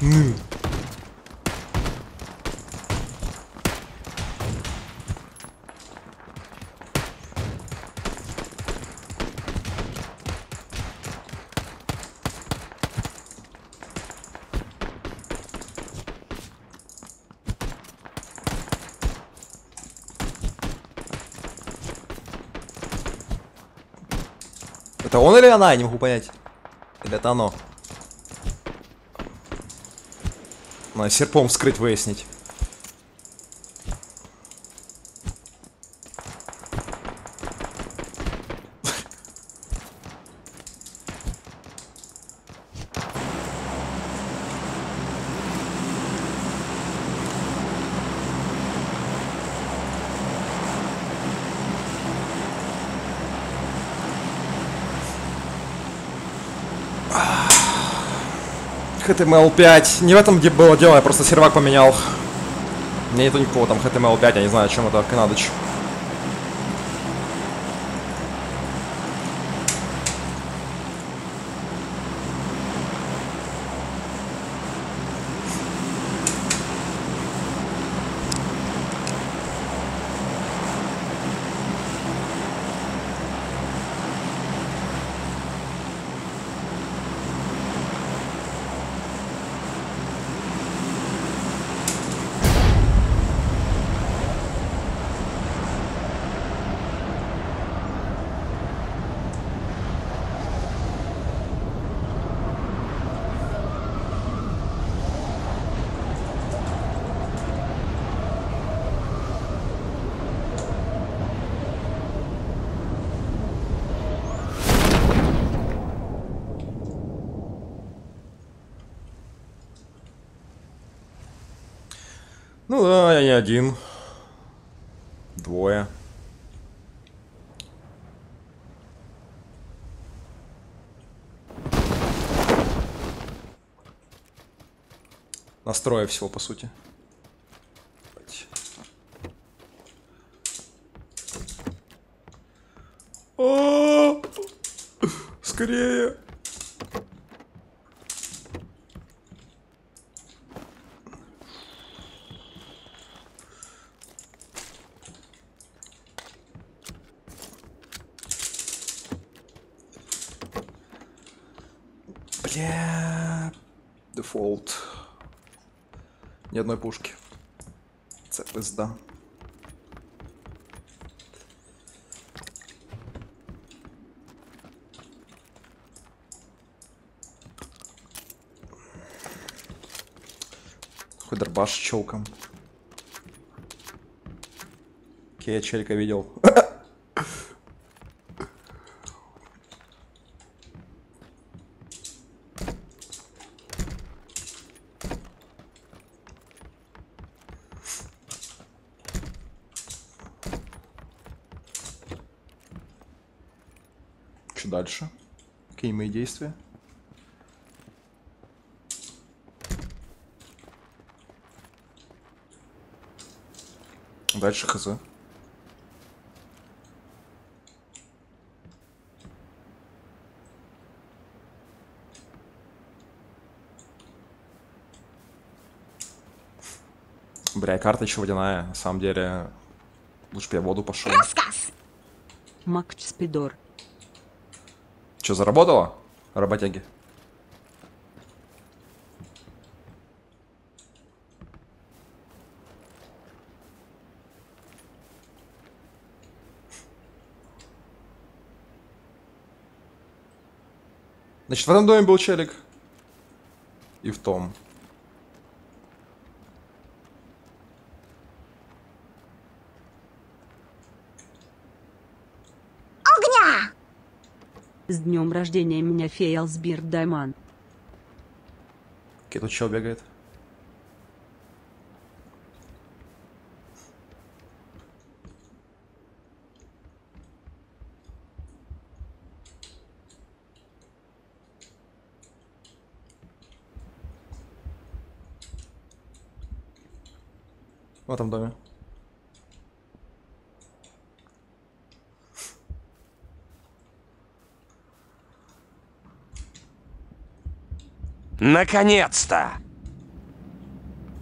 Это он или она? Я не могу понять. Или это оно? Надо серпом вскрыть, выяснить. HTML5. Не в этом где было дело, я просто сервак поменял. У меня нету никакого там HTML5, я не знаю, о чем это Канадыч. Ну да, я не один. Двое. Настроя всего, по сути. О, скорее. Бля. Дефолт. Ни одной пушки. Це пизда. Хоть дробаш с челком. Окей, я челика видел. Что дальше? Какие мои действия? Дальше хз. Бля, карта еще водяная. На самом деле, лучше бы я в воду пошел. Рассказ. Макс Спидор. Че, заработало? Работяги. Значит, в этом доме был челик. И в том. Огня! С днем рождения меня Фейлсбирд Дайман. Окей, тут чел бегает. В этом доме. Наконец-то!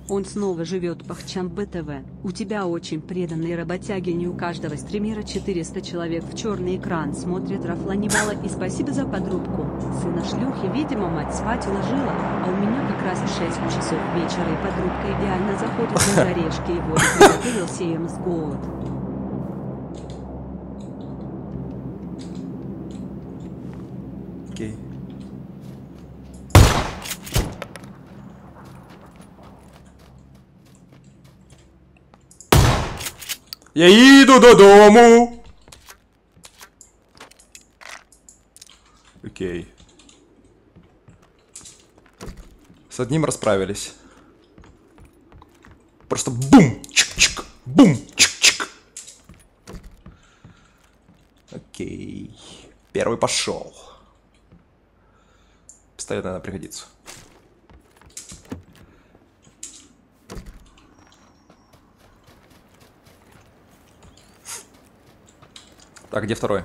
Он снова живет Пахчан БТВ. У тебя очень преданные работяги, не у каждого стримера 400 человек в черный экран смотрят Рафланибала, и спасибо за подрубку. Сына шлюхи, видимо, мать спать уложила, а у меня как раз 6 часов вечера, и подрубка идеально заходит на орешки, и вот приготовился им с голод. Окей. Я иду додому. Окей. С одним расправились. Просто бум! Чик-чик! Бум! Чик-чик! Окей. Первый пошел. Пистолет, наверное, пригодится. Так, где второй?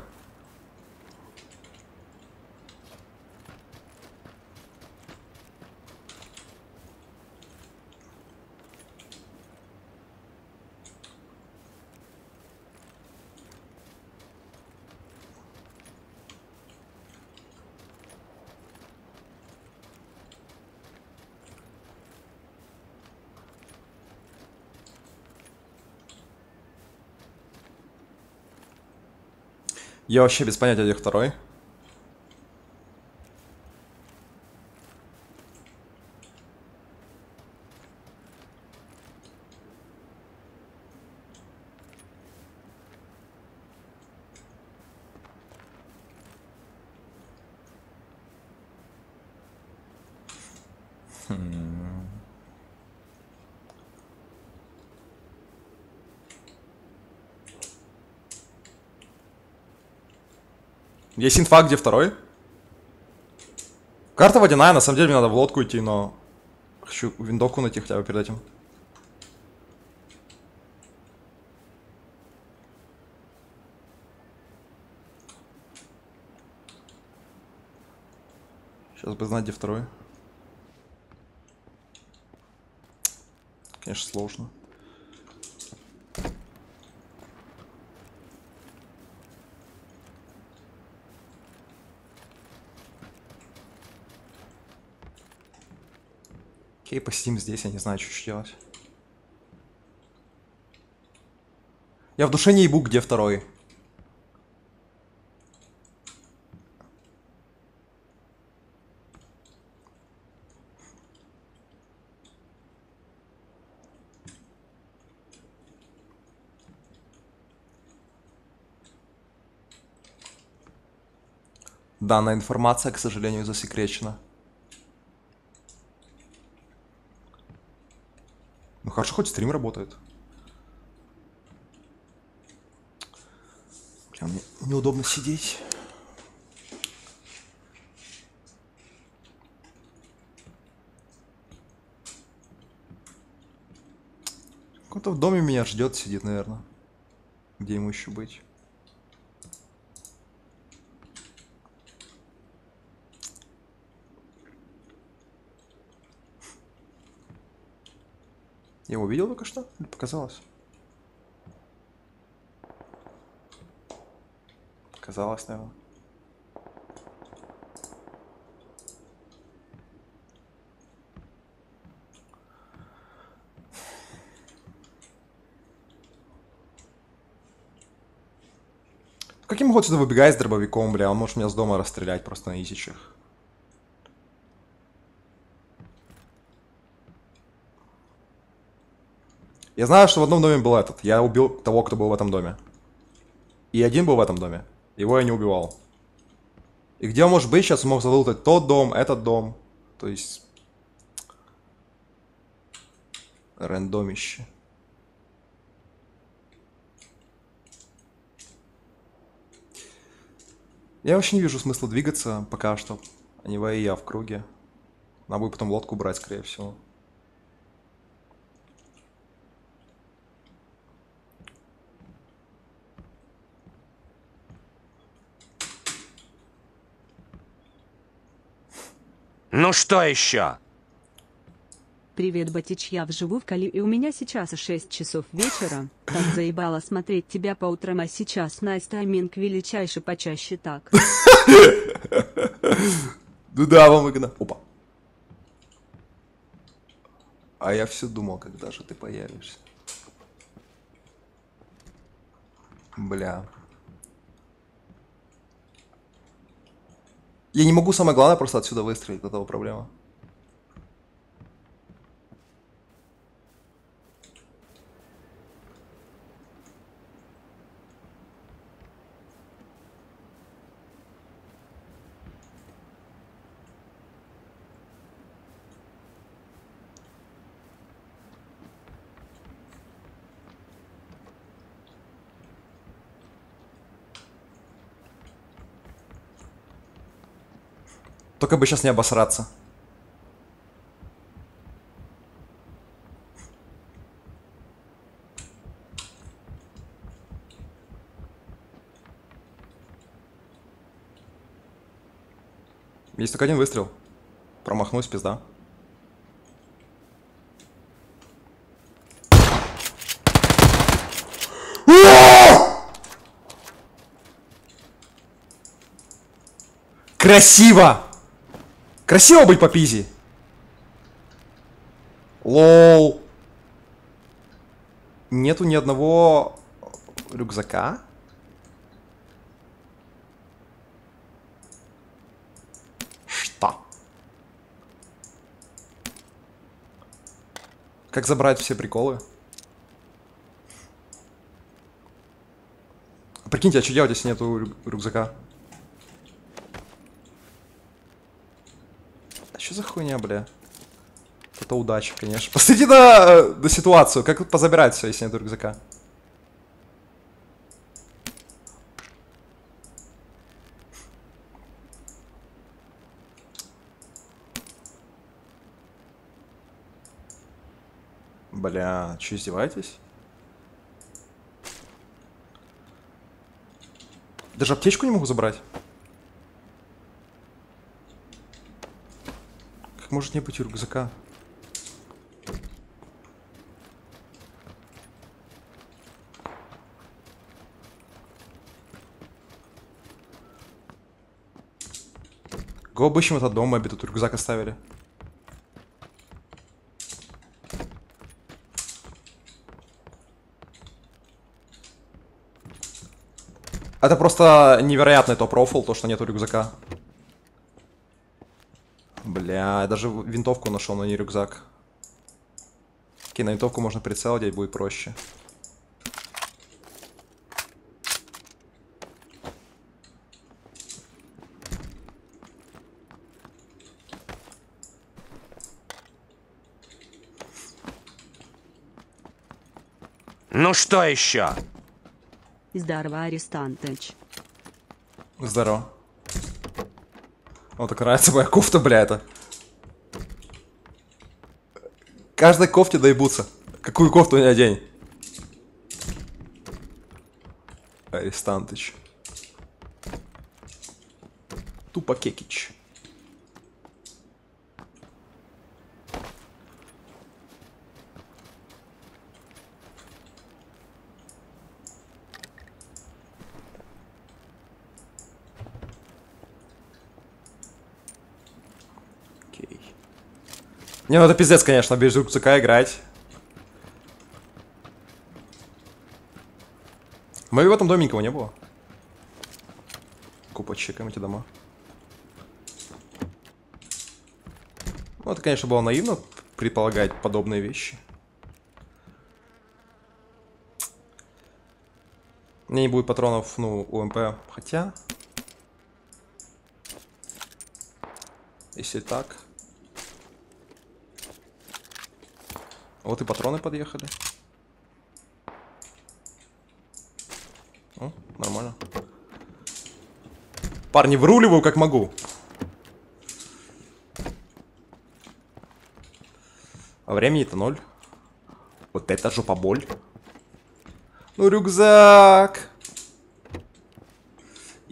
Я вообще без понятия, где второй. Есть инфа, где второй? Карта водяная, на самом деле мне надо в лодку идти, но... Хочу винтовку найти хотя бы перед этим. Сейчас бы знать, где второй. Конечно, сложно. Окей, посидим здесь, я не знаю, что еще делать. Я в душе не ебу, где второй. Данная информация, к сожалению, засекречена. Ну хорошо, хоть стрим работает. Бля, мне неудобно сидеть. Кто-то в доме меня ждет, сидит, наверное. Где ему еще быть? Я его видел только что? Или показалось? Показалось, наверное. Как я могу отсюда выбегать с дробовиком, бля? Он может меня с дома расстрелять просто на изичах. Я знаю, что в одном доме был этот. Я убил того, кто был в этом доме. И один был в этом доме. Его я не убивал. И где он может быть сейчас? Он мог залутать тот дом, этот дом. То есть... Рандомище. Я вообще не вижу смысла двигаться пока что. Anyway, я в круге. Надо будет потом лодку брать, скорее всего. Ну что еще? Привет, Батич, я вживу в Кали, и у меня сейчас 6 часов вечера. Так заебало смотреть тебя по утрам, а сейчас Настя Аминг величайший почаще так. Ну да, вам выгодно. Опа. А я все думал, когда же ты появишься. Бля. Я не могу, самое главное, просто отсюда выстрелить, от этого проблема. Только бы сейчас не обосраться. Есть только один выстрел. Промахнусь, пизда. Красиво! Красиво быть по пизе. Лол. Нету ни одного рюкзака. Что? Как забрать все приколы? Прикиньте, а что делать, если нету рюкзака? А что за хуйня, бля? Это удача, конечно. Посмотрите на ситуацию. Как тут позабирать все, если нет рюкзака? Бля, что, издеваетесь? Даже аптечку не могу забрать. Как может не быть рюкзака? Го обыщем этот дом, мы обе тут рюкзак оставили. Это просто невероятный топ-рофл, то, что нету рюкзака. Бля, я даже винтовку нашел, но не рюкзак. Окей, на винтовку можно прицел делать, будет проще. Ну что еще? Здорово, Арестантыч. Здорово. Вот так нравится моя кофта, бля, это. Каждой кофте доебутся. Какую кофту не одень. Арестантыч. Тупо кекич. Окей. Не, ну это пиздец, конечно, без рюкзака играть. Мы в этом доме никого не было. Купа чекаем эти дома. Ну, это, конечно, было наивно предполагать подобные вещи. У меня не будет патронов, ну, УМП. Хотя... Если так... Вот и патроны подъехали. О, нормально. Парни, выруливаю как могу. А времени-то 0. Вот это жопа боль. Ну, рюкзак.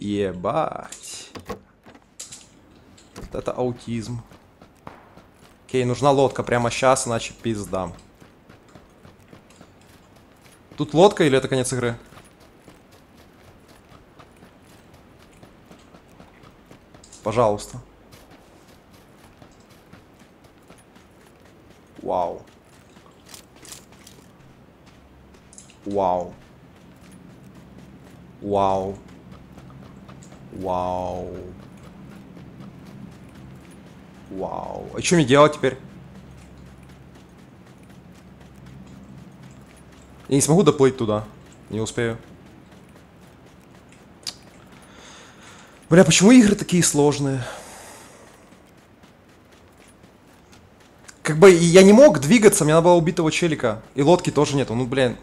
Ебать. Вот это аутизм. Окей, нужна лодка прямо сейчас, иначе пизда. Тут лодка или это конец игры? Пожалуйста. Вау. Вау. Вау. Вау. Вау. А что мне делать теперь? Я не смогу доплыть туда. Не успею. Бля, почему игры такие сложные? Как бы я не мог двигаться, мне надо было убить того челика. И лодки тоже нету. Ну, блин.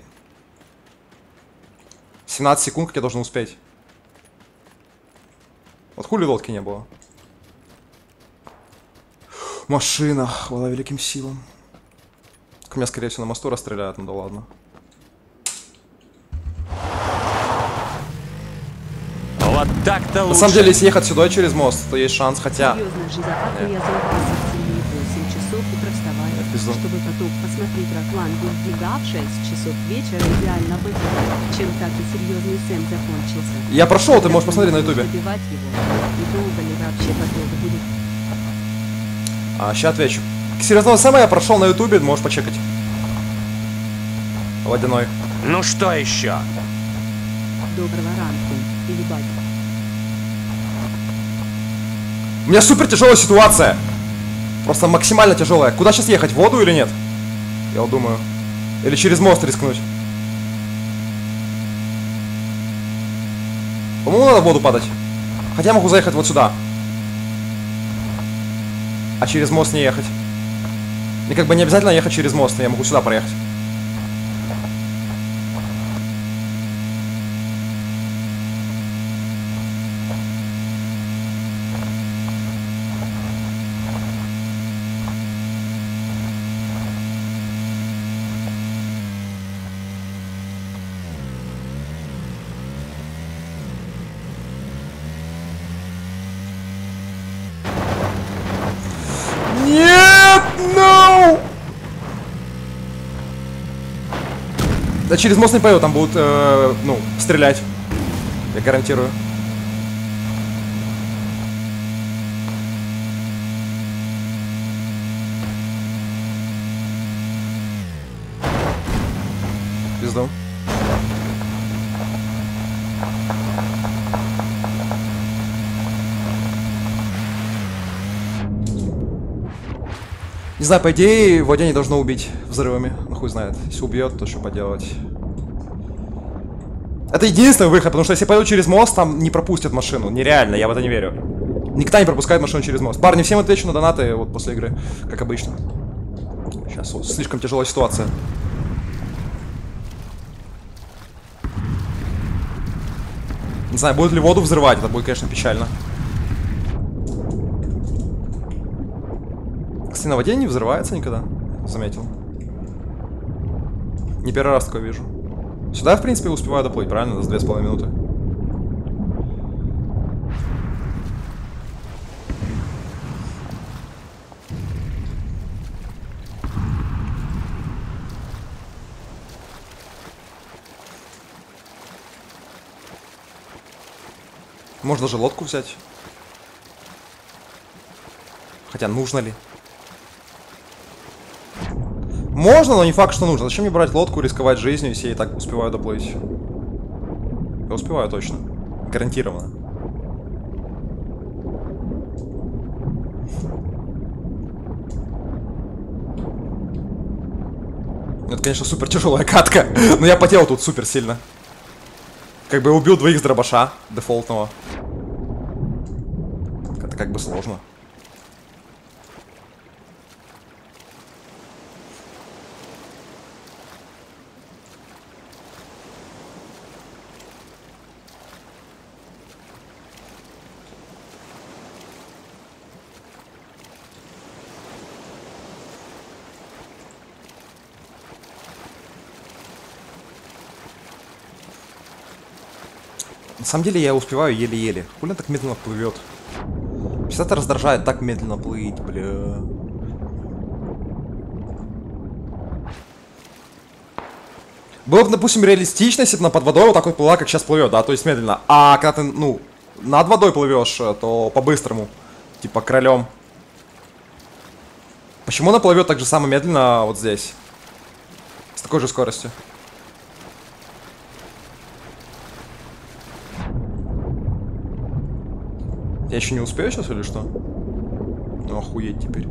17 секунд, как я должен успеть. Вот хули лодки не было. Машина, хвала великим силам. Так меня, скорее всего, на мосту расстреляют, ну да ладно. Вот так-то лучше. На самом деле, если ехать сюда через мост, то есть шанс, хотя... Серьезно, жизопаду я за 8 часов утра вставаю, пизду. чтобы потом посмотреть Рафлан Гудзига в 6 часов вечера идеально выглядит. Чем так и серьезный Сэм закончился. Я прошел, ты можешь посмотреть на ютубе. Добивать его. И долго ли вообще готовы будет? А, сейчас отвечу. Серьезного Сэма я прошел на ютубе, можешь почекать. Водяной. Ну что еще? Доброго ранку. Ебать. У меня супер тяжелая ситуация. Просто максимально тяжелая. Куда сейчас ехать? В воду или нет? Я вот думаю. Или через мост рискнуть. По-моему, надо в воду падать. Хотя я могу заехать вот сюда. А через мост не ехать. Мне как бы не обязательно ехать через мост, я могу сюда проехать. Нет, no! Да через мост не пойду, там будут, ну, стрелять. Я гарантирую. Пизду. Не знаю, по идее, воде не должно убить взрывами. Ну хуй знает. Если убьет, то что поделать. Это единственный выход, потому что если я пойду через мост, там не пропустят машину. Нереально, я в это не верю. Никто не пропускает машину через мост. Парни, всем отвечу на донаты вот после игры, как обычно. Сейчас вот, слишком тяжелая ситуация. Не знаю, будет ли воду взрывать, это будет, конечно, печально. Кстати, на воде не взрывается никогда. Заметил. Не первый раз такое вижу. Сюда, в принципе, успеваю доплыть, правильно? За 2,5 минуты. Можно даже лодку взять. Хотя, нужно ли? Можно, но не факт, что нужно. Зачем мне брать лодку, рисковать жизнью, если я и так успеваю доплыть? Я успеваю точно. Гарантированно. Это, конечно, супер тяжелая катка. Но я потел тут супер сильно. Как бы убил двоих с дробаша дефолтного. Это как бы сложно. На самом деле я успеваю еле-еле. Хули он так медленно плывет? Всегда это раздражает так медленно плыть, бля. Было бы, допустим, реалистично, если бы на под водой вот так вот плыла, как сейчас плывет, да, то есть медленно. А когда ты, ну, над водой плывешь, то по-быстрому. Типа кролем. Почему она плывет так же самое медленно вот здесь? С такой же скоростью. Я еще не успею сейчас или что? Ну охуеть теперь.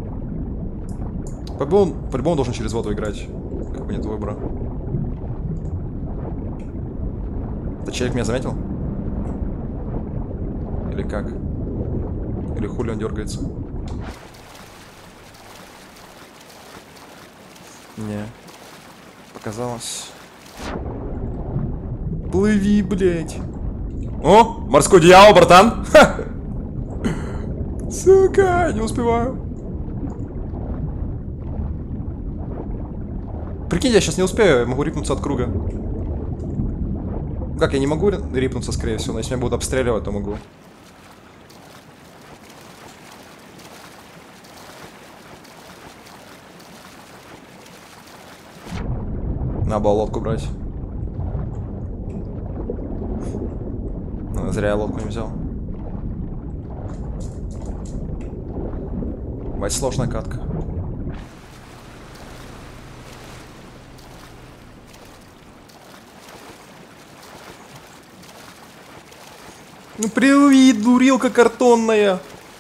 По-любому должен через воду играть. Как бы нет выбора. Этот человек меня заметил? Или как? Или хули он дергается? Не. Показалось. Плыви, блядь. О, морской дьявол, братан. Ха! Сука, не успеваю. Прикинь, я сейчас не успею, я могу рипнуться от круга. Как, я не могу рипнуться, скорее всего, но если меня будут обстреливать, то могу. Надо было лодку брать. Зря я лодку не взял. Бать, сложная катка. Ну привет, дурилка картонная.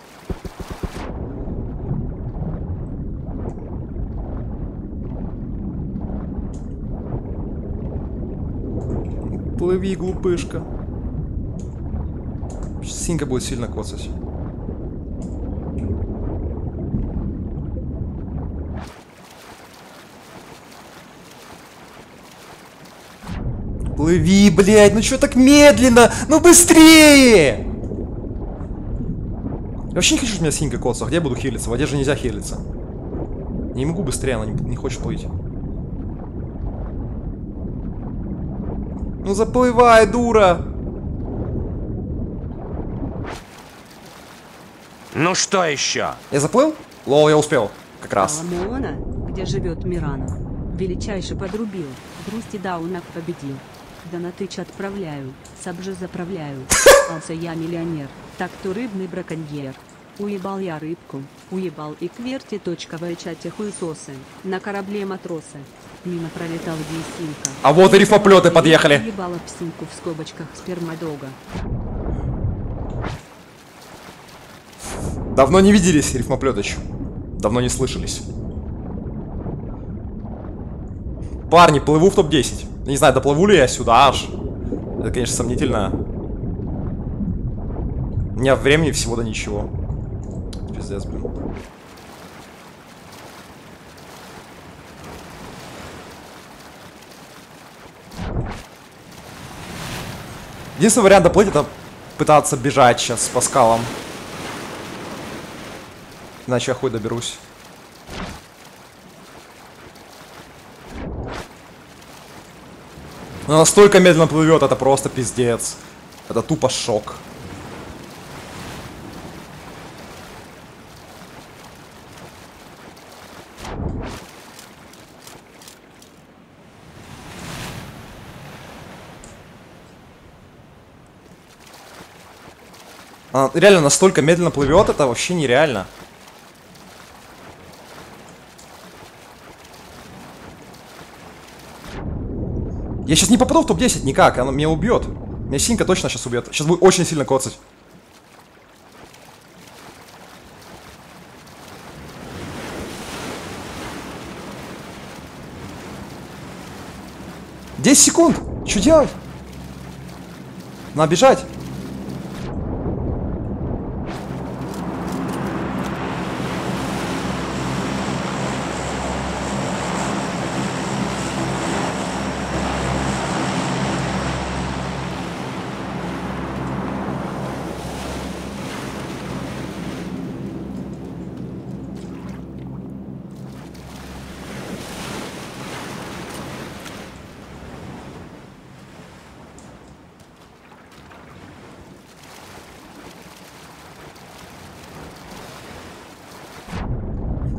Плыви, глупышка. Синька будет сильно коцать. Плыви, блядь, ну чё так медленно? Ну быстрее! Я вообще не хочу, чтобы меня синька коцала. Где я буду хилиться? В воде же нельзя хилиться. Не могу быстрее, она не хочет плыть. Ну заплывай, дура! Ну что еще? Я заплыл? Лол, я успел. Как раз. Аламоона, где живет Мирана, величайше подрубил, грусти даунак победил. Донатыч отправляю, сабжи заправляю. Ался я миллионер, так то рыбный браконьер. Уебал я рыбку, уебал и кверти. В чате хуесосы, на корабле матросы. Мимо пролетал Дейсинка. А вот и рифоплеты подъехали. Уебала псинку в скобочках спермадога. Давно не виделись, Рифмоплетыч. Давно не слышались. Парни, плыву в топ-10. Не знаю, доплыву ли я сюда аж. Это, конечно, сомнительно. У меня времени всего до ничего. Пиздец, блин. Единственный вариант доплыть — это пытаться бежать сейчас по скалам. Иначе я хуй доберусь. Она настолько медленно плывет, это просто пиздец. Это тупо шок. Она реально настолько медленно плывет, это вообще нереально. Я сейчас не попаду в топ-10 никак, она меня убьет. Меня синька точно сейчас убьет. Сейчас будет очень сильно коцать. Десять секунд! Что делать? Надо бежать.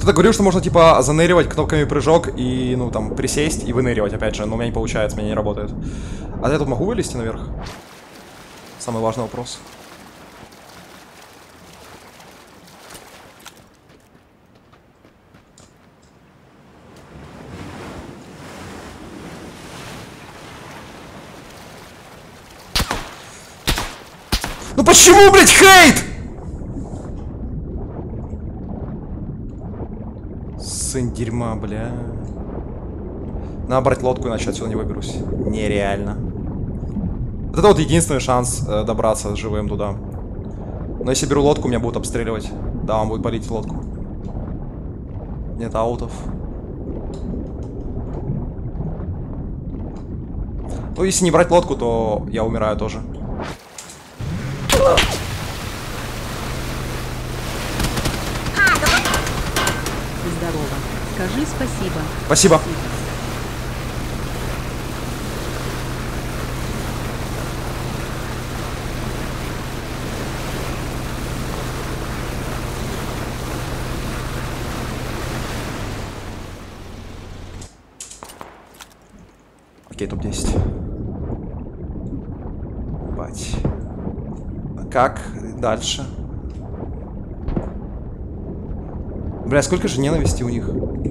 Кто-то говорил, что можно, типа, заныривать кнопками прыжок и, ну, там, присесть и выныривать, опять же. Но у меня не получается, у меня не работает. А я тут могу вылезти наверх? Самый важный вопрос. Ну почему, блядь, хейт? Сын дерьма, бля. Надо брать лодку, иначе отсюда не выберусь. Нереально. Вот это вот единственный шанс добраться живым туда. Но если беру лодку, меня будут обстреливать. Да, он будет палить лодку. Нет аутов. Ну, если не брать лодку, то я умираю тоже. Здорово. Скажи спасибо. Спасибо. Окей, топ-10. Бать. А как дальше? Бля, сколько же ненависти у них?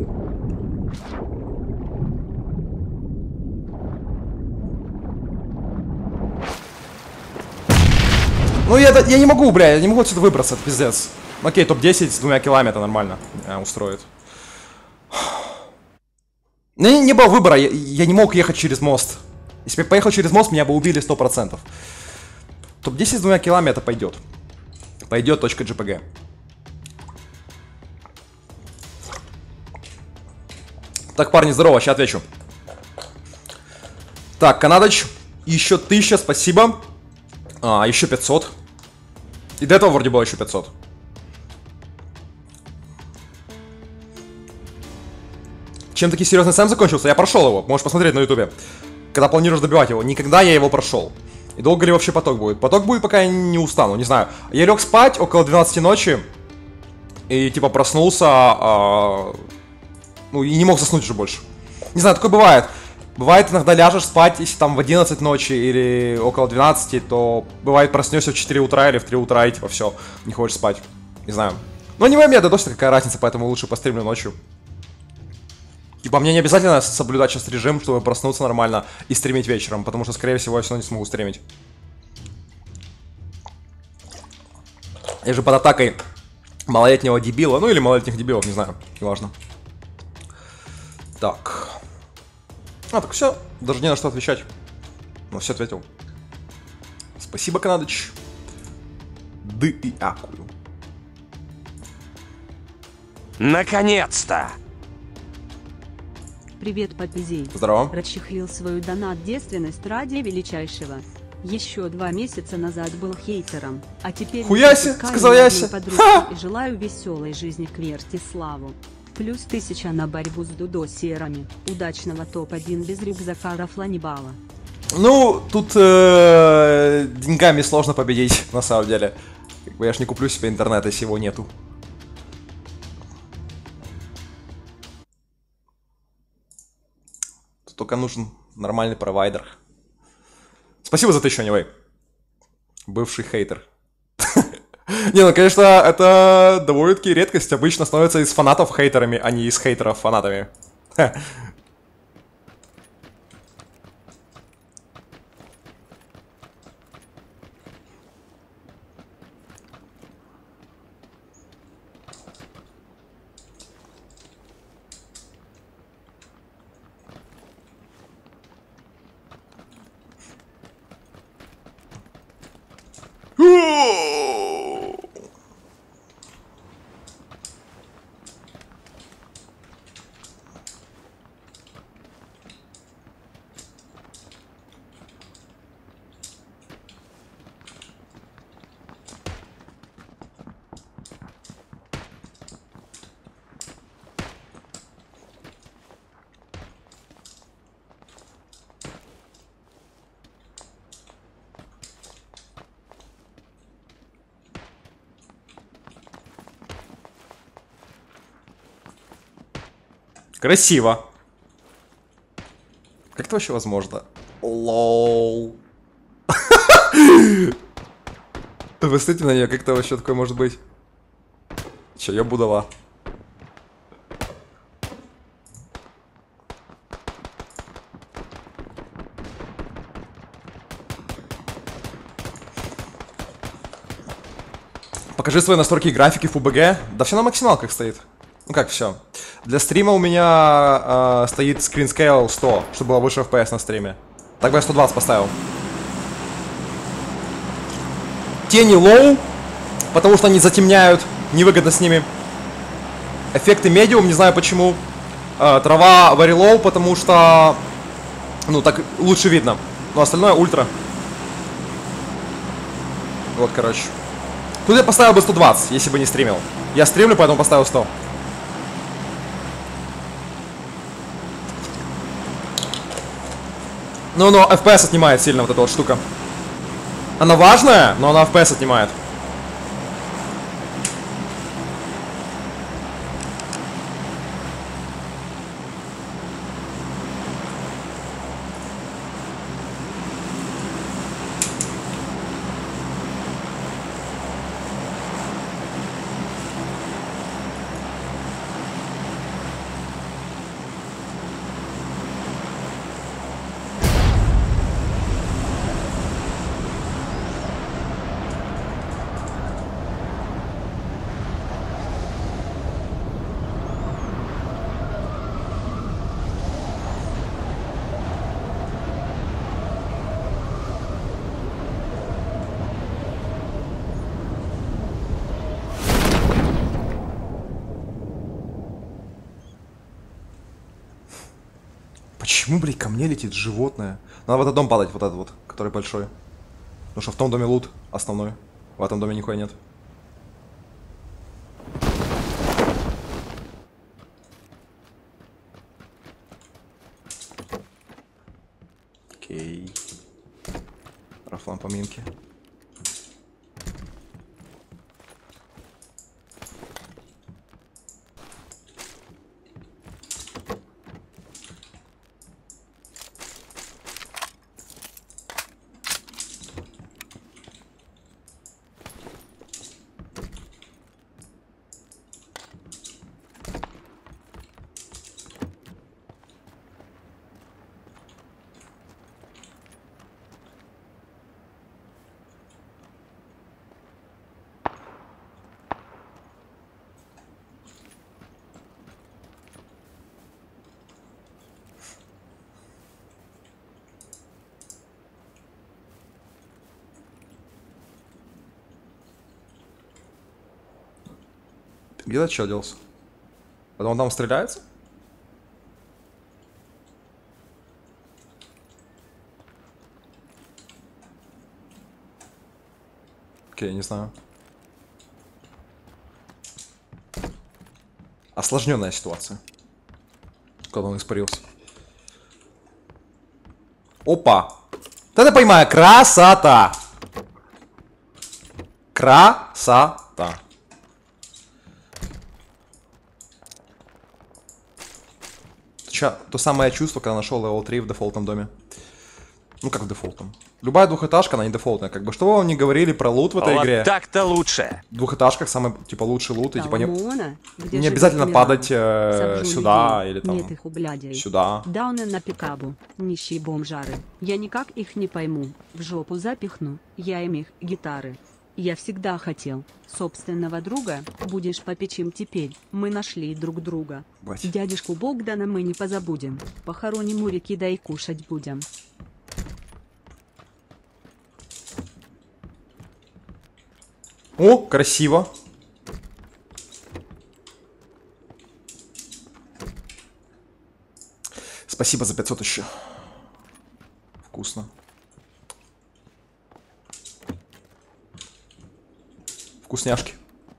Ну я не могу, бля, я не могу отсюда выбраться, это пиздец. Окей, топ-10 с 2 килами, это нормально. Устроит. Не было выбора, я не мог ехать через мост. Если бы я поехал через мост, меня бы убили 100%. Топ-10 с 2 килами это пойдет. Пойдет .jpg. Так, парни, здорово, сейчас отвечу. Так, Канадыч, еще 1000, спасибо. Еще 500. И до этого вроде было еще 500. Чем таки серьезный сэм закончился? Я прошел его, можешь посмотреть на ютубе. Когда планируешь добивать его. Никогда я его прошел. И долго ли вообще поток будет? Поток будет, пока я не устану, не знаю. Я лег спать около 12 ночи. И типа проснулся... ну и не мог заснуть уже больше. Не знаю, такое бывает. Бывает, иногда ляжешь спать, если там в 11 ночи или около 12, то бывает проснешься в 4 утра или в 3 утра и типа все, не хочешь спать. Не знаю. Но не мне, да точно какая разница, поэтому лучше постримлю ночью. Типа мне не обязательно соблюдать сейчас режим, чтобы проснуться нормально и стримить вечером, потому что, скорее всего, я все равно не смогу стримить. Я же под атакой малолетнего дебила, ну или малолетних дебилов, не знаю, неважно. Так. Так все, даже не на что отвечать. Ну, все ответил. Спасибо, Канадыч. Ды и акую. Наконец-то! Привет, Попизей. Здорово. Расчехлил свою донат-девственность ради величайшего. Еще 2 месяца назад был хейтером, а теперь... Хуяси, сказал Яся. И желаю веселой жизни Кверти Славу. Плюс 1000 на борьбу с дудосерами. Удачного топ-1 без рюкзака Рафланибала. Ну, тут деньгами сложно победить, на самом деле. Как бы я ж не куплю себе интернет, если его нету. Тут только нужен нормальный провайдер. Спасибо за 1000, anyway. Бывший хейтер. Не, ну, конечно, это довольно-таки редкость. Обычно становятся из фанатов хейтерами, а не из хейтеров фанатами. Красиво. Как это вообще возможно? Лол. Вы смотрите на нее, как это вообще такое может быть? Че, я будова. Покажи свои настройки и графики в PUBG. Да все на максималках стоит. Ну как все. Для стрима у меня стоит screen scale 100, чтобы было выше FPS на стриме. Так бы я 120 поставил. Тени лоу, потому что они затемняют. Невыгодно с ними. Эффекты медиум, не знаю почему. Трава very low, потому что... Ну, так лучше видно. Но остальное ультра. Вот, короче. Тут я поставил бы 120, если бы не стримил. Я стримлю, поэтому поставил 100. Но FPS отнимает сильно вот эта вот штука. Она важная, но она FPS отнимает. Почему, блядь, ко мне летит животное? Надо в этот дом падать, вот этот вот, который большой. Потому что в том доме лут основной. В этом доме нихуя нет. Окей. Рафлан поминки. Где этот чел делся? Потом он там стреляется? Окей, не знаю. Осложненная ситуация. Когда он испарился. Опа! Вот это поймаю. Красота! Красота! То самое чувство, когда нашел level 3 в дефолтном доме. Ну как в дефолтном. Любая двухэтажка, она не дефолтная. Как бы что вам не говорили про лут в этой Вот игре. так-то лучше. В двухэтажках самый типа лучший лут. И типа Талмона, где не живет обязательно Миран. падать Сожжу сюда людей. или там Нет их у блядей. сюда. Дауны на пикабу, нищие бомжары. Я никак их не пойму. В жопу запихну, я им их гитары. Я всегда хотел собственного друга, будешь попечим теперь, мы нашли друг друга. Бать. Дядюшку Богдана мы не позабудем, похороним у реки да и кушать будем. О, красиво. Спасибо за 500 еще. Вкусно. Вкусняшки.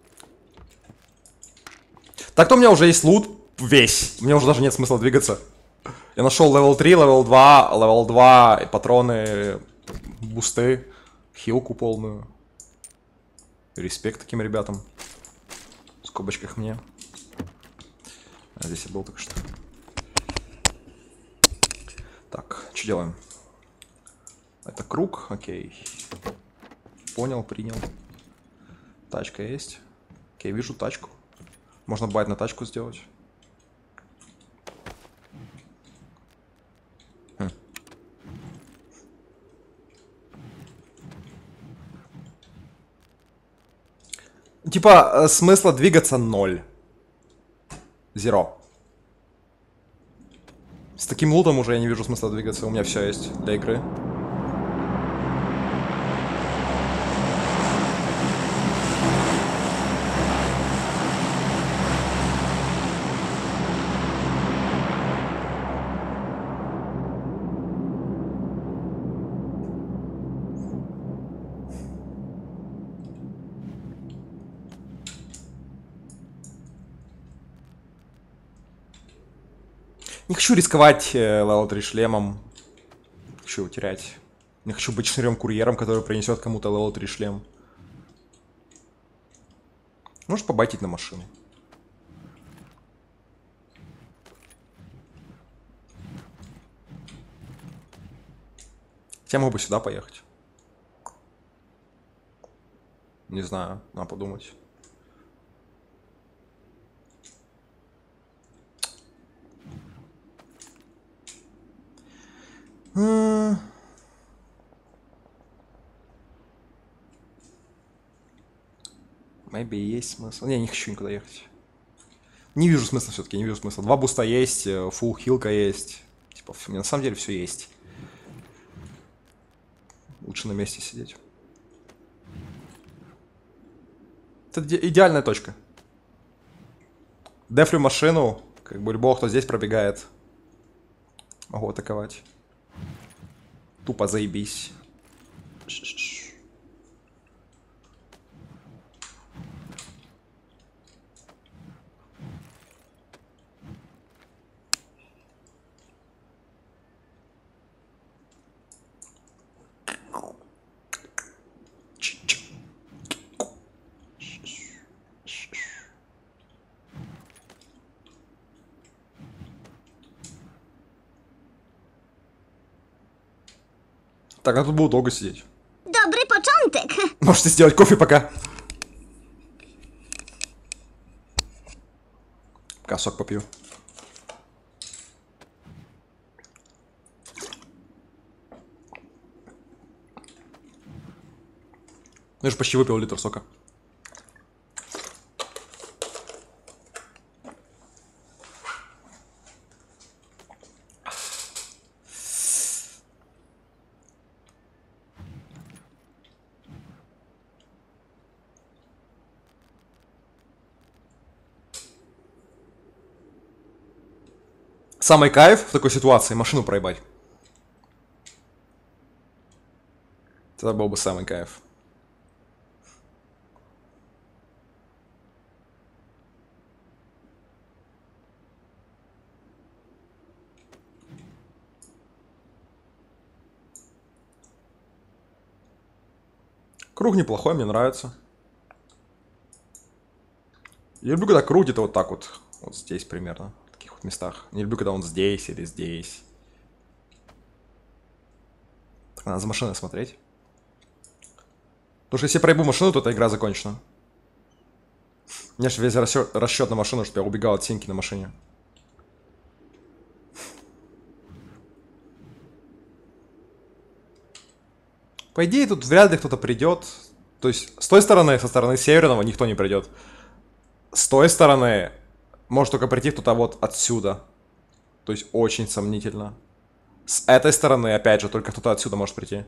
Так-то у меня уже есть лут весь. Мне уже даже нет смысла двигаться. Я нашел левел 3, левел 2, и патроны, бусты, хилку полную. Респект таким ребятам. В скобочках мне. А здесь я был только что. Так, что делаем? Это круг, окей. Понял, принял. Тачка есть. Окей, вижу тачку. Можно байт на тачку сделать. Типа, смысла двигаться 0. Zero. С таким лутом уже я не вижу смысла двигаться. У меня все есть для игры. Не хочу рисковать левел 3 шлемом. Не хочу его терять. Не хочу быть шнырем-курьером, который принесет кому-то левел 3 шлем. Можешь побайтить на машину. Я мог бы сюда поехать. Не знаю, надо подумать. Maybe есть смысл. Не хочу никуда ехать. Не вижу смысла все-таки, не вижу смысла. 2 буста есть, фулл хилка есть. Типа, у меня на самом деле все есть. Лучше на месте сидеть. Это идеальная точка. Дефлю машину, как бы любого, кто здесь пробегает. Могу атаковать. Тупо заебись. Так, а тут буду долго сидеть. Dobry początek. Можете сделать кофе пока. Пока сок попью. Я же почти выпил литр сока. Самый кайф в такой ситуации — машину проебать. Это был бы самый кайф. Круг неплохой, мне нравится. Я люблю, когда круг где-то вот так вот. Вот здесь примерно. В таких вот местах. Не люблю, когда он здесь или здесь. Так, надо за машиной смотреть. Потому что если я проебу машину, то эта игра закончена. У меня же весь расчет на машину, чтобы я убегал от синьки на машине. По идее, тут вряд ли кто-то придет. То есть, с той стороны, со стороны северного, никто не придет. С той стороны может только прийти кто-то вот отсюда. То есть, очень сомнительно. С этой стороны, опять же, только кто-то отсюда может прийти.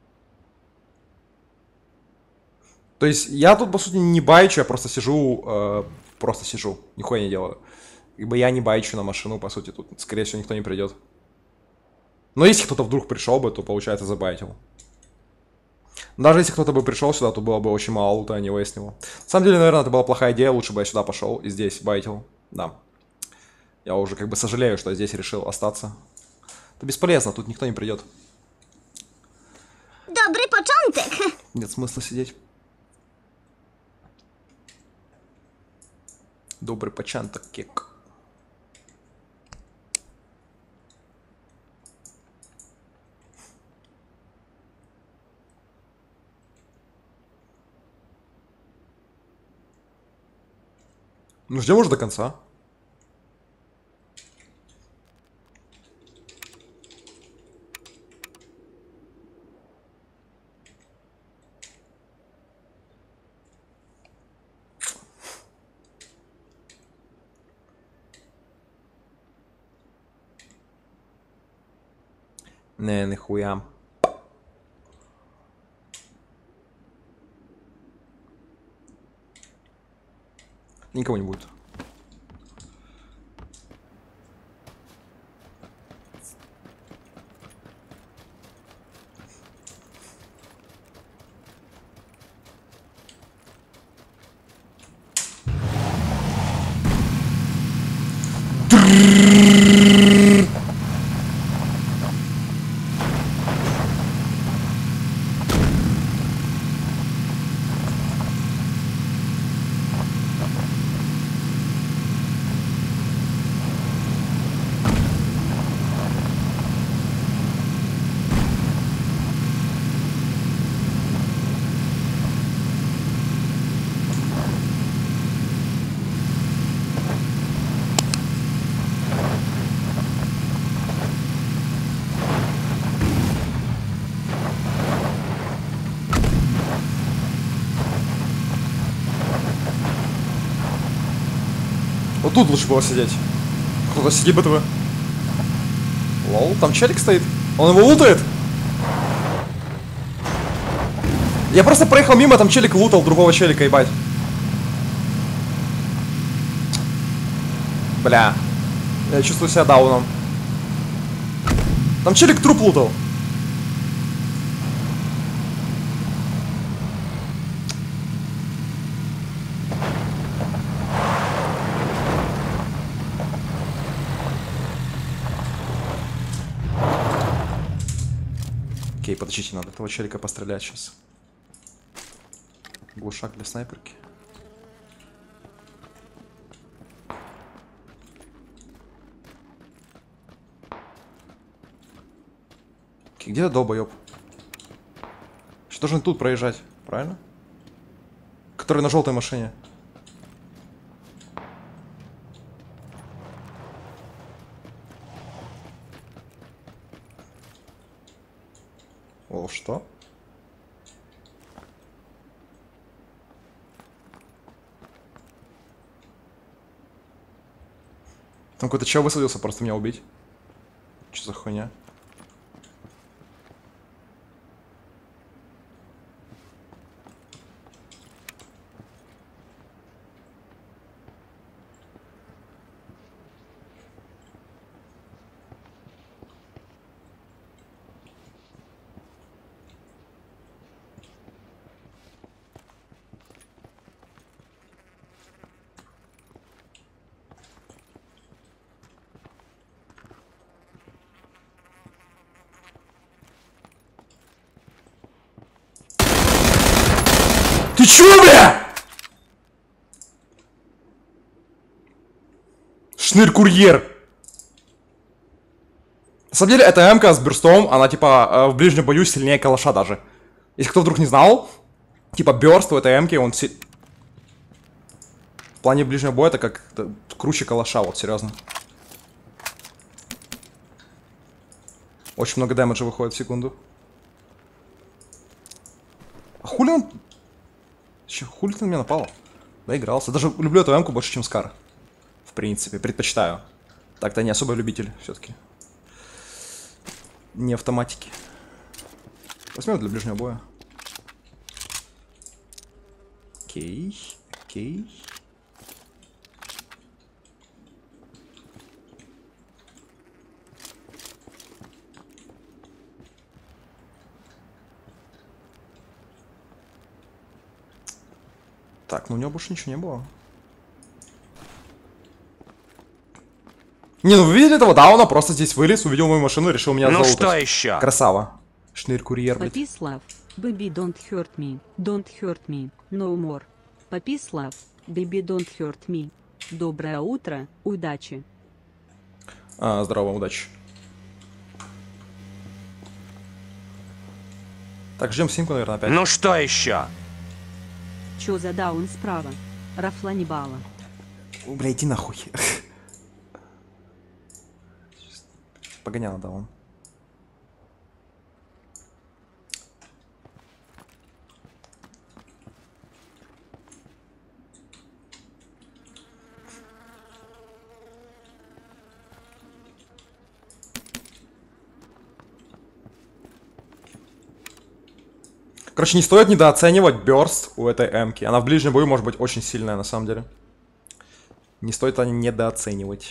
То есть, я тут, по сути, не байчу, я просто сижу. Просто сижу. Нихуя не делаю. Как бы я не байчу на машину, по сути, тут, скорее всего, никто не придет. Но если кто-то вдруг пришел бы, то, получается, забайтил. Даже если кто-то бы пришел сюда, то было бы очень мало лута, а не вейснил. На самом деле, наверное, это была плохая идея, лучше бы я сюда пошел и здесь байтил. Да. Я уже как бы сожалею, что я здесь решил остаться. Это бесполезно, тут никто не придет. Dobry początek. Нет смысла сидеть. Добрый почанток, кек. Ну, ждем уже до конца. Не, нихуя. Никого не будет. Вот тут лучше было сидеть. Кто-то сидит БТВ. Лол, там челик стоит. Он его лутает. Я просто проехал мимо, там челик лутал другого челика, ебать. Бля. Я чувствую себя дауном. Там челик труп лутал. Окей, подождите, надо этого челика пострелять сейчас. Глушак для снайперки. Окей, где долбоёб? Что должен тут проезжать, правильно? Который на желтой машине. О, что? Там какой-то чел высадился просто меня убить. Что за хуйня? Ты чё, бля? Шнырь-курьер. На самом деле, эта МК с бёрстом, она типа в ближнем бою сильнее калаша даже. Если кто вдруг не знал, типа бёрст у этой МК, он в плане ближнего боя это как круче калаша, вот серьезно. Очень много дэмэджа выходит в секунду. А хули он... Хули ты на меня напал? Доигрался. Даже люблю эту эмку больше, чем Скар. В принципе, предпочитаю. Так-то не особо любитель все-таки. Не автоматики. Возьмем для ближнего боя. Окей. Окей. Так, ну у него больше ничего не было. Не, ну вы видели этого дауна? Просто здесь вылез, увидел мою машину и решил меня Ну залутать. что еще? Красава. Шнырь-курьер, блядь. Попислав, baby don't hurt me, don't hurt me, no more. Попислав, baby don't hurt me. Доброе утро, удачи. Здорово, удачи. Так, ждем симку, наверное, опять. Ну что еще? Чё за даун справа? Рафла не бала. Бля, иди нахуй. Погонял, да, он. Короче, не стоит недооценивать бёрст у этой эмки. Она в ближнем бою может быть очень сильная, на самом деле. Не стоит они недооценивать.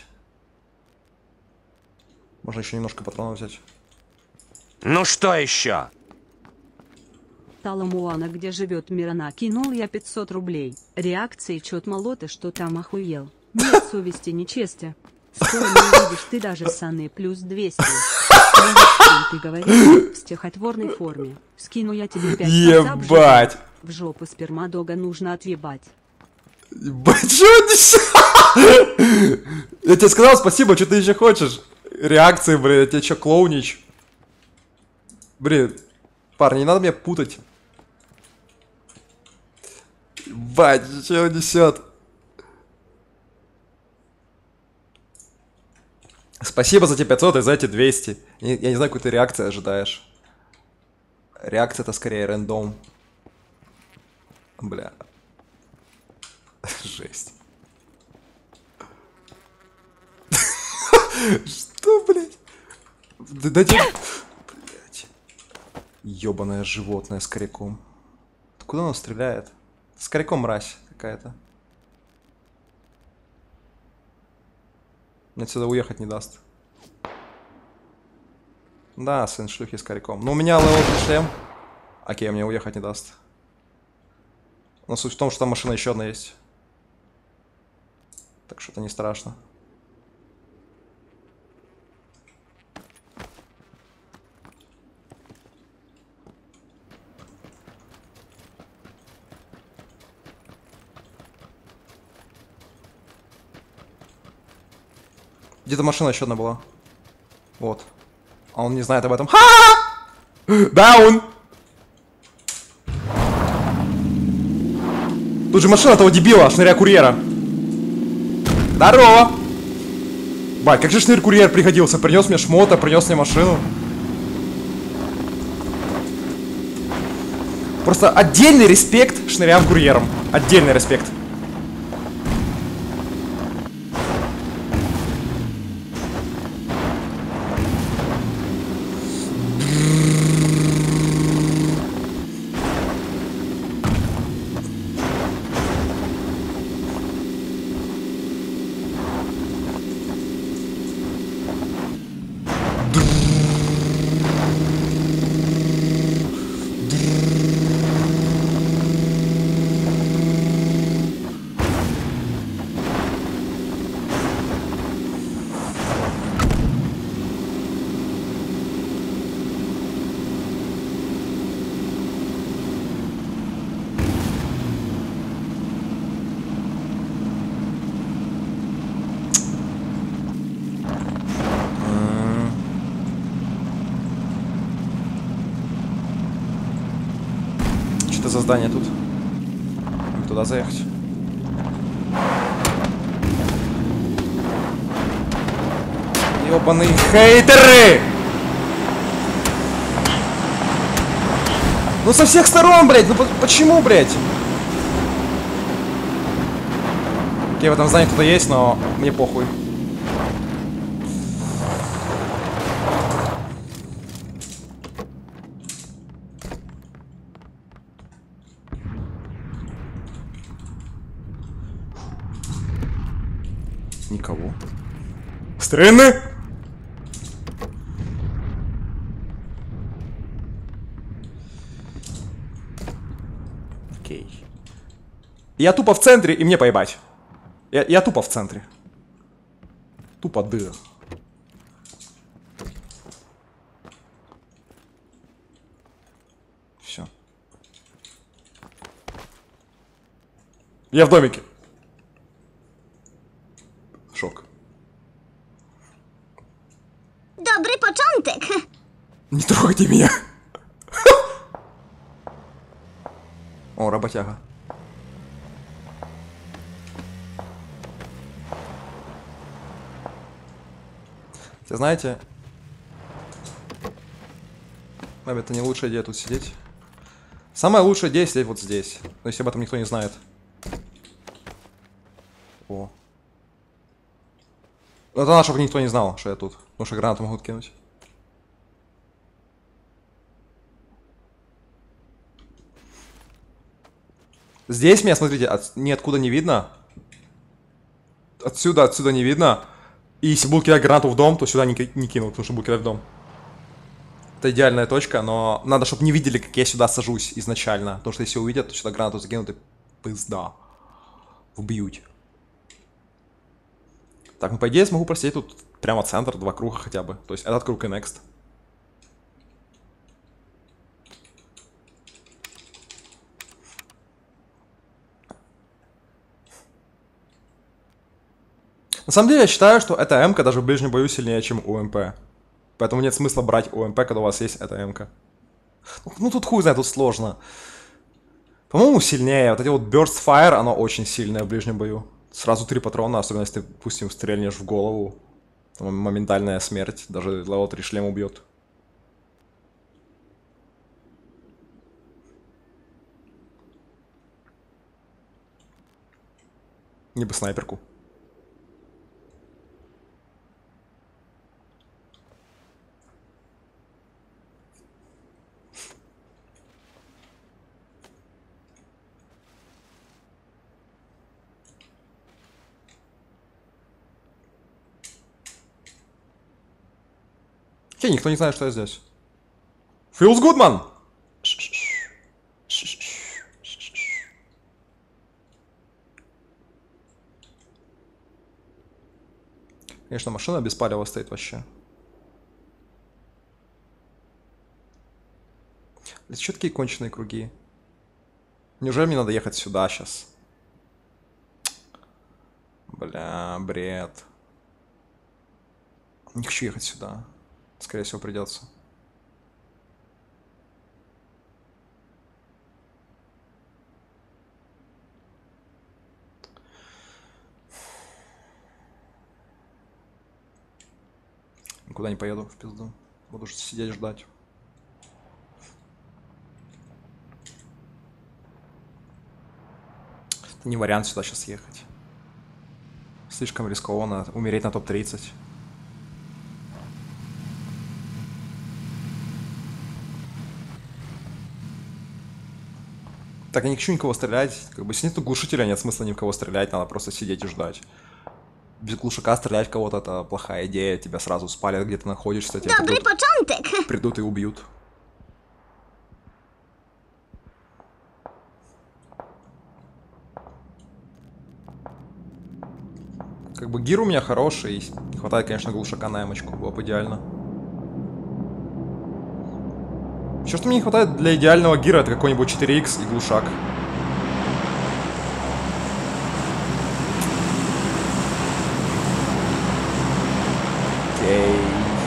Можно еще немножко патронов взять. Ну что еще? Таламуана, где живет Мирана, кинул я 500 рублей. Реакции чет молоты, что там охуел. Нет совести, ни чести. Скоро не увидишь ты даже ссаные плюс 200. Ты говоришь в стихотворной форме. Скину я тебе 5 Ебать! В жопу спермадога нужно отъебать. Ебать, что несёшь? Я тебе сказал спасибо, что ты еще хочешь? Реакции, блин, я тебе что, клоунич? Блин, парни, не надо меня путать. Ебать, что он несет? Спасибо за те 500 и за эти 200. Я не знаю, какой ты реакции ожидаешь. Реакция это скорее рандом. Бля. Жесть. Что, блядь? Дайте... Блядь. Ёбаное животное с коряком. Откуда оно стреляет? С коряком мразь какая-то. Мне отсюда уехать не даст. Да, сын шлюхи с коряком. Но у меня левел шлем. Окей, мне уехать не даст. Но суть в том, что там машина еще одна есть. Так что это не страшно. Где-то машина еще одна была. Вот. А он не знает об этом. Ха! Даун! Тут же машина того дебила, шныря-курьера. Здорово! Бать, как же шнырь-курьер пригодился. Принес мне шмота, принес мне машину. Просто отдельный респект шнырям-курьерам. Отдельный респект. Что за здание тут? Туда заехать. Ёбаные хейтеры! Ну со всех сторон, блядь! Ну почему, блядь? Окей, в этом здании кто-то есть, но мне похуй. Никого. Стрельны! Окей. Я тупо в центре, и мне поебать. Я тупо в центре. Тупо дыр. Все. Я в домике. Шок. Dobry początek. Не трогайте меня. О, работяга. Хотя, знаете... Наверное, это не лучшая идея тут сидеть. Самая лучшая идея сидеть вот здесь. Но если об этом никто не знает. О. Это надо, чтобы никто не знал, что я тут. Потому что гранату могут кинуть. Здесь меня, смотрите, ниоткуда не видно. Отсюда не видно. И если будут кидать гранату в дом, то сюда не кинут, потому что будут кидать в дом. Это идеальная точка, но надо, чтобы не видели, как я сюда сажусь изначально. Потому что если увидят, то сюда гранату закинут и пизда. Вбьют. Так, ну по идее я смогу просидеть тут прямо центр, 2 круга хотя бы. То есть этот круг и next. На самом деле я считаю, что эта М-ка даже в ближнем бою сильнее, чем УМП. Поэтому нет смысла брать УМП, когда у вас есть эта М-ка. Ну тут хуй знает, тут сложно. По-моему, сильнее. Вот эти вот Burst Fire, оно очень сильное в ближнем бою. Сразу 3 патрона, особенно если ты, допустим, стрельнешь в голову. Там моментальная смерть, даже левел 3 шлем убьет. Не бы снайперку. Окей, никто не знает, что я здесь. Feels good, man! Конечно, машина без палева стоит вообще. Это что такие конченые круги? Неужели мне надо ехать сюда сейчас? Бля, бред. Не хочу ехать сюда. Скорее всего, придется. Никуда не поеду, в пизду. Буду сидеть ждать. Это не вариант сюда сейчас ехать. Слишком рискованно умереть на топ-30. Так, я не хочу никого стрелять. Как бы, если нет глушителя, нет смысла ни в кого стрелять, надо просто сидеть и ждать. Без глушака стрелять в кого-то — это плохая идея. Тебя сразу спалят, где ты находишься. Тебя Dobry początek. придут и убьют. Как бы гир у меня хороший. Не хватает, конечно, глушака на эмочку. Было бы идеально. Все, что мне не хватает для идеального гира, это какой-нибудь 4х и глушак. Окей.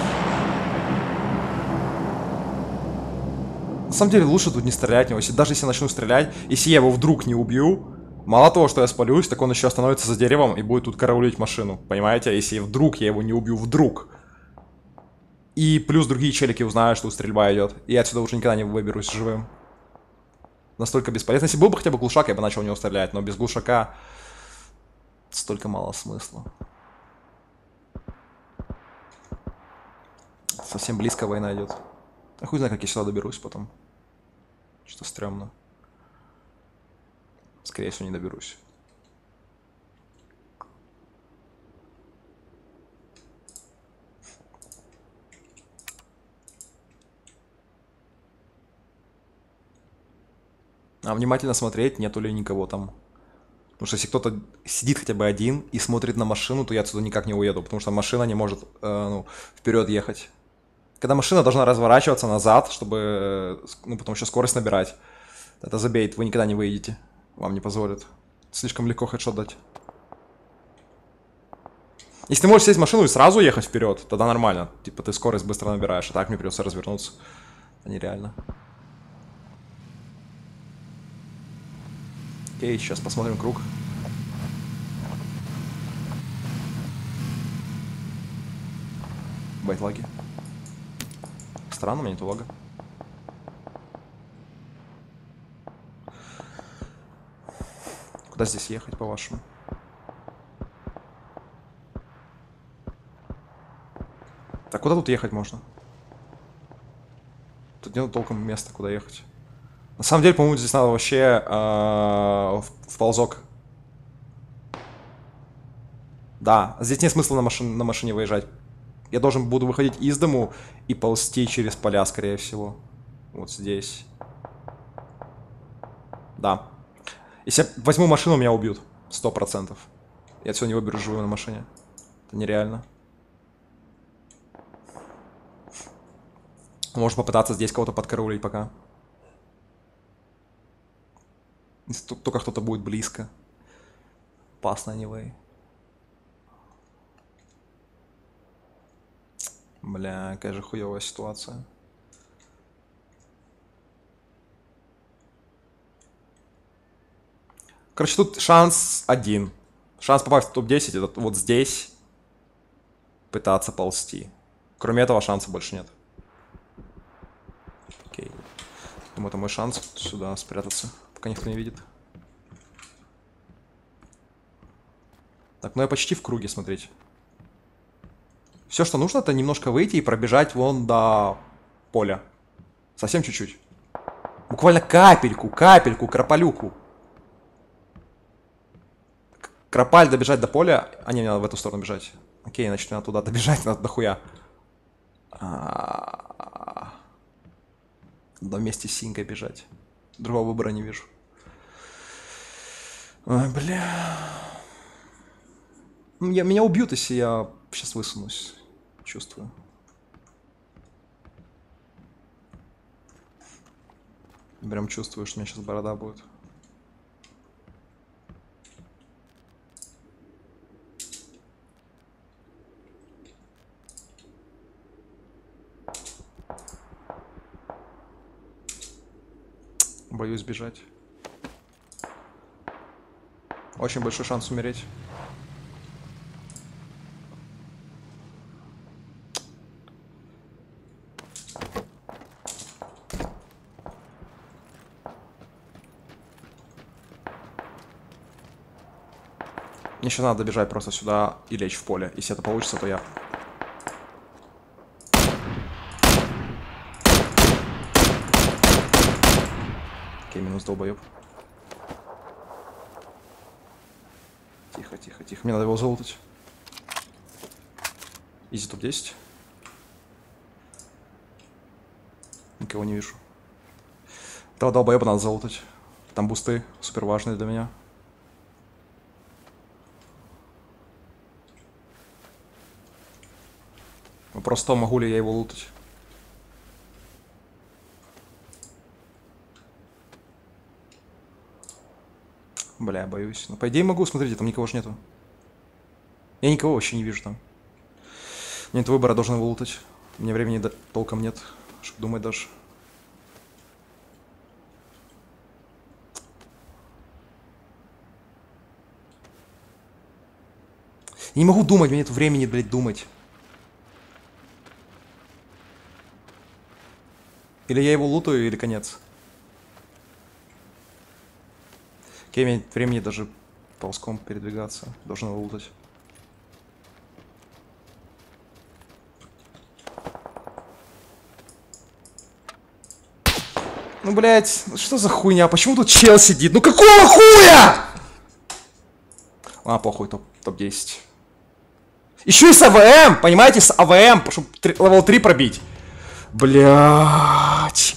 На самом деле лучше тут не стрелять в него. Даже если я начну стрелять, если я его вдруг не убью, мало того, что я спалюсь, так он еще остановится за деревом и будет тут караулить машину. Понимаете? Если вдруг я его не убью, вдруг. И плюс другие челики узнают, что стрельба идет. И я отсюда уже никогда не выберусь живым. Настолько бесполезно. Если был бы хотя бы глушак, я бы начал в него стрелять. Но без глушака столько мало смысла. Совсем близко война идет. А хуй знает, как я сюда доберусь потом. Что стрёмно. Скорее всего, не доберусь. А внимательно смотреть, нету ли никого там. Потому что если кто-то сидит хотя бы один и смотрит на машину, то я отсюда никак не уеду. Потому что машина не может вперед ехать. Когда машина должна разворачиваться назад, чтобы потом еще скорость набирать. Это забейт, вы никогда не выедете. Вам не позволят. Слишком легко хедшот дать. Если ты можешь сесть в машину и сразу ехать вперед, тогда нормально. Типа ты скорость быстро набираешь, а так мне придется развернуться. Это нереально. Окей, сейчас посмотрим круг. нет лаги. Странно, у меня нет лага. Куда здесь ехать, по-вашему? Так, куда тут ехать можно? Тут нет толком места, куда ехать. На самом деле, по-моему, здесь надо вообще в ползок. Да, здесь нет смысла на машине выезжать. Я буду выходить из дому и ползти через поля, скорее всего. Вот здесь. Да. Если я возьму машину, меня убьют. 100%. Я отсюда не выберу живую на машине. Это нереально. Можно попытаться здесь кого-то подкараулить пока. Если только кто-то будет близко. Опасно, anyway. Бля, какая же хуевая ситуация. Короче, тут шанс один. Шанс попасть в топ-10 это вот здесь пытаться ползти. Кроме этого шанса больше нет. Окей. Думаю, это мой шанс сюда спрятаться, пока никто не видит. Так, ну я почти в круге, смотрите. Все, что нужно, это немножко выйти и пробежать вон до поля. Совсем чуть-чуть. Буквально капельку, кропалюку. Кропаль добежать до поля. А не, мне надо в эту сторону бежать. Окей, значит, мне надо туда добежать, надо дохуя. Надо вместе с Синькой бежать. Другого выбора не вижу. Ой, бля. Меня убьют, если я сейчас высунусь. Чувствую. Прям чувствую, что у меня сейчас борода будет. Боюсь бежать. Очень большой шанс умереть. Мне еще надо добежать просто сюда и лечь в поле. Если это получится, то я... Окей, минус долбоеб. Тихо, тихо, тихо. Мне надо его залутать. Изи топ-10. Никого не вижу. Этого долбоеба надо залутать. Там бусты супер важные для меня. Вопрос в том, могу ли я его лутать. Бля, боюсь. Ну, по идее могу, смотрите, там никого ж нету. Я никого вообще не вижу там. Нет выбора, должен его лутать. У меня времени толком нет, чтобы думать даже. Я не могу думать, у меня нет времени, блядь, думать. Или я его лутаю, или конец. Окей, у меня нет времени даже ползком передвигаться. Должен его лутать. Ну, блядь, что за хуйня? Почему тут чел сидит? Ну какого хуя? А, похуй, топ-10. Еще и с АВМ, понимаете, с АВМ, чтобы левел 3 пробить. Блядь.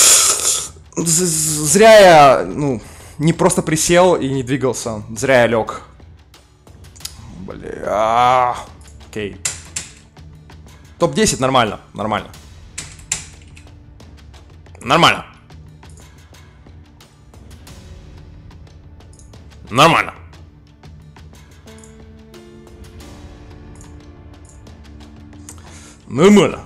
Зря я, ну, не просто присел и не двигался. Зря я лег. Бля. Окей. Топ-10 нормально, нормально. Нормально. Нормально. Нормально.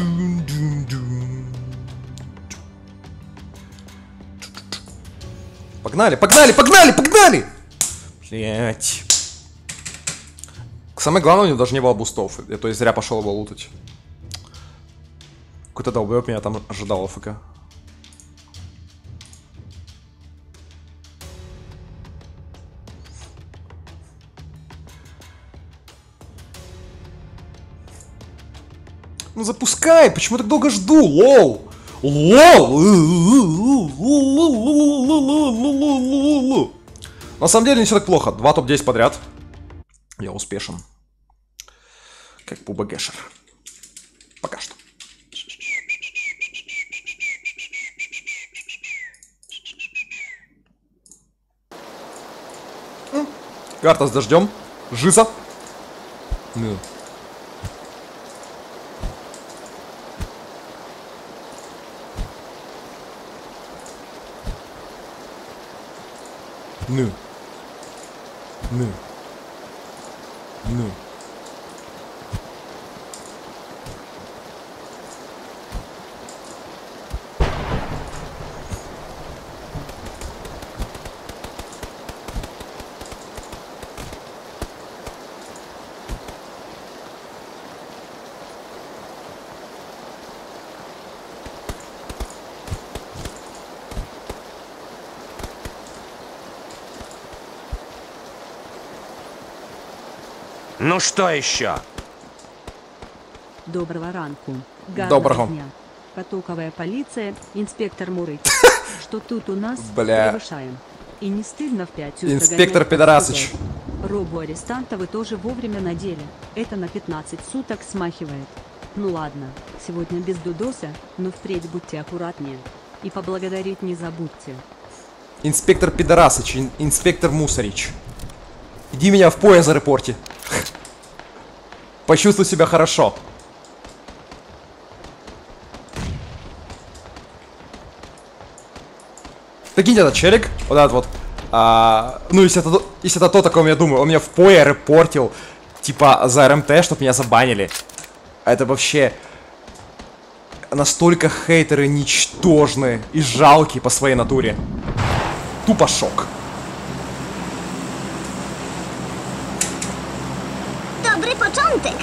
Погнали, погнали, погнали, погнали! Блять. Самое главное, у него даже не было бустов. Я то есть зря пошел его лутать. Какой-то долбоёб меня там ожидал АФК. Ну запускай! Почему я так долго жду? Лол! Лол! На самом деле не все так плохо. 2 топ-10 подряд. Я успешен. Как ПУБГшер. Пока что. Карта с дождем. Жиза. Ну. Ну. Ну. Ну. Ну что еще? Доброго ранку. Доброго. Дня. Потоковая полиция, инспектор Мурыч. Что тут у нас? Бля. Превышаем. И не стыдно в 5 утра Инспектор гонять под Пидорасыч. студой? Робу арестанта вы тоже вовремя надели. Это на 15 суток смахивает. Ну ладно, сегодня без Дудоса, но впредь будьте аккуратнее. И поблагодарить не забудьте. Инспектор Пидорасыч, инспектор Мусорич. Иди меня в пояс зарепорти. Почувствуй себя хорошо. Прикинь, этот челик, вот этот вот. Ну, если это то, о ком я думаю, он меня в пое репортил, типа, за РМТ, чтобы меня забанили. Это вообще настолько хейтеры ничтожные и жалкие по своей натуре. Тупо шок. Dobry początek.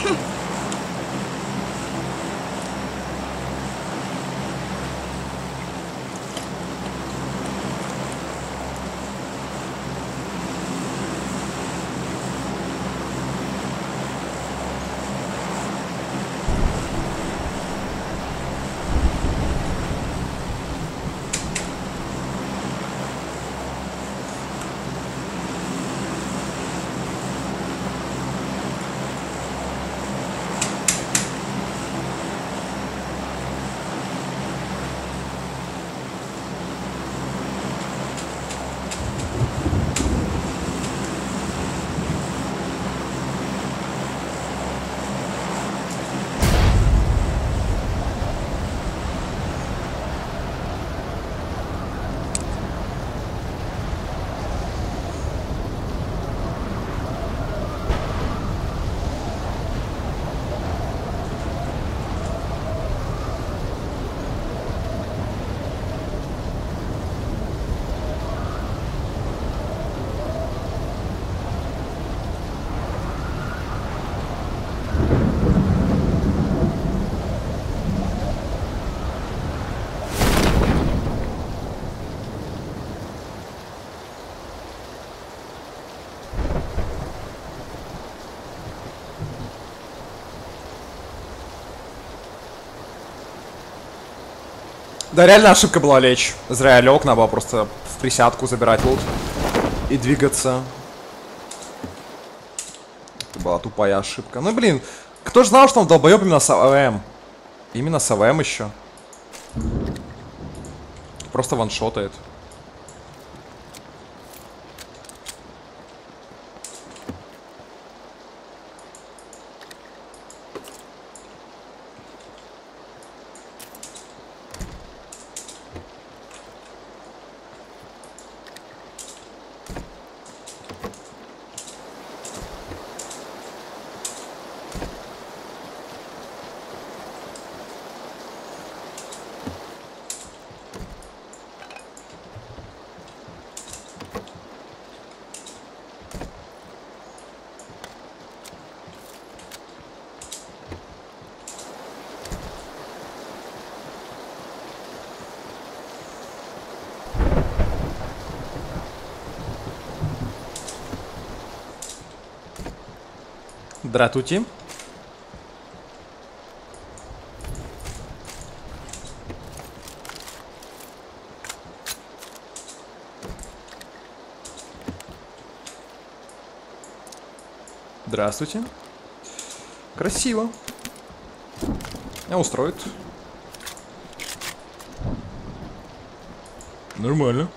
Да, реально ошибка была лечь. Зря я лег, надо было просто в присядку забирать лут и двигаться. Это была тупая ошибка. Ну, блин, кто ж знал, что он долбоеб именно с АВМ? Именно с АВМ еще. Просто ваншотает. Здравствуйте. Здравствуйте. Красиво. Меня устроит. Нормально.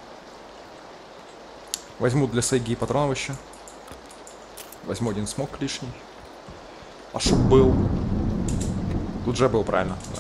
Возьму для сайги патронов еще. Возьму один смог лишний. А чтоб был. Тут же был, правильно. Да.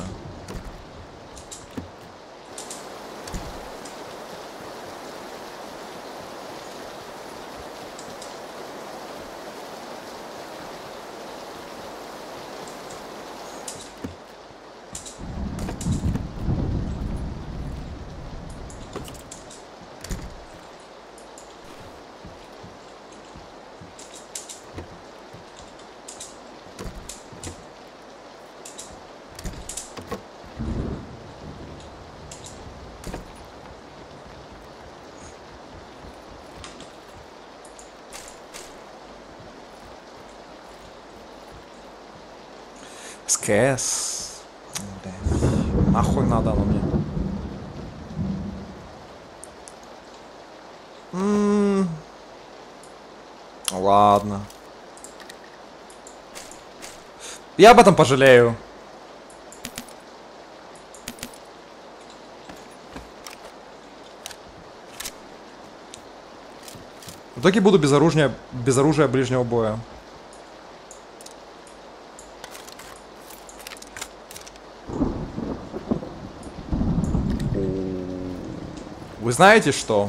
СКС. Блядь. Нахуй надо оно мне. Ладно. Я об этом пожалею. В итоге буду без оружия ближнего боя. Вы знаете что?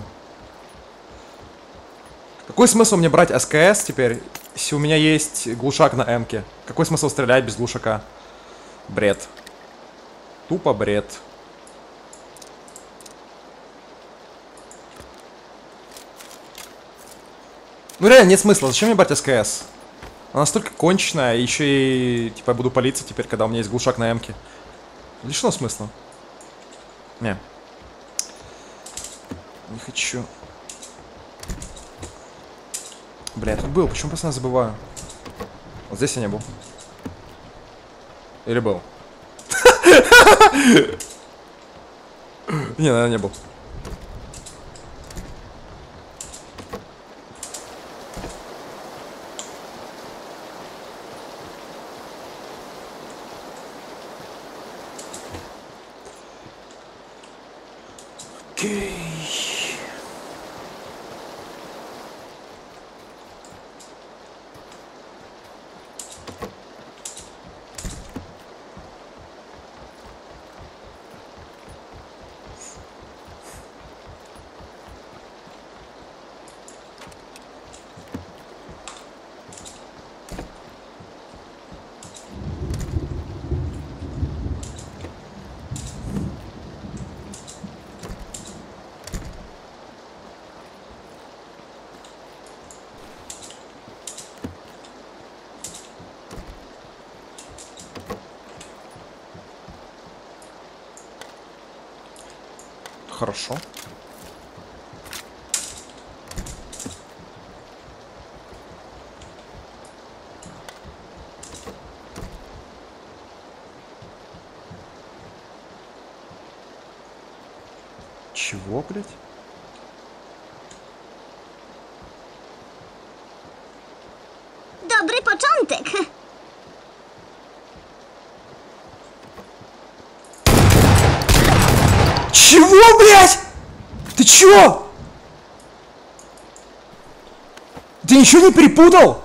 Какой смысл мне брать СКС теперь, если у меня есть глушак на М-ке? Какой смысл стрелять без глушака? Бред. Тупо бред. Ну реально нет смысла. Зачем мне брать СКС? Она настолько конченая, еще и типа я буду палиться теперь, когда у меня есть глушак на М-ке. Лишено смысла. Не. Не хочу. Бля, я тут был, почему постоянно забываю? Вот здесь я не был. Или был? Не, наверное, не был. Окей. Хорошо. Чего, блядь? Dobry początek. Чего, блядь? Ты чё? Ты ничего не перепутал?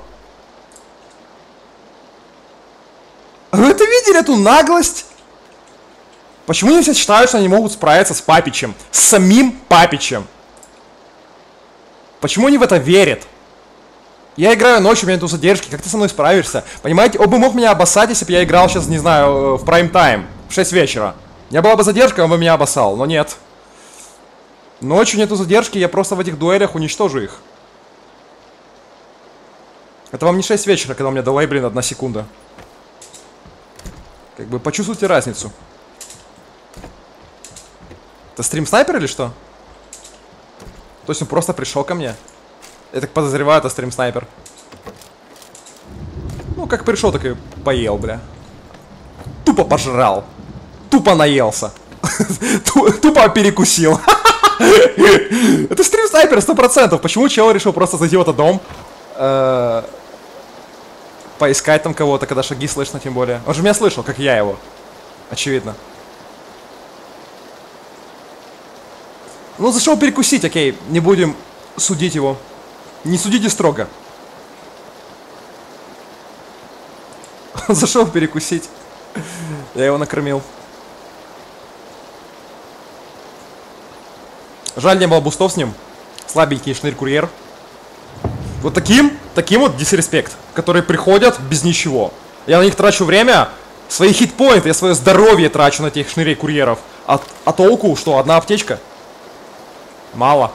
Вы это видели, эту наглость? Почему они все считают, что они могут справиться с Папичем? С самим Папичем? Почему они в это верят? Я играю ночью, у меня нету задержки, как ты со мной справишься? Понимаете, он бы мог меня обоссать, если бы я играл сейчас, не знаю, в прайм-тайм, в 6 вечера. У меня была бы задержка, он бы меня обоссал, но нет. Ночью нету задержки, я просто в этих дуэлях уничтожу их. Это вам не 6 вечера, когда у меня делей, блин, 1 секунда. Как бы почувствуйте разницу. Это стрим-снайпер или что? То есть он просто пришел ко мне? Я так подозреваю, это стрим-снайпер. как пришел, так и поел, бля. Тупо пожрал. Тупо наелся. Тупо перекусил. Это стрим снайпер 100%. Почему чел решил просто зайти в этот дом? Поискать там кого-то, когда шаги слышно, тем более. Он же меня слышал, как я его. Очевидно. Ну, зашел перекусить, окей. Не будем судить его. Не судите строго. Он зашел перекусить. Я его накормил. Жаль, не было бустов с ним. Слабенький шнырь-курьер. Вот таким вот дисреспект, которые приходят без ничего. Я на них трачу время, свои хитпоинты, я свое здоровье трачу на этих шнырей-курьеров. А толку что, одна аптечка? Мало.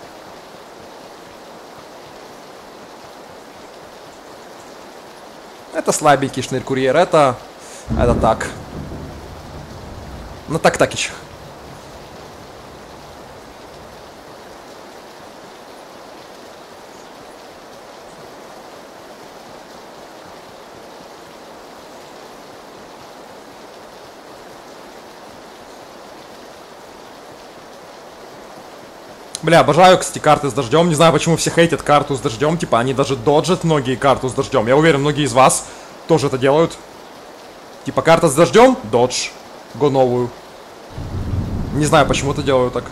Это слабенький шнырь-курьер, это так. На так-такищах. Бля, обожаю, кстати, карты с дождем. Не знаю, почему все хейтят карту с дождем. Типа, они даже доджат многие карту с дождем. Я уверен, многие из вас тоже это делают. Типа, карта с дождем, додж. Го новую. Не знаю, почему это делаю так.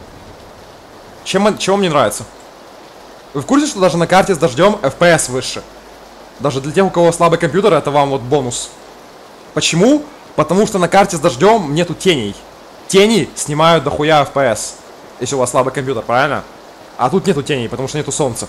Чего мне нравится? Вы в курсе, что даже на карте с дождем FPS выше? Даже для тех, у кого слабый компьютер, это вам вот бонус. Почему? Потому что на карте с дождем нету теней. Тени снимают дохуя FPS. Если у вас слабый компьютер, правильно? А тут нету теней, потому что нету солнца.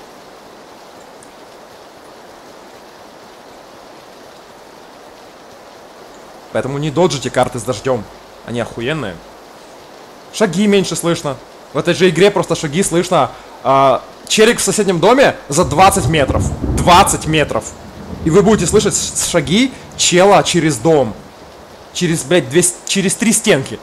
Поэтому не доджите карты с дождем. Они охуенные. Шаги меньше слышно. В этой же игре просто шаги слышно. Челик в соседнем доме за 20 метров. 20 метров. И вы будете слышать шаги чела через дом. Через, блядь, через 3 стенки.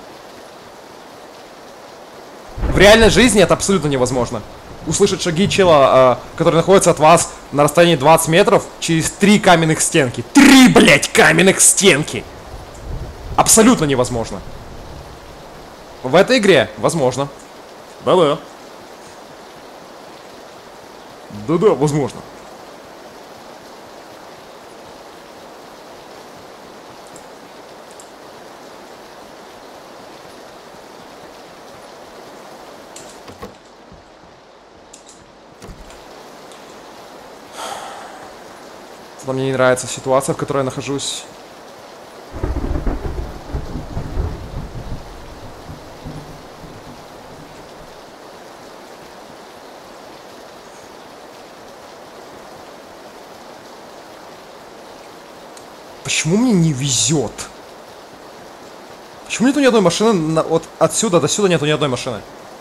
В реальной жизни это абсолютно невозможно. Услышать шаги чела, который находится от вас на расстоянии 20 метров, через 3 каменных стенки. 3, блядь, каменных стенки! Абсолютно невозможно. В этой игре возможно. Да-да. Да-да, возможно. Мне не нравится ситуация, в которой я нахожусь. Почему мне не везет? Почему нету ни одной машины? Вот отсюда до сюда нету ни одной машины.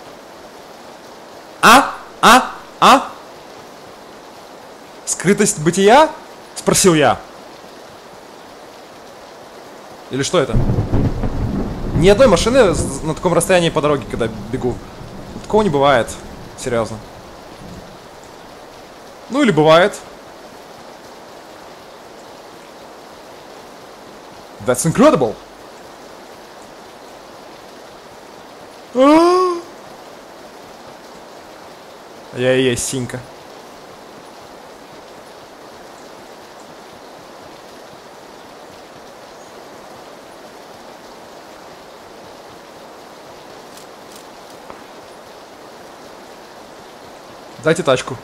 Скрытость бытия? Спросил я. Или что это? Ни одной машины на таком расстоянии по дороге, когда бегу. Такого не бывает. Серьезно. Ну или бывает. That's incredible. Я и есть синька. Дайте тачку.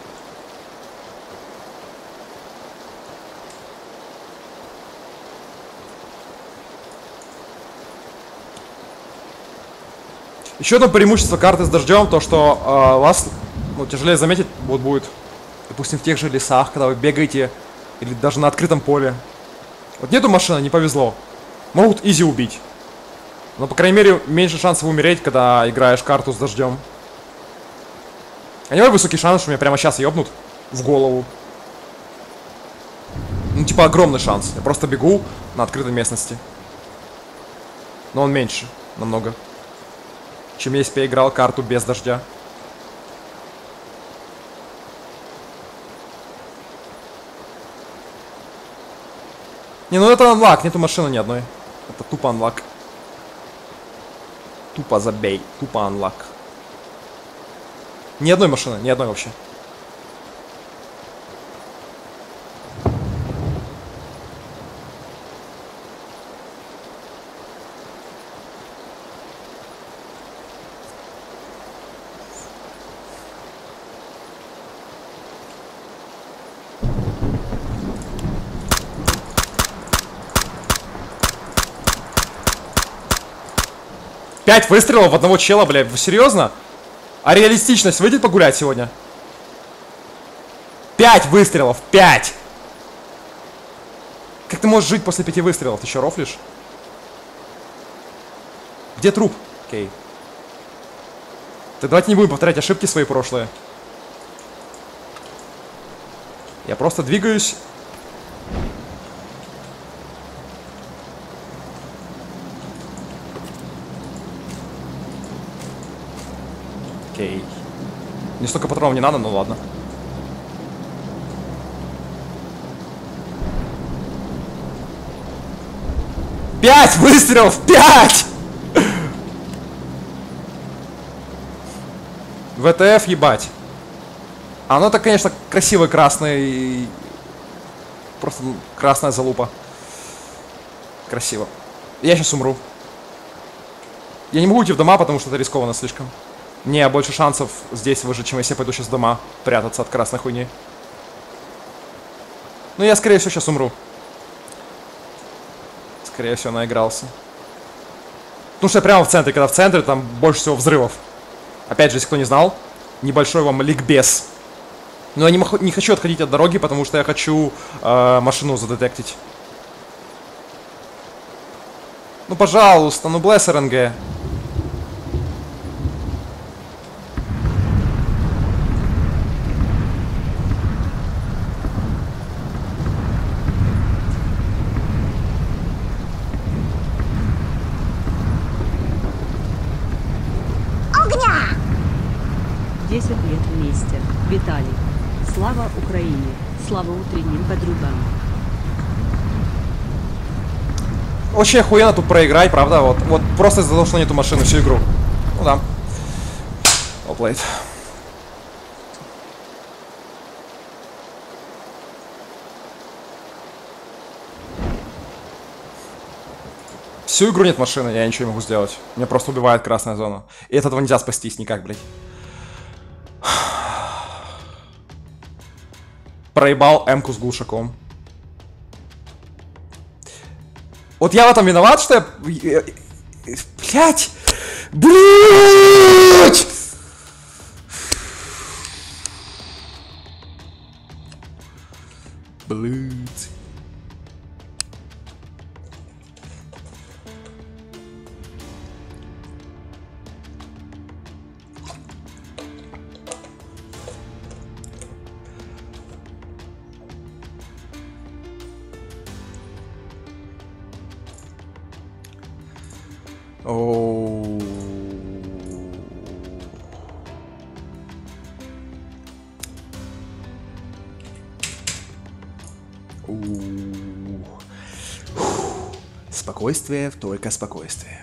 Еще одно преимущество карты с дождем, то что вас тяжелее заметить вот будет, допустим, в тех же лесах, когда вы бегаете, или даже на открытом поле. Вот нету машины, не повезло. Могут изи убить. Но, по крайней мере, меньше шансов умереть, когда играешь карту с дождем. А не высокий шанс, что меня прямо сейчас ёбнут в голову. Ну, типа, огромный шанс. Я просто бегу на открытой местности. Но он меньше, намного, чем если бы я играл карту без дождя. Не, ну это анлак, нету машины ни одной. Это тупо анлак. Тупо забей, тупо анлак. Ни одной машины, ни одной вообще. Пять выстрелов в одного чела, блядь, вы серьезно? А реалистичность выйдет погулять сегодня? 5 выстрелов, 5! Как ты можешь жить после 5 выстрелов? Ты еще рофлишь? Где труп? Окей. Так давайте не будем повторять ошибки свои прошлые. Я просто двигаюсь. Окей. Не столько патронов не надо, ну ладно. Пять выстрелов! 5! ВТФ ебать. Оно-то, конечно, красивый красный. Просто красная залупа. Красиво. Я сейчас умру. Я не могу уйти в дома, потому что это рискованно слишком. Не, больше шансов здесь выжить, чем если я пойду сейчас в дома прятаться от красной хуйни. Ну, я, скорее всего, сейчас умру. Скорее всего, наигрался. Потому что я прямо в центре. Когда в центре, там больше всего взрывов. Опять же, если кто не знал, небольшой вам ликбез. Но я не хочу отходить от дороги, потому что я хочу машину задетектить. Ну, пожалуйста, ну, блесс РНГ. Огня! 10 лет вместе. Виталий. Слава Украине. Слава утренним подругам. Очень охуенно тут проиграть, правда? Вот просто из-за того, что нету машины всю игру. Ну да. Well played. Всю игру нет машины, я ничего не могу сделать. Меня просто убивает красная зона. И от этого нельзя спастись никак, блядь. Проебал М-ку с глушаком. Вот я в этом виноват, что я... Блядь! Блядь! Блядь. Оу. Спокойствие, только спокойствие.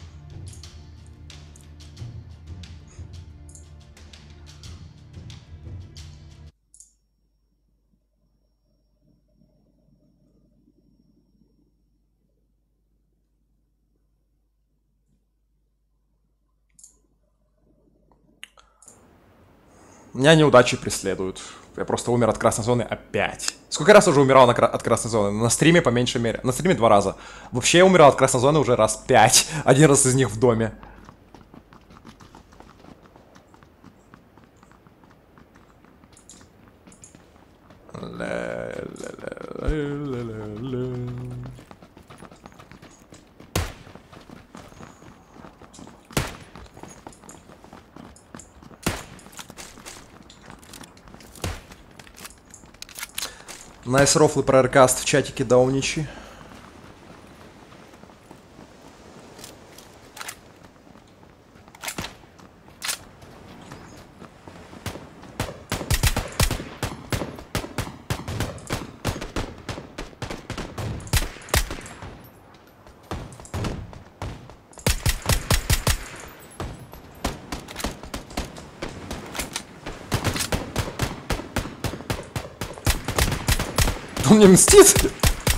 Меня неудачи преследуют. Я просто умер от красной зоны опять. Сколько раз уже умирал от красной зоны? На стриме по меньшей мере. На стриме 2 раза. Вообще я умирал от красной зоны уже раз 5. Один раз из них в доме. Найс рофлы про Aircast в чатике Дауничи. Он мне мстит?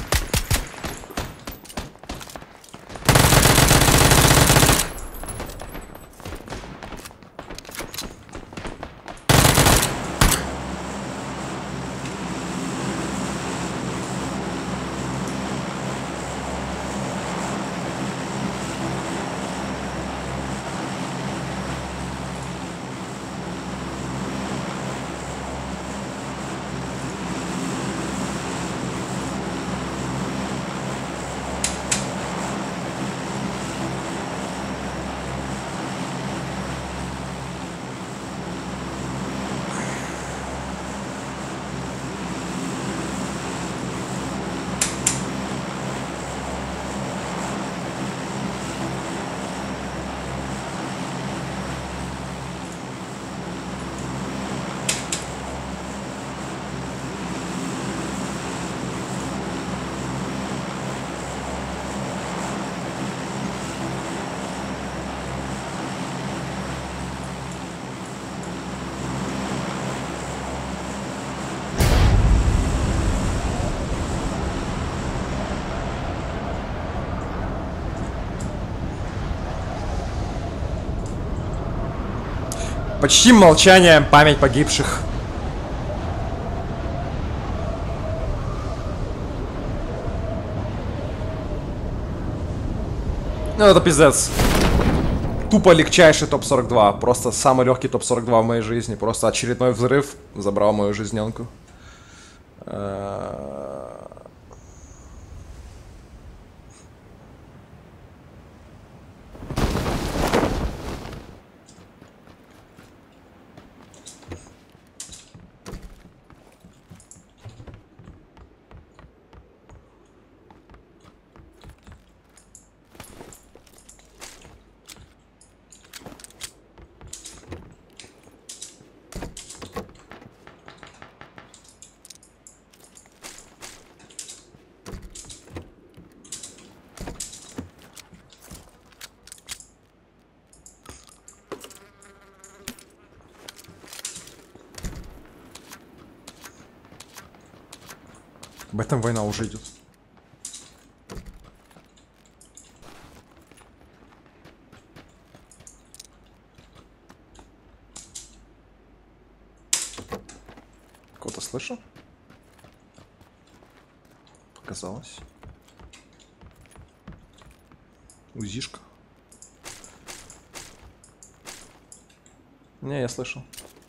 Почти молчание, память погибших. Ну, это пиздец. Тупо легчайший топ-42. Просто самый легкий топ-42 в моей жизни. Просто очередной взрыв забрал мою жизненку. В этом война уже идет. Кого-то слышал? Показалось. Узишка. Не, я слышал.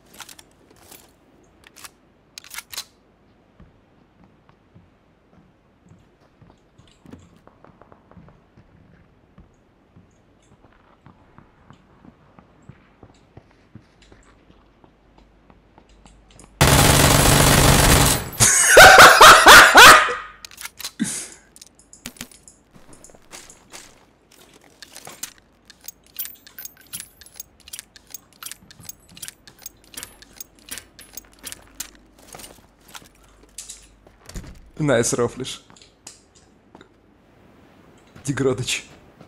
Найс, рофлиш. Деградыч.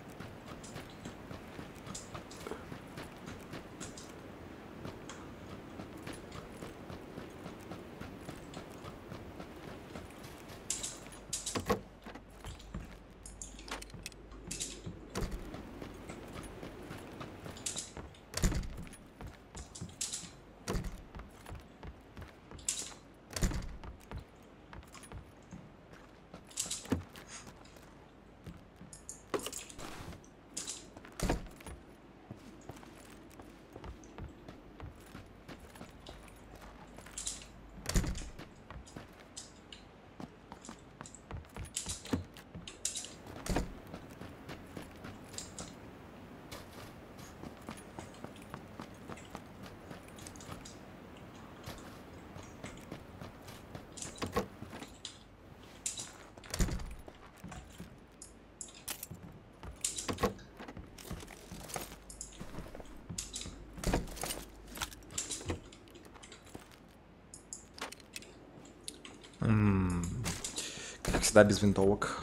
Как всегда, без винтовок.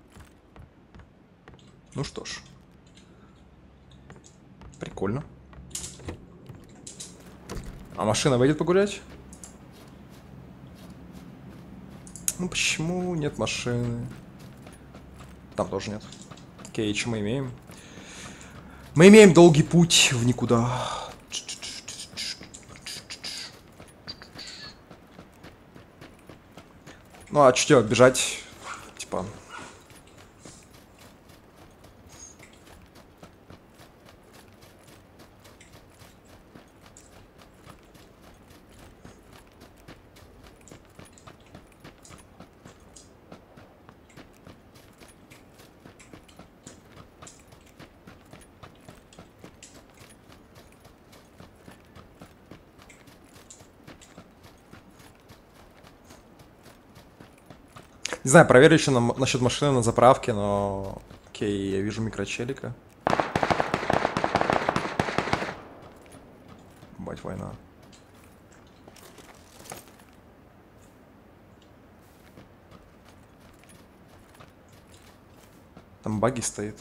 Ну что ж. Прикольно. А машина выйдет погулять? Ну почему нет машины? Там тоже нет. Окей, что мы имеем? Мы имеем долгий путь в никуда. Ну а что делать? Бежать? Типа... Не знаю, проверю еще насчет машины на заправке, но... Окей, я вижу микрочелика. Бать, война. Там баги стоит.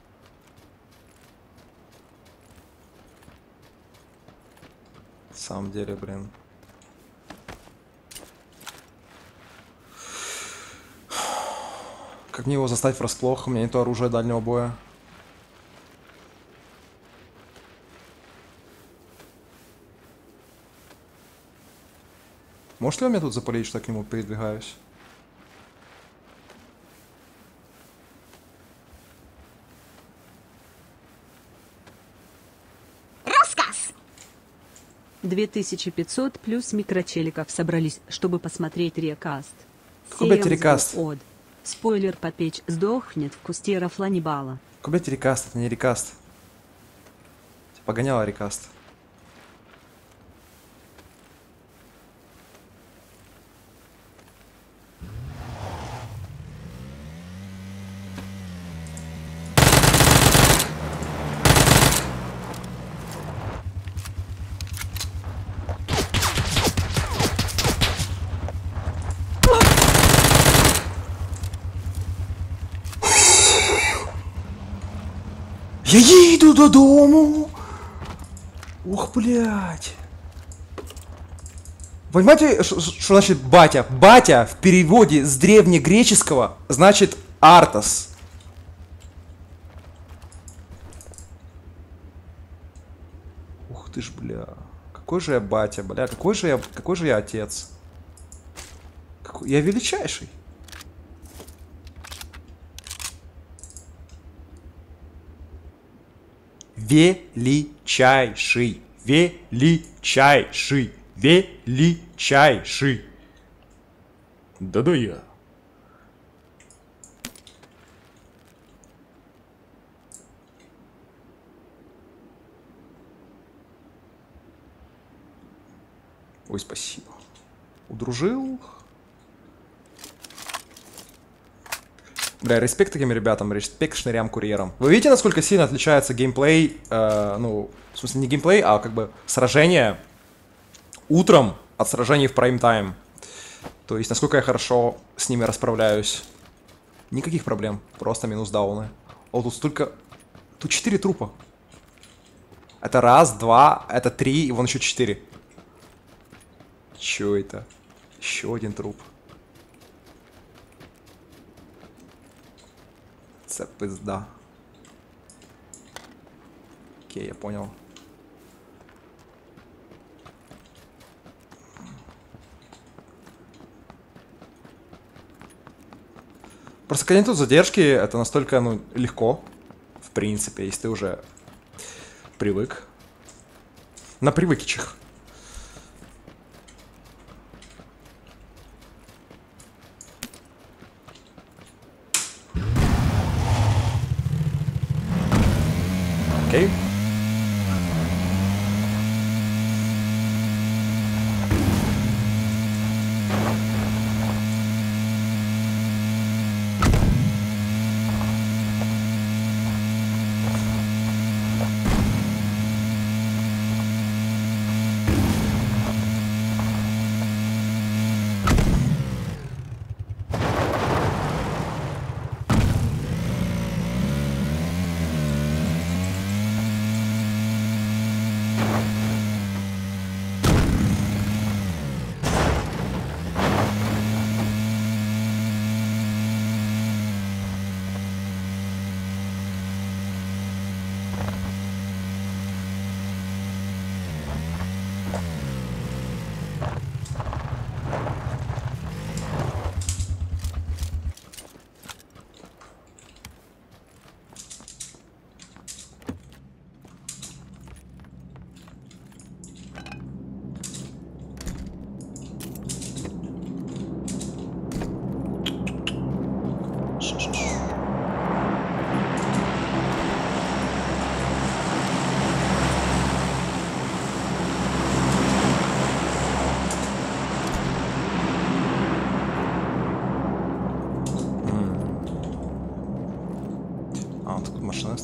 В самом деле, блин. Как мне его застать врасплох? У меня нету оружия дальнего боя. Может ли он меня тут запалить, что я к нему передвигаюсь? Рассказ. 2500 плюс микрочеликов собрались, чтобы посмотреть рекаст. Какой, блядь, рекаст? Од. Спойлер, Попеч сдохнет в кусте рафланибала. Какой, блядь, рекаст? Это не рекаст. Погоняла рекаст. Я еду додому! Ух, блядь. Понимаете, что значит батя? Батя в переводе с древнегреческого значит Артас. Ух ты ж, бля. Какой же я батя, бля. Какой же я отец. Я величайший. Величайший. Величайший. Величайший. Да-да я. Ой, спасибо. Удружил. Бля, респект таким ребятам, респект шнырям-курьерам. Вы видите, насколько сильно отличается геймплей, ну, в смысле не геймплей, а как бы сражение утром от сражений в прайм-тайм. То есть, насколько я хорошо с ними расправляюсь. Никаких проблем, просто минус дауны. О, тут столько... Тут 4 трупа. Это раз, два, это 3, и вон еще 4. Чё это? Еще один труп. Це пизда. Окей, я понял. Просто когда нету задержки, это настолько, ну, легко. В принципе, если ты уже привык. На привыкичих. Окей.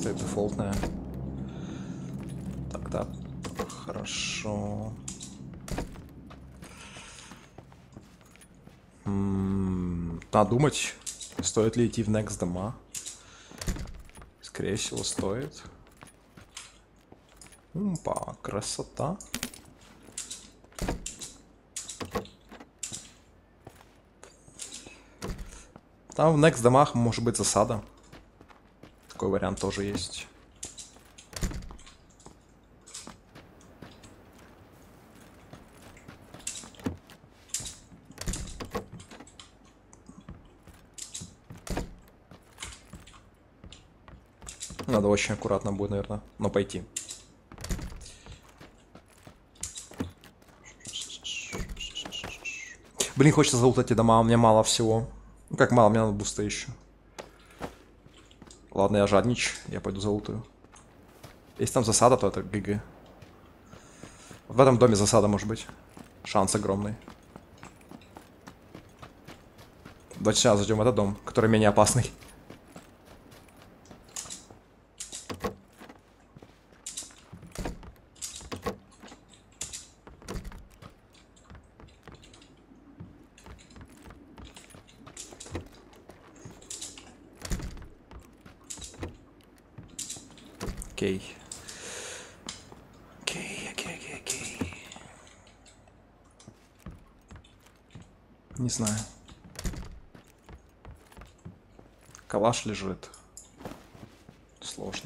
стоит дефолтная. Тогда хорошо. Надо думать, стоит ли идти в next дома. Скорее всего, стоит. Опа, красота. Там в next домах может быть засада. Такой вариант тоже есть. Надо очень аккуратно будет, наверное, но пойти. Блин, хочется залутать эти дома, у меня мало всего. Ну как мало, мне надо буста еще. Ладно, я жаднич, я пойду залутаю. Если там засада, то это ГГ. В этом доме засада может быть. Шанс огромный. Давайте сейчас зайдем в этот дом, который менее опасный. Окей. Окей. Не знаю. Калаш лежит. Сложно.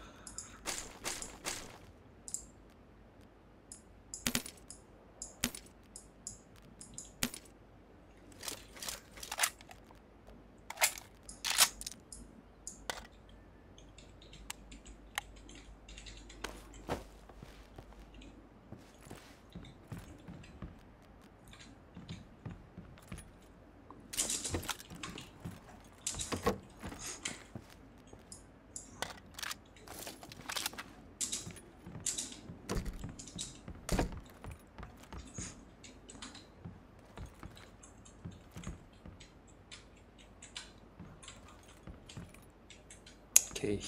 Окей.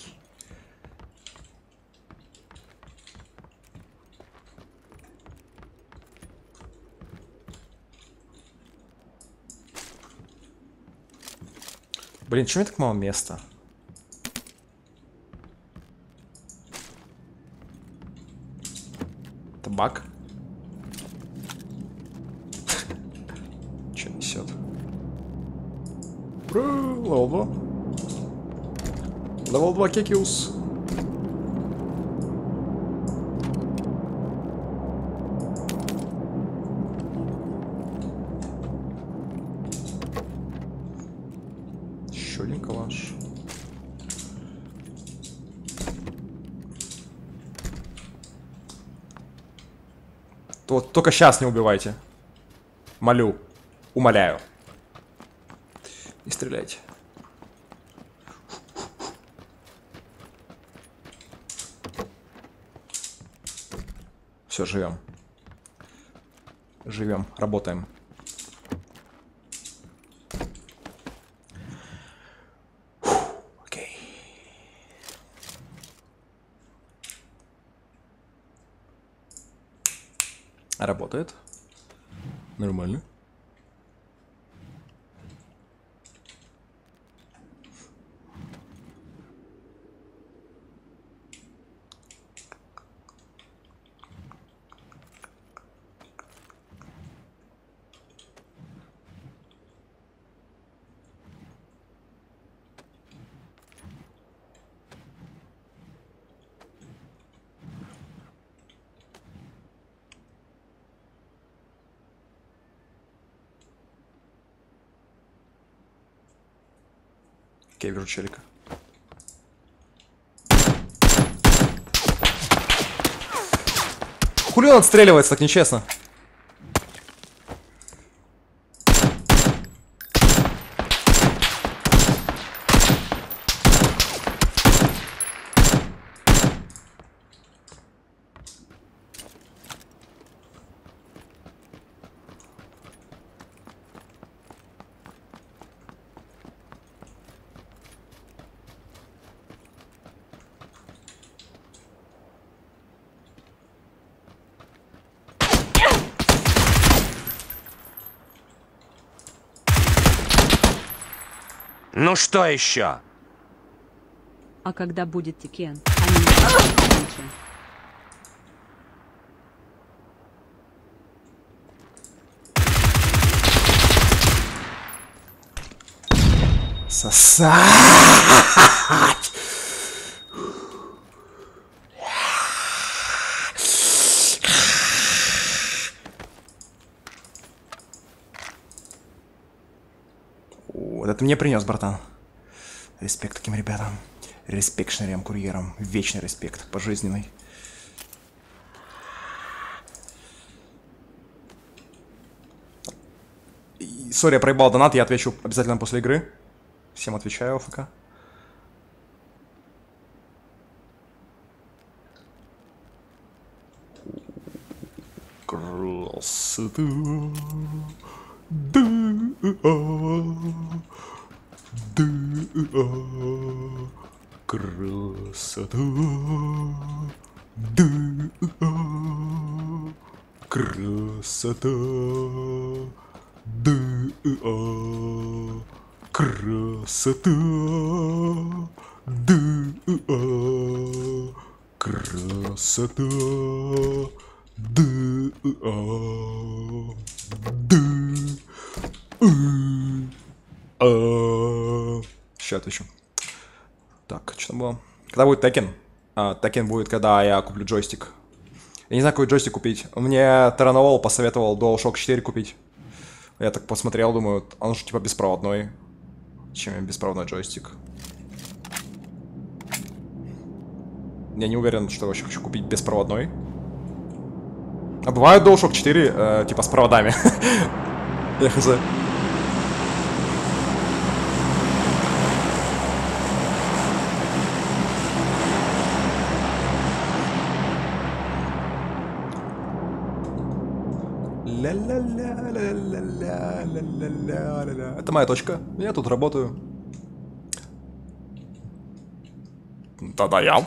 Блин, чего мне так мало места? Это баг? Че несет? Ура, левел 2. Левел 2 Кекиус. Еще один калаш. Только сейчас не убивайте. Молю. Умоляю. Не стреляйте. Все, живем. Живем, работаем. Окей. Работает. Нормально. Окей, вижу челика. Хули он отстреливается так нечестно? Ну что еще? А когда будет Текен? Они не хотят встречи. Сосать! Вот это мне принес, братан. Респект таким ребятам. Респект шнырям-курьерам. Вечный респект, пожизненный. Сори, я проебал донат, я отвечу обязательно после игры. Всем отвечаю, АФК. Красота. Красота. Красота. Красота. Красота. Сейчас отвечу. Так, что там было? Когда будет Tekken? Tekken будет, когда я куплю джойстик. Я не знаю, какой джойстик купить. Мне Таранол посоветовал DualShock 4 купить. Я так посмотрел, думаю, он же типа беспроводной. Чем беспроводной джойстик? Я не уверен, что вообще хочу купить беспроводной. А бывают DualShock 4 типа с проводами. Я хз. Ля-ля-ля-ля-ля-ля-ля-ля-ля. Это моя точка. Я тут работаю. Да-да, я.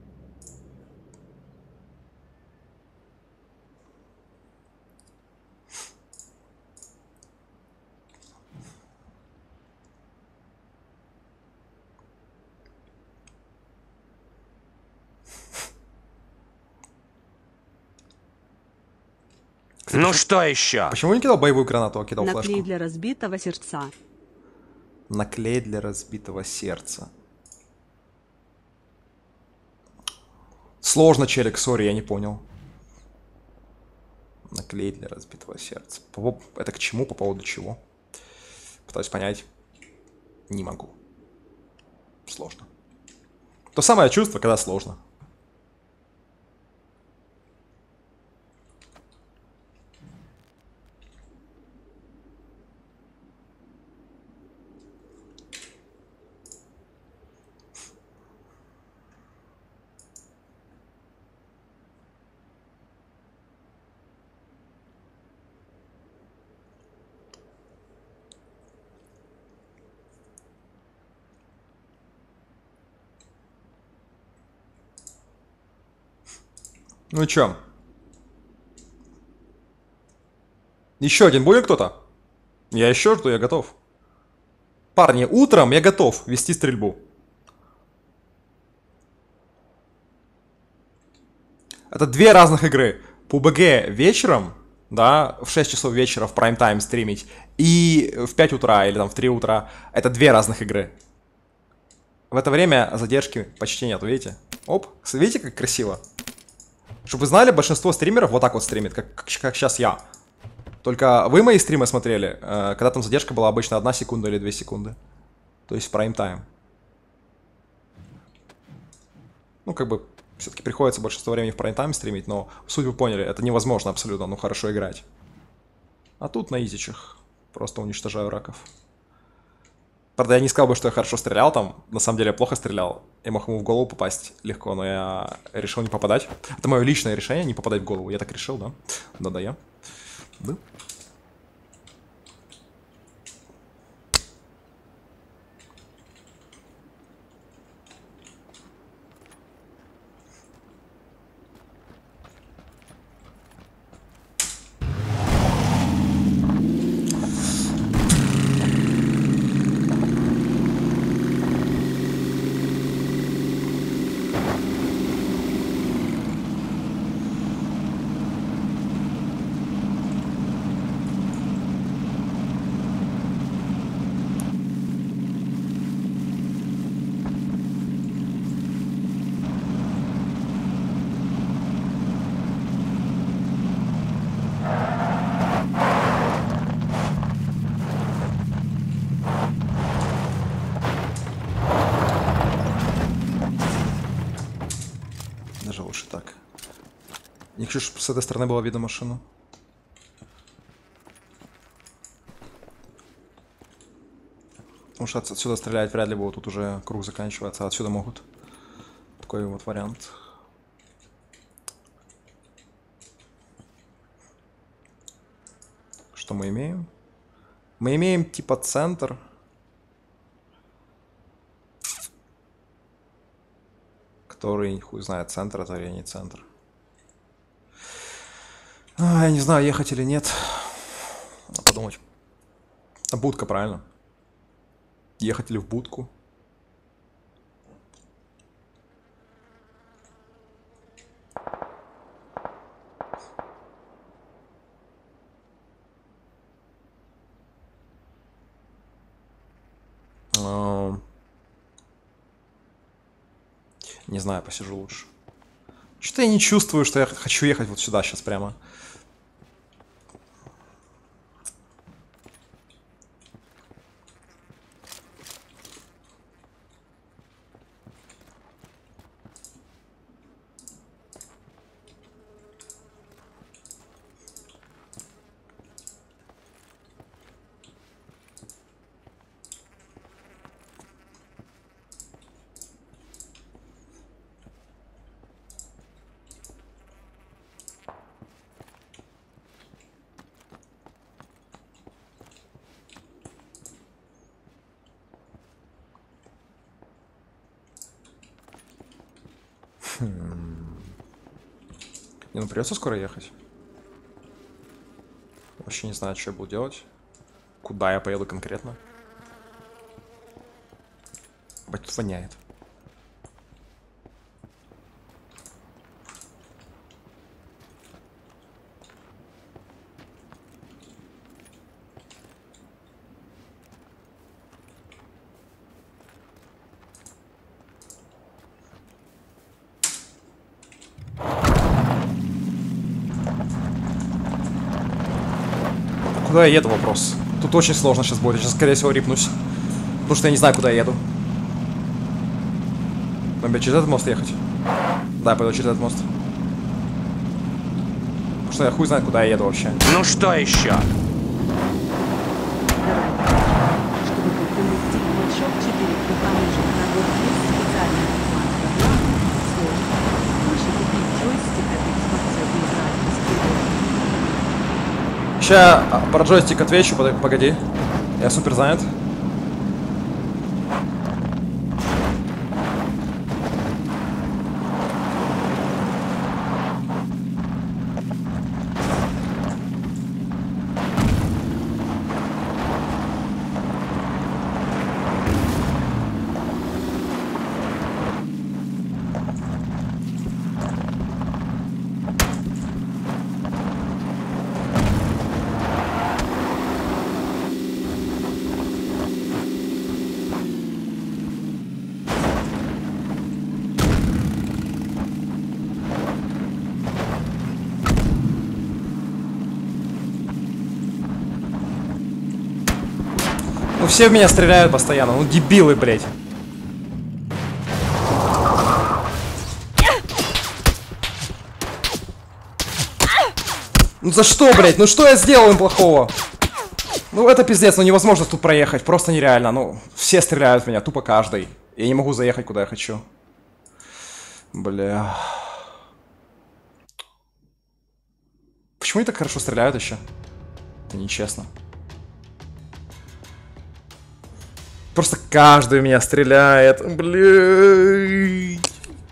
Ну что еще? Почему не кидал боевую гранату, а кидал Наклей флешку? для разбитого сердца. Наклей для разбитого сердца. Сложно, челик, сори, я не понял. Наклей для разбитого сердца. Это к чему, по поводу чего? Пытаюсь понять. Не могу. Сложно. То самое чувство, когда сложно. Ну чё? Еще один будет кто-то? Я еще жду, я готов. Парни, утром я готов вести стрельбу. Это две разных игры. PUBG вечером, да, в 6 часов вечера в прайм-тайм стримить, и в 5 утра или там в 3 утра. Это две разных игры. В это время задержки почти нету, видите? Оп, видите, как красиво? Чтобы вы знали, большинство стримеров вот так вот стримит, как сейчас я. Только вы мои стримы смотрели, когда там задержка была обычно 1 секунда или 2 секунды. То есть в прайм-тайм. Ну, как бы, все-таки приходится большинство времени в прайм-тайм стримить, но суть вы поняли, это невозможно абсолютно, ну, хорошо играть. А тут на изичах. Просто уничтожаю раков. Правда, я не сказал бы, что я хорошо стрелял там. На самом деле я плохо стрелял. Я мог ему в голову попасть легко, но я решил не попадать. Это мое личное решение, не попадать в голову. Я так решил, да? Да-да, я. Да. Не хочу, чтобы с этой стороны было видно машину. Потому что отсюда стрелять вряд ли будут, тут уже круг заканчивается, а отсюда могут. Такой вот вариант. Что мы имеем? Мы имеем типа центр. Который, хуй знает, центр это или не центр. Я не знаю, ехать или нет. Надо подумать. А будка, правильно? Ехать ли в будку? Не знаю, посижу лучше. Что-то я не чувствую, что я хочу ехать вот сюда сейчас прямо. Не, ну придется скоро ехать. Вообще не знаю, что я буду делать. Куда я поеду конкретно. Бать, тут воняет. Куда я еду, вопрос. Тут очень сложно сейчас будет. Я сейчас, скорее всего, рипнусь. Потому что я не знаю, куда я еду. Надо через этот мост ехать? Да, я пойду через этот мост. Потому что я хуй знает, куда я еду вообще. Ну что еще? Чтобы подтянуть большой 4, то поможет набор есть специальный план. Сложно. Лучше купить джойстик от Xbox и играть без киборга. Сейчас про джойстик отвечу, погоди. Я супер занят. Ну все в меня стреляют постоянно, ну дебилы, блядь. Ну за что, блядь? Ну что я сделал им плохого? Ну это пиздец, ну невозможно тут проехать, просто нереально. Ну все стреляют в меня, тупо каждый. Я не могу заехать куда я хочу. Бля. Почему они так хорошо стреляют еще? Это нечестно. Просто каждый в меня стреляет. Блядь.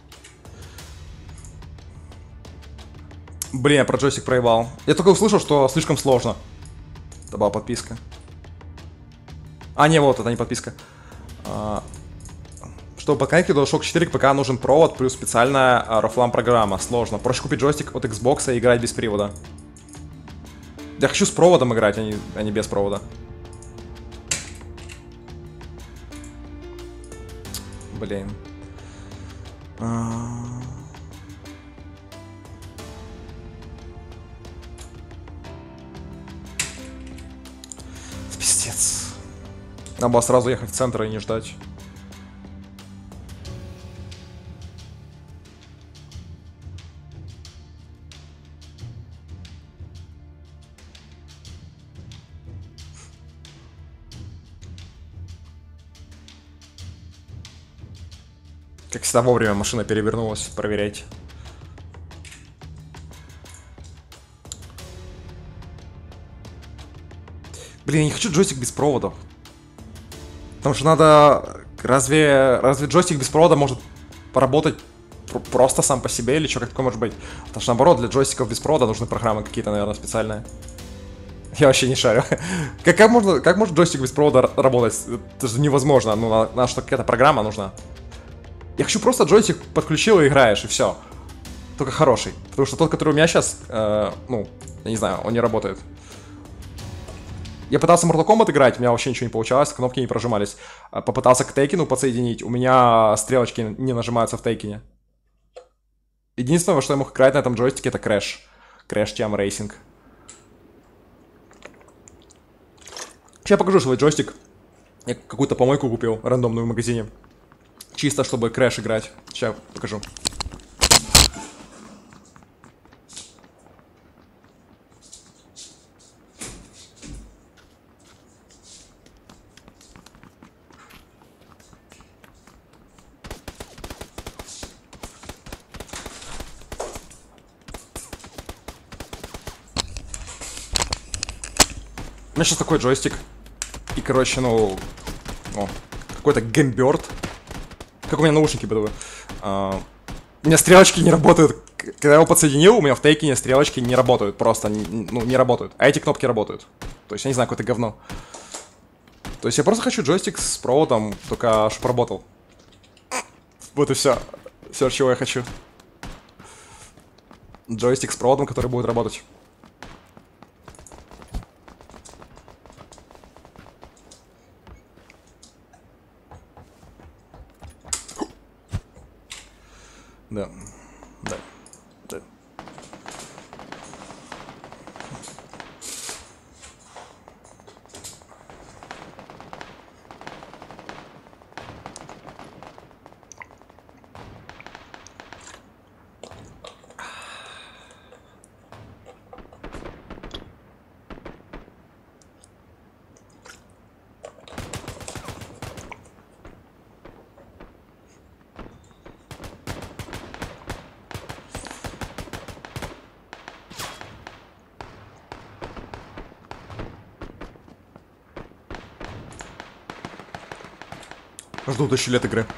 Блин, я про джойстик проебал. Я только услышал, что слишком сложно. Это была подписка. А, не, вот, это не подписка. Чтобы подконнектить DualShock 4 к ПК нужен провод плюс специальная Rofflan программа. Сложно. Проще купить джойстик от Xbox и играть без привода. Я хочу с проводом играть, а не без провода. Блин. Пиздец. Надо было сразу ехать в центр и не ждать. Как всегда, вовремя машина перевернулась. Проверяйте. Блин, я не хочу джойстик без проводов. Потому что надо... Разве джойстик без провода может поработать просто сам по себе? Или что, как такое может быть? Потому что наоборот, для джойстиков без провода нужны программы какие-то, наверное, специальные. Я вообще не шарю. Как может джойстик без провода работать? Это же невозможно. Ну, надо что какая-то программа нужна. Я хочу просто джойстик подключил и играешь, и все. Только хороший. Потому что тот, который у меня сейчас, ну, я не знаю, он не работает. Я пытался в Mortal Kombat играть, у меня вообще ничего не получалось, кнопки не прожимались. Попытался к Тейкину подсоединить, у меня стрелочки не нажимаются в Тейкине. Единственное, во что я мог играть на этом джойстике, это Crash. Crash Team Racing. Сейчас я покажу свой джойстик. Я какую-то помойку купил, рандомную в магазине. Чисто, чтобы Crash играть. Сейчас покажу. У меня сейчас такой джойстик. И, короче, ну... какой-то геймбёрд. Как у меня наушники были. У меня стрелочки не работают. Когда я его подсоединил, у меня в Тейкине стрелочки не работают. Просто, ну, не работают. А эти кнопки работают. То есть, я не знаю, какое-то говно. То есть, я просто хочу джойстик с проводом, только чтобы работал. Вот и все. Все, чего я хочу. Джойстик с проводом, который будет работать. Да. Да. Да. Жду 1000 лет игры.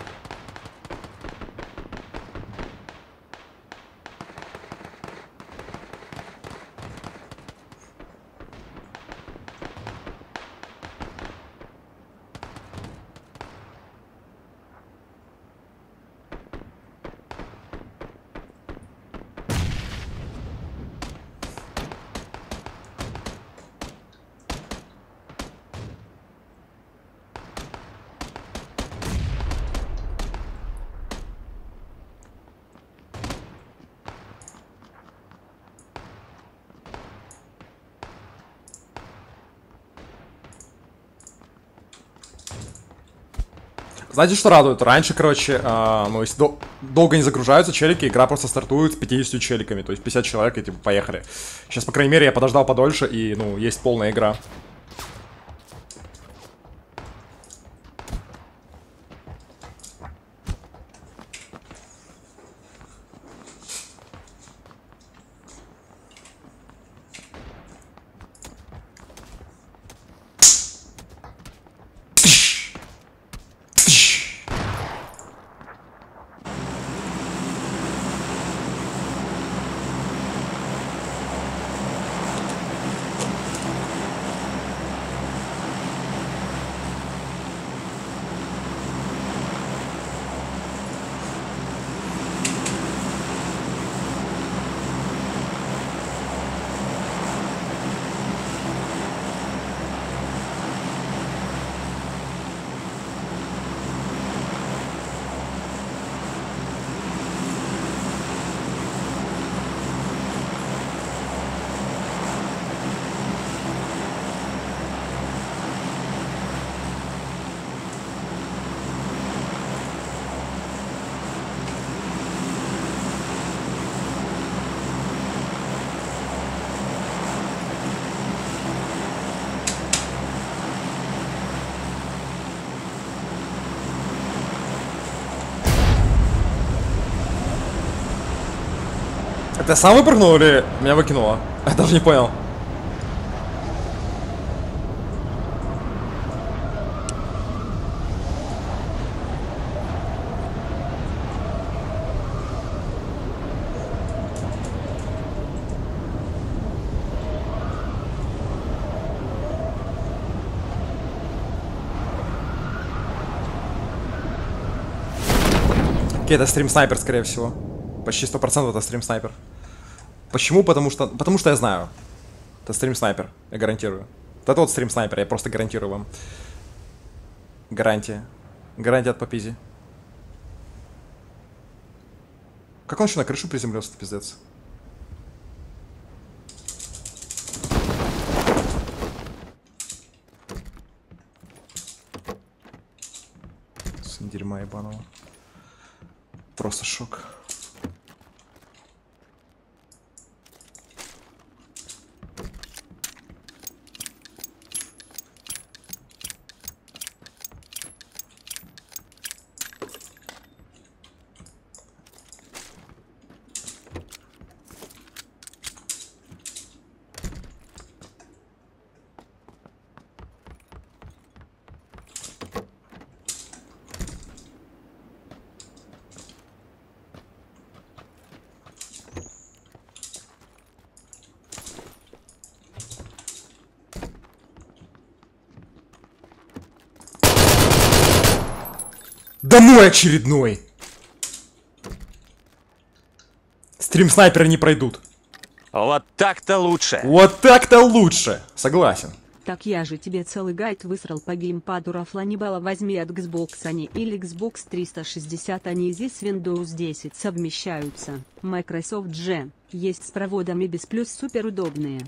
Знаете, что радует? Раньше, короче, ну, если долго не загружаются челики, игра просто стартует с 50 челиками. То есть 50 человек и типа поехали. Сейчас, по крайней мере, я подождал подольше и, ну, есть полная игра. Это я сам выпрыгнул или меня выкинуло? Я даже не понял. Окей, это стрим-снайпер, скорее всего. Почти 100% это стрим-снайпер. Почему? Потому что я знаю. Это стрим-снайпер, я гарантирую. Вот это вот стрим-снайпер, я просто гарантирую вам. Гарантия. Гарантия от Попизи. Как он еще на крышу приземлился, это пиздец. Сын дерьма ебаного. Просто шок. Домой очередной! Стрим-снайперы не пройдут. Вот так-то лучше. Вот так-то лучше. Согласен. Так я же тебе целый гайд высрал по геймпаду Рафланибала. Возьми от Xbox они или Xbox 360, они здесь с Windows 10 совмещаются. Microsoft же есть с проводами без плюс супер удобные.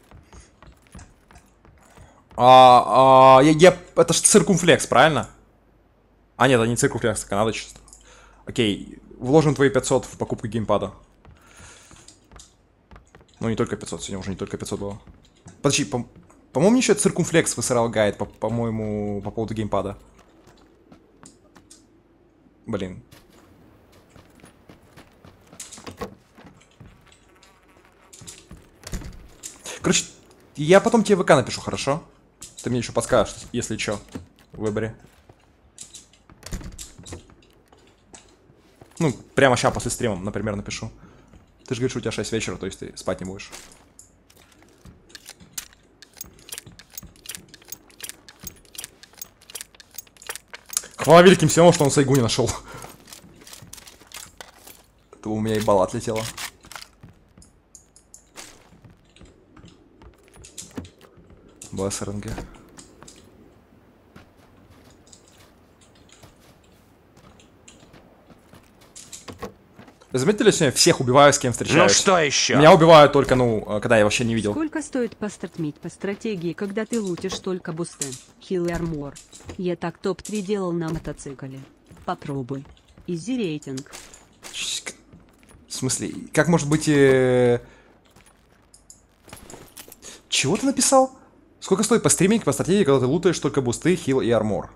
Это ж циркумфлекс, правильно? А нет, это не циркумфлекс, это Канада чисто. Окей, вложим твои 500 в покупку геймпада. Ну не только 500, сегодня уже не только 500 было. Подожди, по-моему, еще циркумфлекс высрал гайд, по-моему, по поводу геймпада. Блин. Короче, я потом тебе ВК напишу, хорошо? Ты мне еще подскажешь, если что, в выборе. Ну, прямо сейчас после стрима, например, напишу. Ты же говоришь, у тебя 6 вечера, то есть ты спать не будешь. Хвала великим силам, что он сайгу не нашел. Это у меня и бала отлетела. Бас РНГ. Вы заметили, что я всех убиваю, с кем встречаюсь? Ну что еще? Меня убивают только, ну, когда я вообще не видел. Сколько стоит постартмить по стратегии, когда ты лутишь только бусты? Хилл и армор. Я так топ-3 делал на мотоцикле. Попробуй. Изи рейтинг. В смысле, как может быть... Чего ты написал? Сколько стоит постриминг по стратегии, когда ты лутаешь только бусты, хил и армор?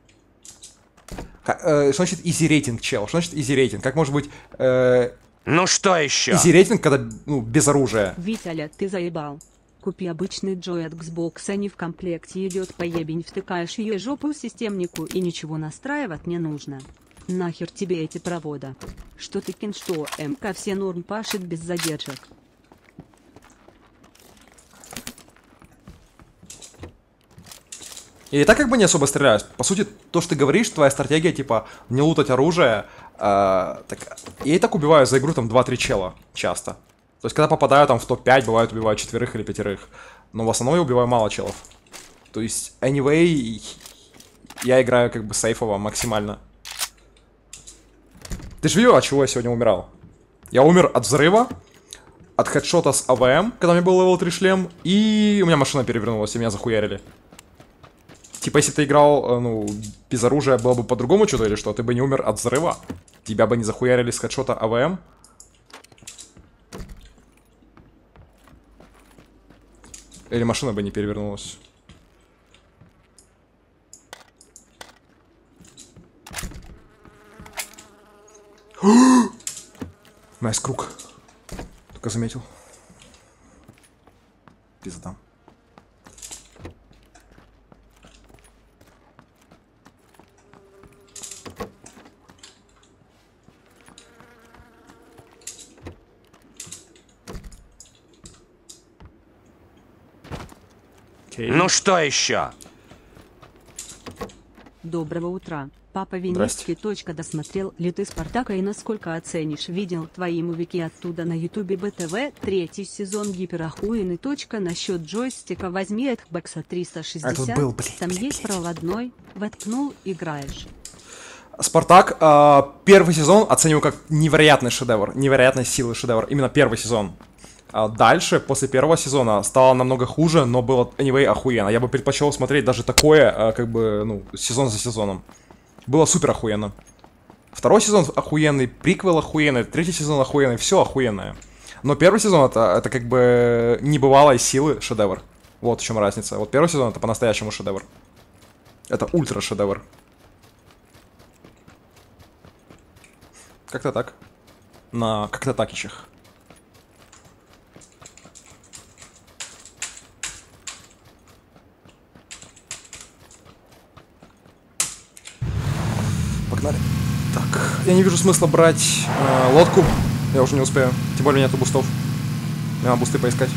Что значит easy рейтинг, чел? Что значит easy рейтинг? Как может быть... Ну что еще? Easy рейтинг, когда, ну, без оружия. Виталя, ты заебал. Купи обычный Джой от Xbox, они в комплекте идет поебень, втыкаешь ее жопу системнику и ничего настраивать не нужно. Нахер тебе эти провода? Что ты кин, что МК все норм пашет без задержек. Я и так как бы не особо стреляюсь. По сути, то, что ты говоришь, твоя стратегия, типа, не лутать оружие, так, я и так убиваю за игру там 2-3 чела часто. То есть, когда попадаю там в топ-5, бывает убиваю 4 или 5. Но в основном я убиваю мало челов. То есть, anyway, я играю как бы сейфово максимально. Ты же видел, от чего я сегодня умирал? Я умер от взрыва, от хедшота с АВМ, когда у меня был левел 3 шлем, и у меня машина перевернулась, и меня захуярили. Типа, если ты играл, ну, без оружия, было бы по-другому что-то или что? Ты бы не умер от взрыва? Тебя бы не захуярили с хедшота АВМ? Или машина бы не перевернулась? Найс круг. Только только заметил. Пизда. Окей. Ну что еще? Доброго утра. Папа Здрасте. Винницкий. Досмотрел ли ты Спартака и насколько оценишь? Видел твои мувики оттуда на ютубе БТВ. 3-й сезон гиперохуенный. Насчет джойстика возьми Xbox 360. А тут был, блин, Там блин, есть проводной. Воткнул, играешь. Спартак, первый сезон оцениваю как невероятный шедевр, невероятной силы шедевр. Именно первый сезон. Дальше, после первого сезона, стало намного хуже, но было, anyway, охуенно. Я бы предпочел смотреть даже такое, как бы, ну, сезон за сезоном. Было супер охуенно. Второй сезон охуенный, приквел охуенный, третий сезон охуенный, все охуенное. Но первый сезон это как бы небывалой силы шедевр. Вот в чем разница. Вот первый сезон это по-настоящему шедевр. Это ультра шедевр. Как-то так. На как-то такичах. Погнали. Так, я не вижу смысла брать лодку. Я уже не успею. Тем более нету бустов. Мне надо бусты поискать.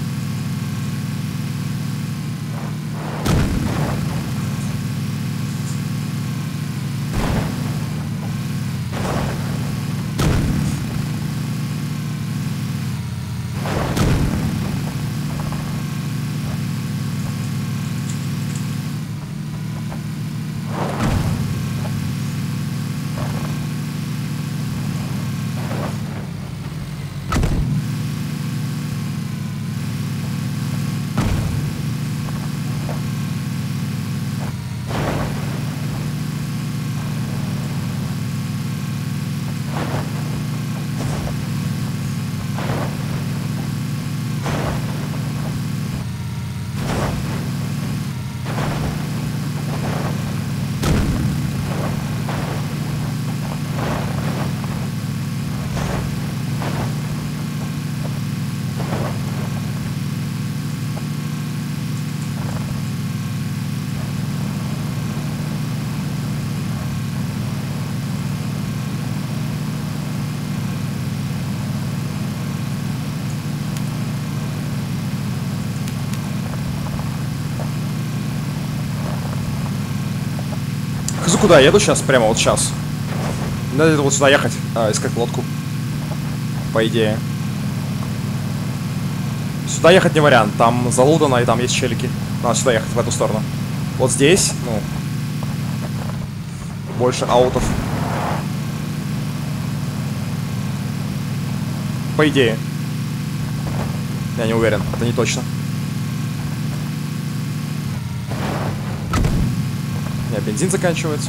Куда я еду сейчас? Прямо вот сейчас. Надо вот сюда ехать, искать лодку. По идее. Сюда ехать не вариант. Там залутано и там есть челики. Надо сюда ехать, в эту сторону. Вот здесь, ну, больше аутов. По идее. Я не уверен, это не точно. У меня бензин заканчивается.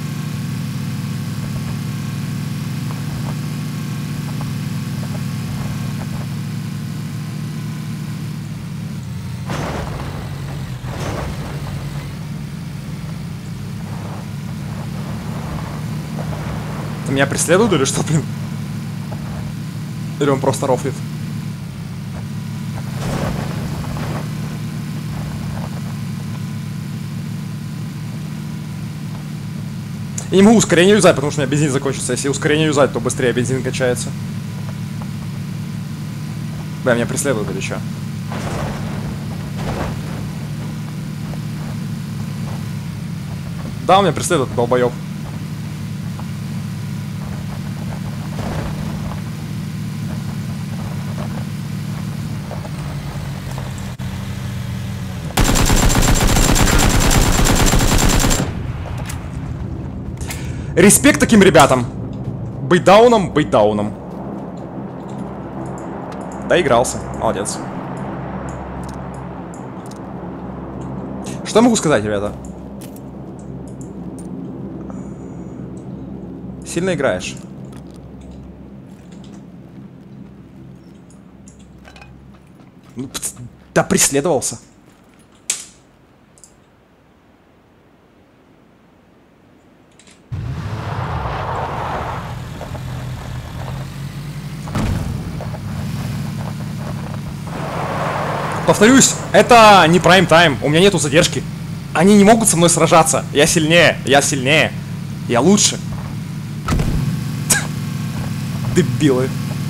Это меня преследуют или что, блин? Или он просто рофлит? Я не могу ускорение юзать, потому что у меня бензин закончится. Если ускорение юзать, то быстрее бензин качается. Бля, меня преследуют или что? Да, он меня преследует, долбоёб. Респект таким ребятам. Быть дауном, быть дауном. Доигрался. Молодец. Что я могу сказать, ребята? Сильно играешь. Да преследовался. Повторюсь, это не прайм-тайм, у меня нету задержки. Они не могут со мной сражаться. Я сильнее, я лучше. Дебилы.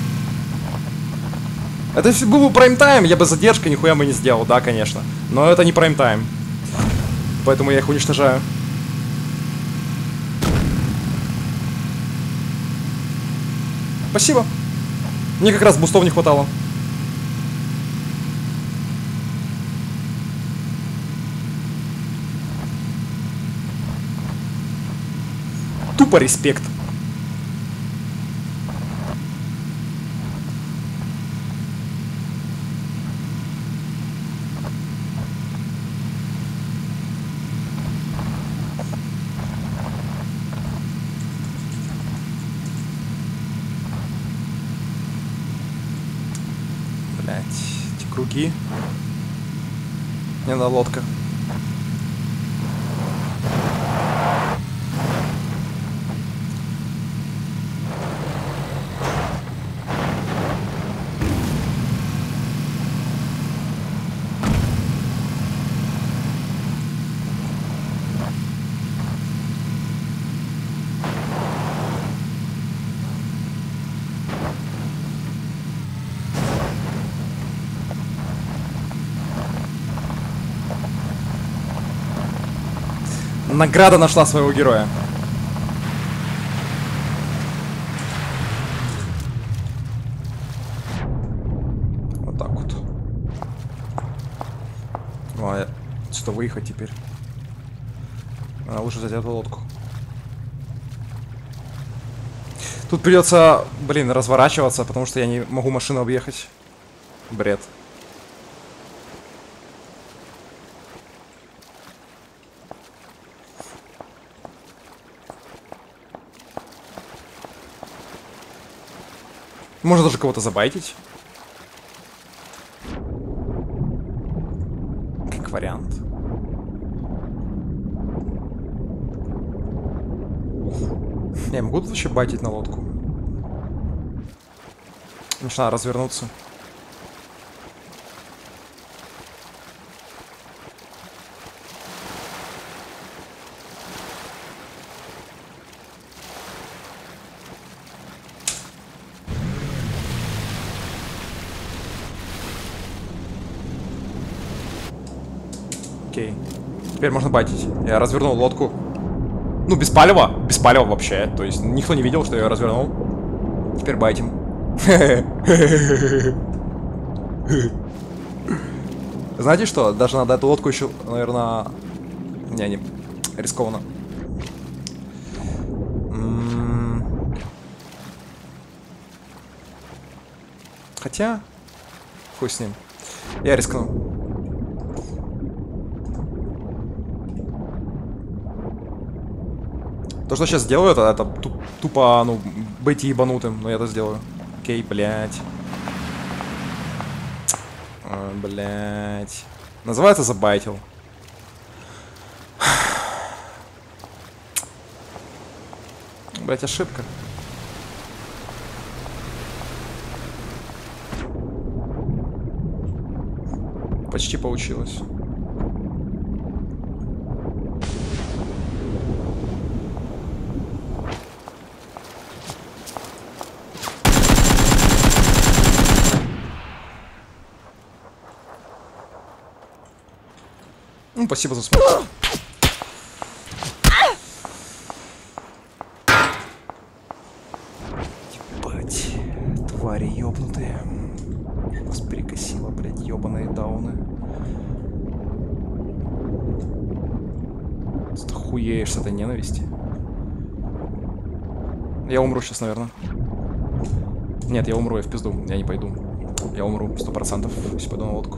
Это если был бы прайм-тайм, я бы задержкой нихуя бы не сделал, да, конечно. Но это не прайм-тайм. Поэтому я их уничтожаю. Спасибо. Мне как раз бустов не хватало. Тупо респект. Блять, эти круги. Мне надо лодка. Награда нашла своего героя. Вот так вот. Ладно, что выехать теперь? Лучше взять эту лодку. Тут придется, блин, разворачиваться, потому что я не могу машину объехать. Бред. Можно даже кого-то забайтить. Как вариант. Я могу тут вообще байтить на лодку? Нужно развернуться. Окей. Теперь можно байтить. Я развернул лодку. Ну, без палева. Без палева вообще. То есть никто не видел, что я ее развернул. Теперь байтим. Знаете что? Даже надо эту лодку еще, наверное... Не рискованно. Хотя... Хуй с ним. Я рискну. То, что сейчас сделаю, это тупо, ну, быть ебанутым, но я это сделаю. Окей, блядь. Блядь. Называется забайтил. Блядь, ошибка. Почти получилось. Ну, спасибо за смотр. Ебать, твари ёбнутые. Вас перекосило, блядь, ёбаные дауны. Ты хуеешь с этой ненависти. Я умру сейчас, наверное. Нет, я умру, я в пизду, я не пойду. Я умру 100%, если пойду на лодку.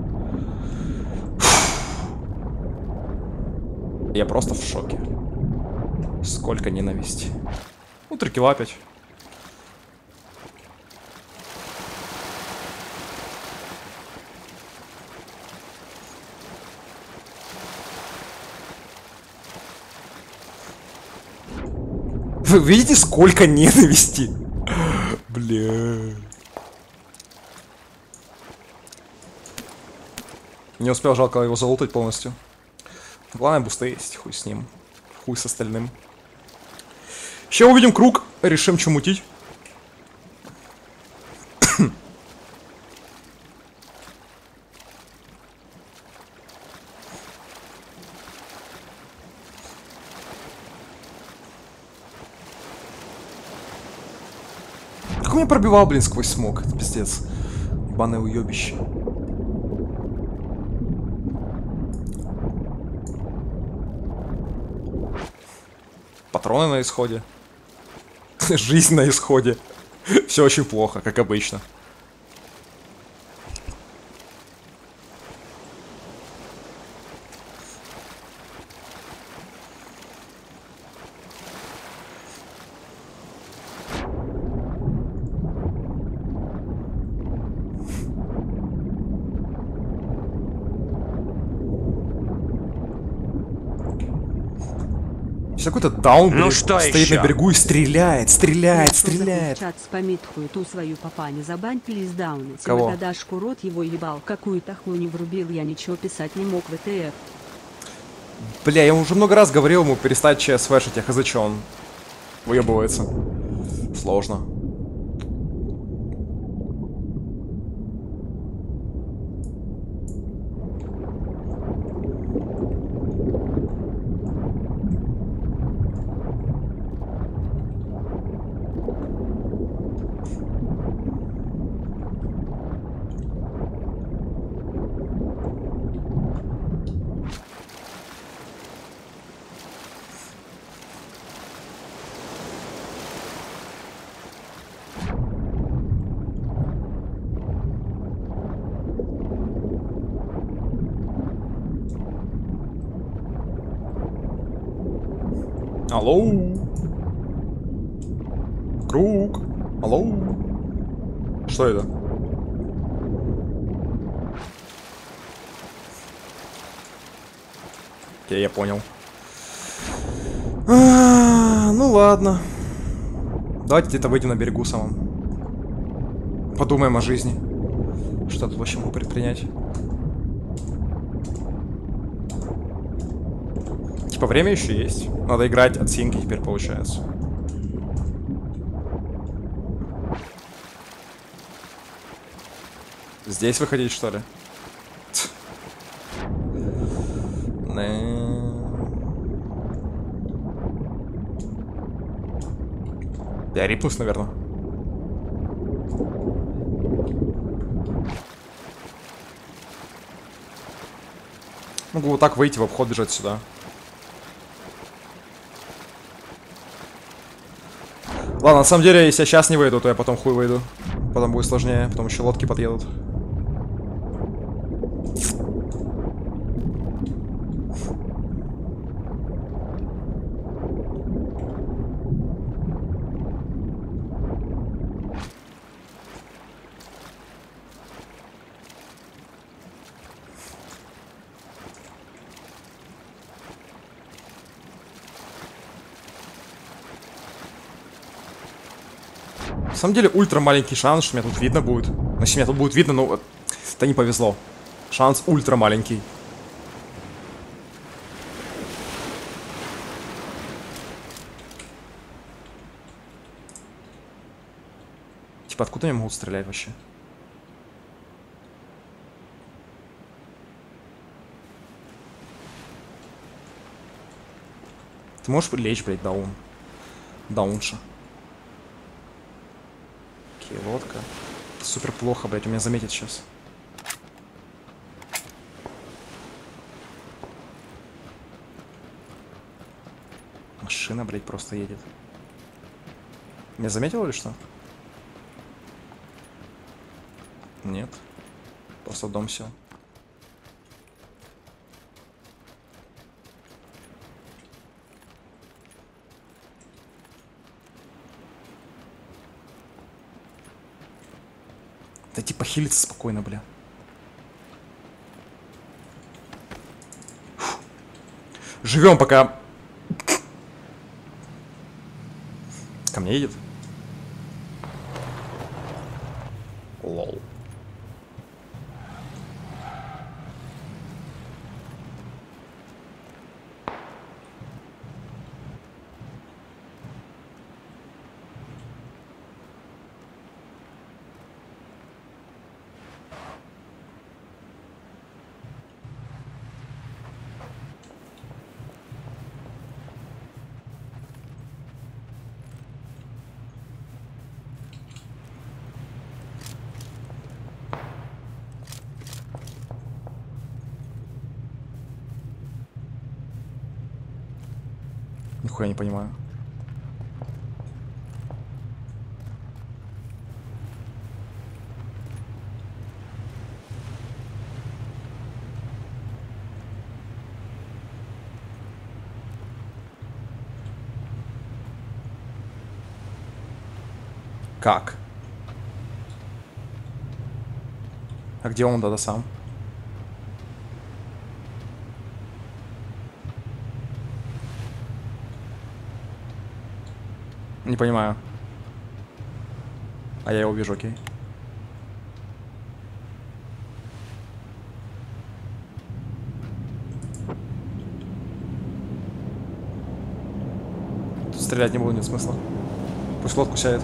Я просто в шоке. Сколько ненависти. Ну, 3 кило опять. Вы видите, сколько ненависти? Бля. Не успел, жалко его залутать полностью. Главное, бусты есть, хуй с ним. Хуй с остальным. Сейчас увидим круг, решим, что мутить. Как он меня пробивал, блин, сквозь смог. Это пиздец. Ебаное уебище. Патроны на исходе. Жизнь на исходе. Все очень плохо, как обычно. Сейчас какой-то даун, Ну что стоит еще? на берегу и стреляет, стреляет, стреляет. Чат спамит хуй ту свою папа не забань плиз дауны. Кого? Симакадашку рот его ебал. Какую-то хуйню врубил, я ничего писать не мог в ВТФ. Бля, я уже много раз говорил ему перестать ЧСВшить, я хз, чё он выебывается. Сложно. Алло. Круг. Алло. Что это? Окей, я понял. Ну ладно. Давайте где-то выйдем на берегу самом. Подумаем о жизни. Что тут вообще могу предпринять? Типа время еще есть. Надо играть от синки теперь получается. Здесь выходить, что ли? Я рипнусь, наверное. Могу вот так выйти в обход, бежать сюда. Ладно, на самом деле, если я сейчас не выйду, то я потом хуй выйду. Потом будет сложнее, потом еще лодки подъедут. На самом деле, ультра маленький шанс, что меня тут видно будет. Значит, меня тут будет видно, но это не повезло. Шанс ультра маленький. Типа, откуда они могут стрелять вообще? Ты можешь лечь, блядь, даун? Даунша. Окей, лодка. Это супер плохо, блядь, у меня заметит сейчас. Машина, блядь, просто едет. Меня заметил или что? Нет. Просто в дом сел. Да типа хилится спокойно, бля. Живем пока. Ко мне едет. Лол. Нихуя не понимаю. Как? А где он тогда сам? Не понимаю. А я его вижу, окей. Тут стрелять не буду, нет смысла. Пусть лодку сядет.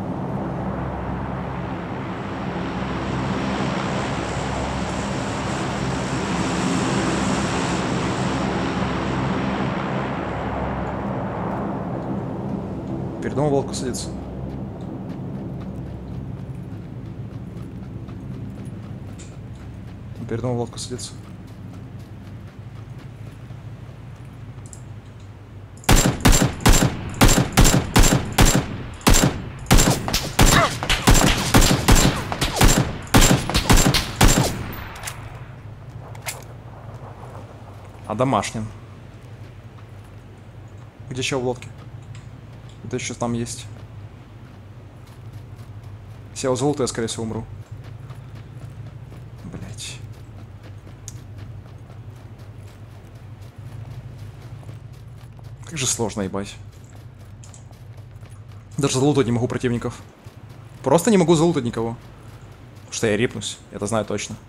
Передумал в лодку садиться. Передумал в лодку садиться. А домашним? Где еще в лодке? Это еще там есть. Если я золото, я, скорее всего, умру. Блять. Как же сложно, ебать. Даже залутать не могу противников. Просто не могу залутать никого. Потому что я рипнусь, это знаю точно.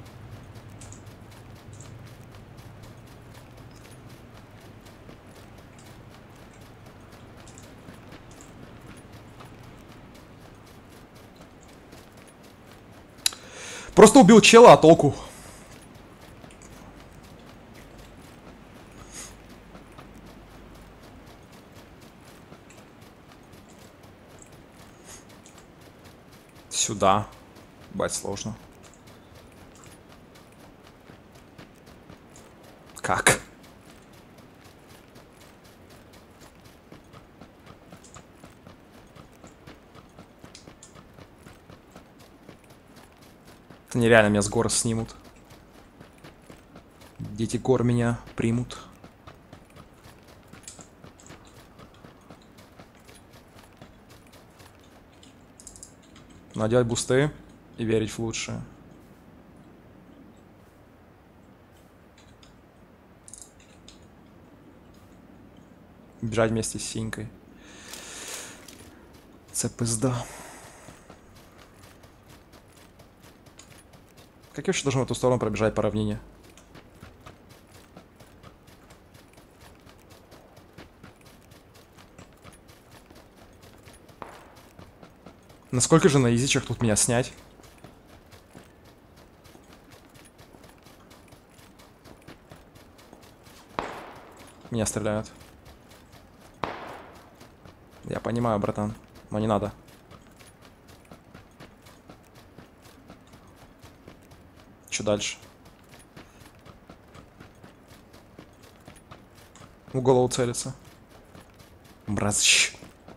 Просто убил чела, а толку? Сюда. Бать, сложно. Как? Это нереально, меня с гор снимут. Дети гор меня примут. Надо делать бусты и верить в лучшее. Бежать вместе с синькой. Це пизда. Как я вообще должен в эту сторону пробежать по равнине? Насколько же на изичах тут меня снять? Меня стреляют. Я понимаю, братан, но не надо. Что дальше? В голову целится. Мразь.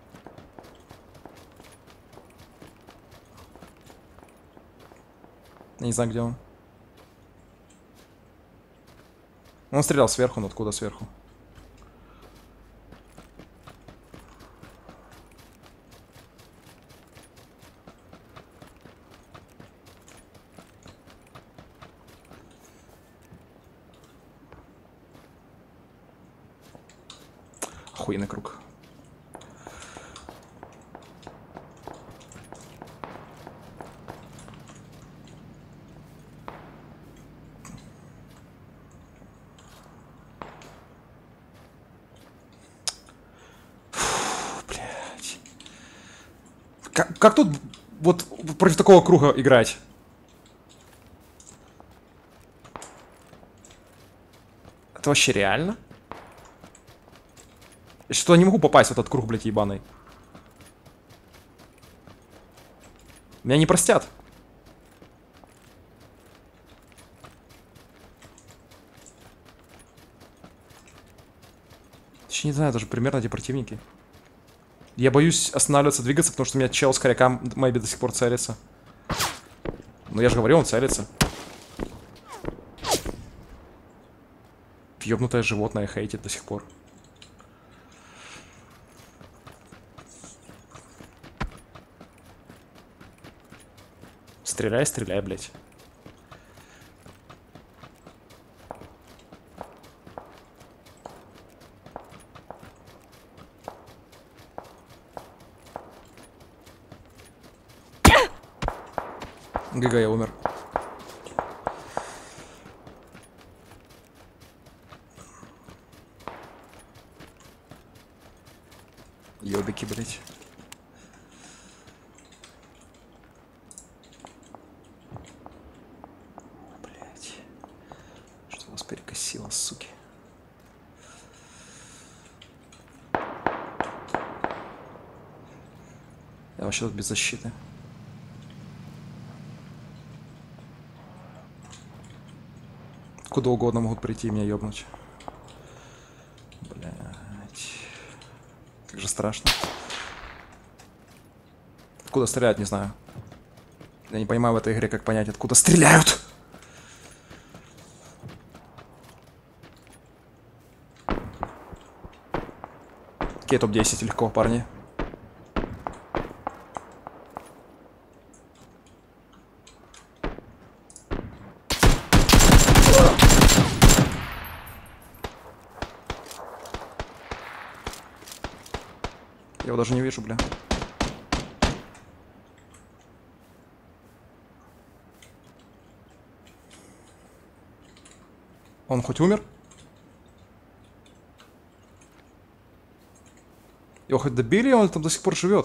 Я не знаю, где он. Он стрелял сверху, но откуда сверху? Охуенный круг. Как тут вот против такого круга играть? Это вообще реально? Я что-то не могу попасть в этот круг, блядь, ебаный. Меня не простят. Точнее, не знаю, даже примерно эти противники. Я боюсь останавливаться, двигаться, потому что у меня чел с хорякам Мэйби до сих пор целится. Ну я же говорю, он целится. Ёбнутое животное хейтит до сих пор. Стреляй, стреляй, блядь. ГГ, я умер. Ёбики, блять. Блять. Что вас перекосило, суки? Я вообще тут без защиты. Куда угодно могут прийти и меня ёбнуть. Блять. Как же страшно. Откуда стреляют, не знаю. Я не понимаю в этой игре, как понять, откуда стреляют. Окей, топ-10 легко, парни. Я его даже не вижу, бля. Он хоть умер? Его хоть добили, он там до сих пор живет.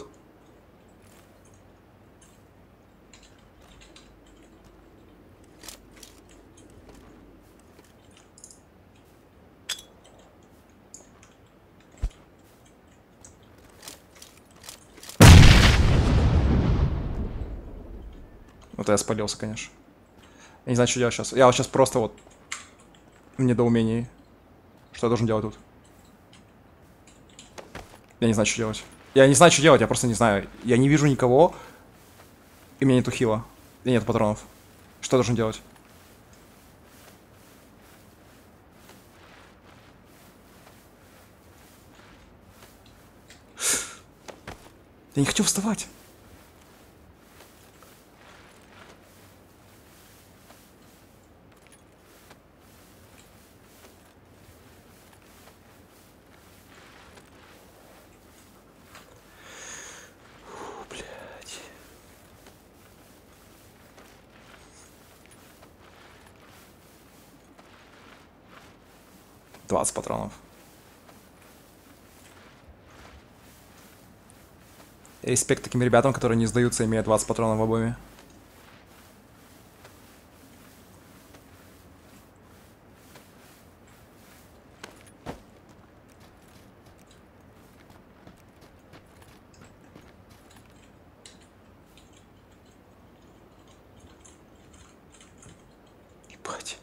Вот я спалился, конечно. Я не знаю, что делать сейчас. Я вот сейчас просто вот в недоумении. Что я должен делать тут? Я не знаю, что делать. Я не знаю, что делать, я просто не знаю. Я не вижу никого. И у меня нету хила. И нет патронов. Что я должен делать? Я не хочу вставать. Блядь. 20 патронов. Респект таким ребятам, которые не сдаются, имея 20 патронов в обойме. Ебать.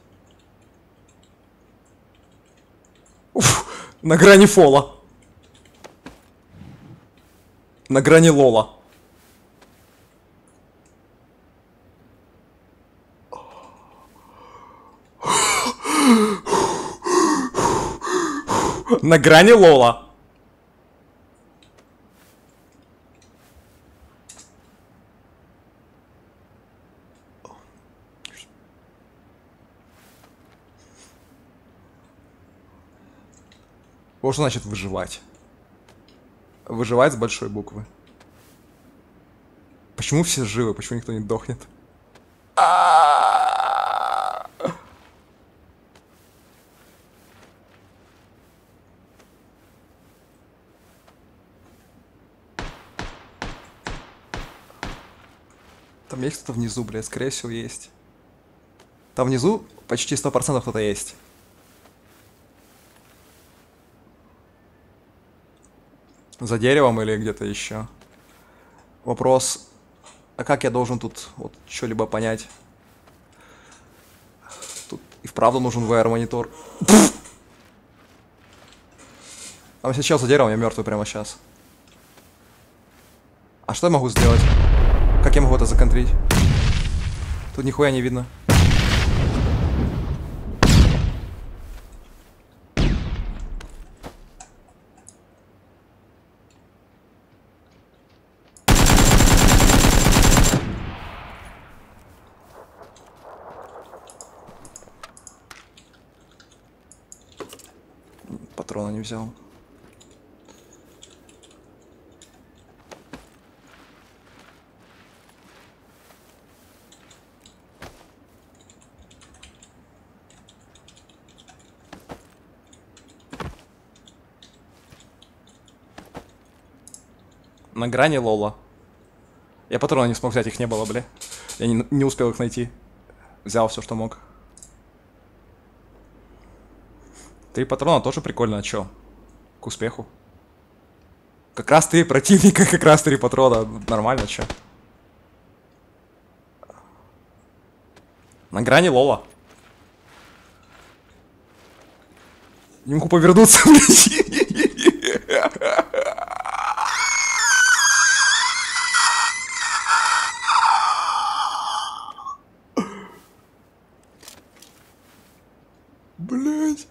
Уф, на грани фола. На грани лола. На грани лола. Вот что значит выживать. Выживать с большой буквы. Почему все живы? Почему никто не дохнет? Там есть кто-то внизу, блядь, скорее всего, есть. Там внизу почти 100% кто-то есть. За деревом или где-то еще. Вопрос, а как я должен тут вот что-либо понять? Тут и вправду нужен VR-монитор. Там сейчас за деревом, я мертвый прямо сейчас. А что я могу сделать? Как я могу это законтрить? Тут нихуя не видно. Патрона не взял. На грани лола. Я патрона не смог взять, их не было, бля. Я не успел их найти. Взял все, что мог. 3 патрона тоже прикольно, а чё? К успеху. Как раз 3 противника, как раз 3 патрона. Нормально, чё? На грани лола. Не могу повернуться, блядь. Блядь.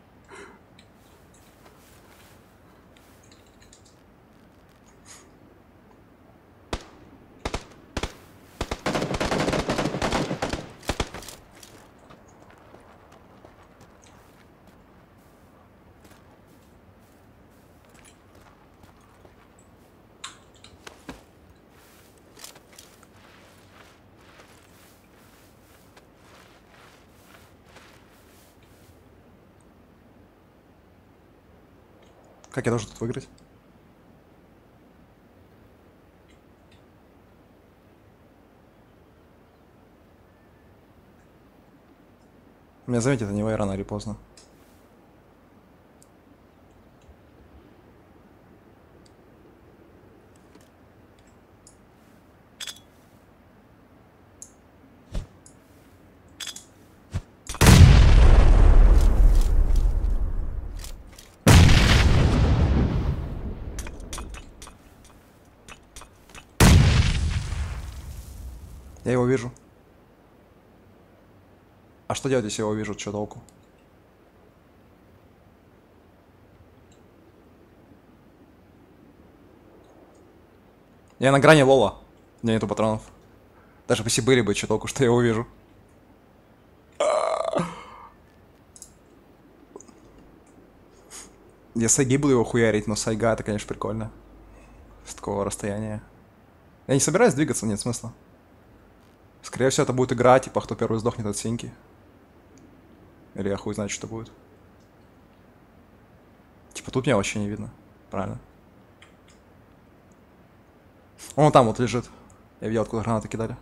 Как я должен тут выиграть? Меня заметит, это не рано или поздно. Я его вижу. А что делать, если я его вижу? Что толку? Я на грани лола. У меня нету патронов. Даже если были бы, что толку, что я его вижу. Я с сайги буду его хуярить, но сайга это, конечно, прикольно. С такого расстояния. Я не собираюсь двигаться, нет смысла. Скорее всего, это будет игра, типа, кто первый сдохнет от синьки. Или я хуй знает, что будет. Типа, тут меня вообще не видно. Правильно. Он там вот лежит. Я видел, откуда гранаты кидали.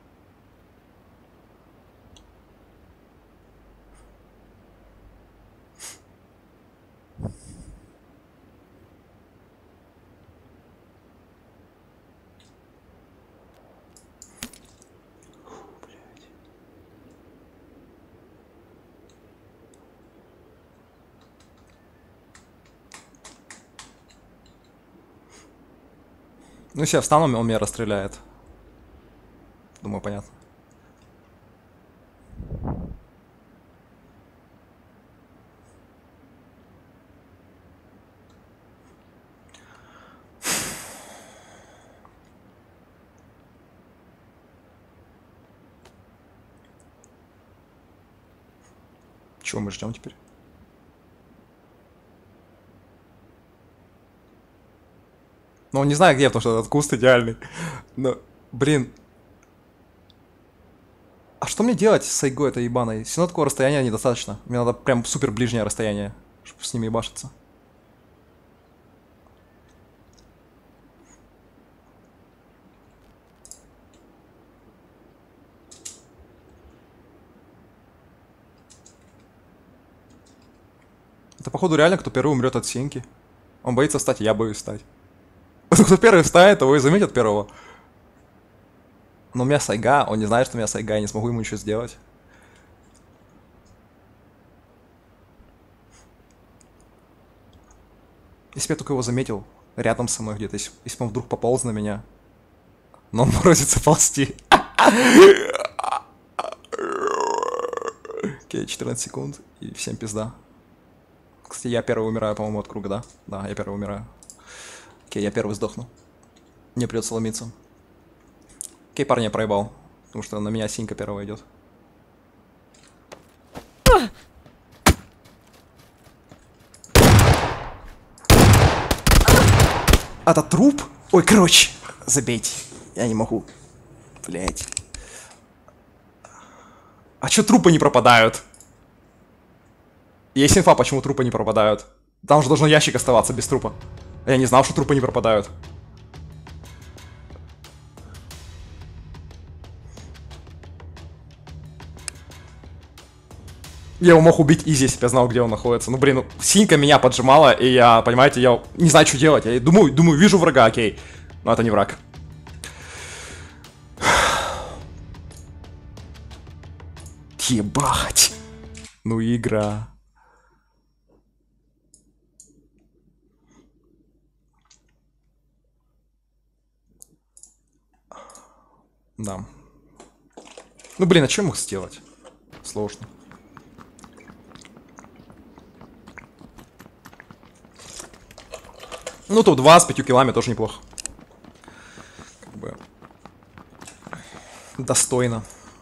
Ну, если я встану, он меня расстреляет. Думаю, понятно. Чего мы ждем теперь? Ну, не знаю где, потому что этот куст идеальный. Но, блин. А что мне делать с сайгой этой ебаной? Все равно такого расстояния недостаточно. Мне надо прям супер ближнее расстояние, чтобы с ними ебашиться. Это, походу, реально, кто первый умрет от синьки. Он боится встать, я боюсь встать. Кто первый встанет, того и заметят первого. Но у меня сайга, он не знает, что у меня сайга, я не смогу ему ничего сделать. Если бы я только его заметил рядом со мной где-то, если бы он вдруг пополз на меня. Но он бросится ползти. Окей, 14 секунд, и всем пизда. Кстати, я первый умираю, по-моему, от круга, да? Да, я первый умираю. Окей, я первый сдохну. Мне придется ломиться. Окей, парня я проебал. Потому что на меня синька первого идет. Это труп? Ой, короче, забейте. Я не могу. Блять. А чё трупы не пропадают? Есть инфа, почему трупы не пропадают. Там же должен ящик оставаться без трупа. Я не знал, что трупы не пропадают. Я его мог убить изи, если бы я знал, где он находится. Ну, блин, ну, синька меня поджимала, и я, понимаете, я не знаю, что делать. Я думаю, вижу врага, окей. Но это не враг. Ебать. Ну, игра. Да. Ну, блин, а что я мог сделать? Сложно. Ну, топ-2 с 5 киллами тоже неплохо. Как бы... Достойно.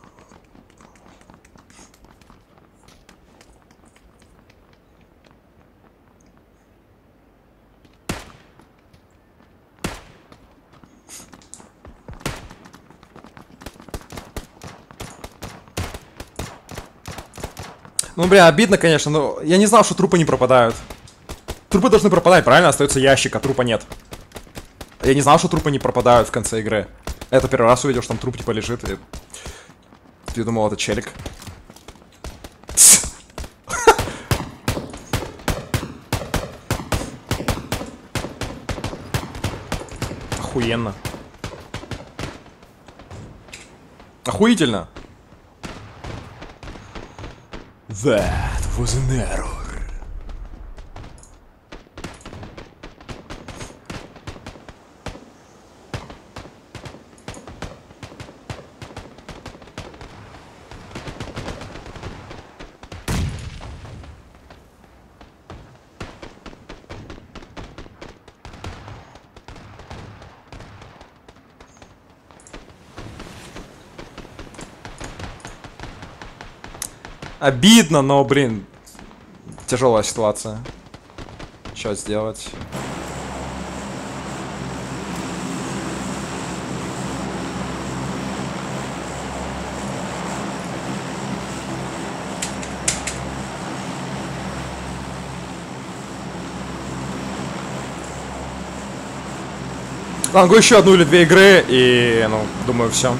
Ну, бля, обидно, конечно, но я не знал, что трупы не пропадают. Трупы должны пропадать, правильно? Остается ящик, а трупа нет. Я не знал, что трупы не пропадают в конце игры. Это первый раз увидел, что там труп типа лежит. И... Я думал, это челик. Охуенно. Охуительно. That was an error. Обидно, но, блин, тяжелая ситуация. Что сделать? Могу еще одну или две игры, и, ну, думаю, все.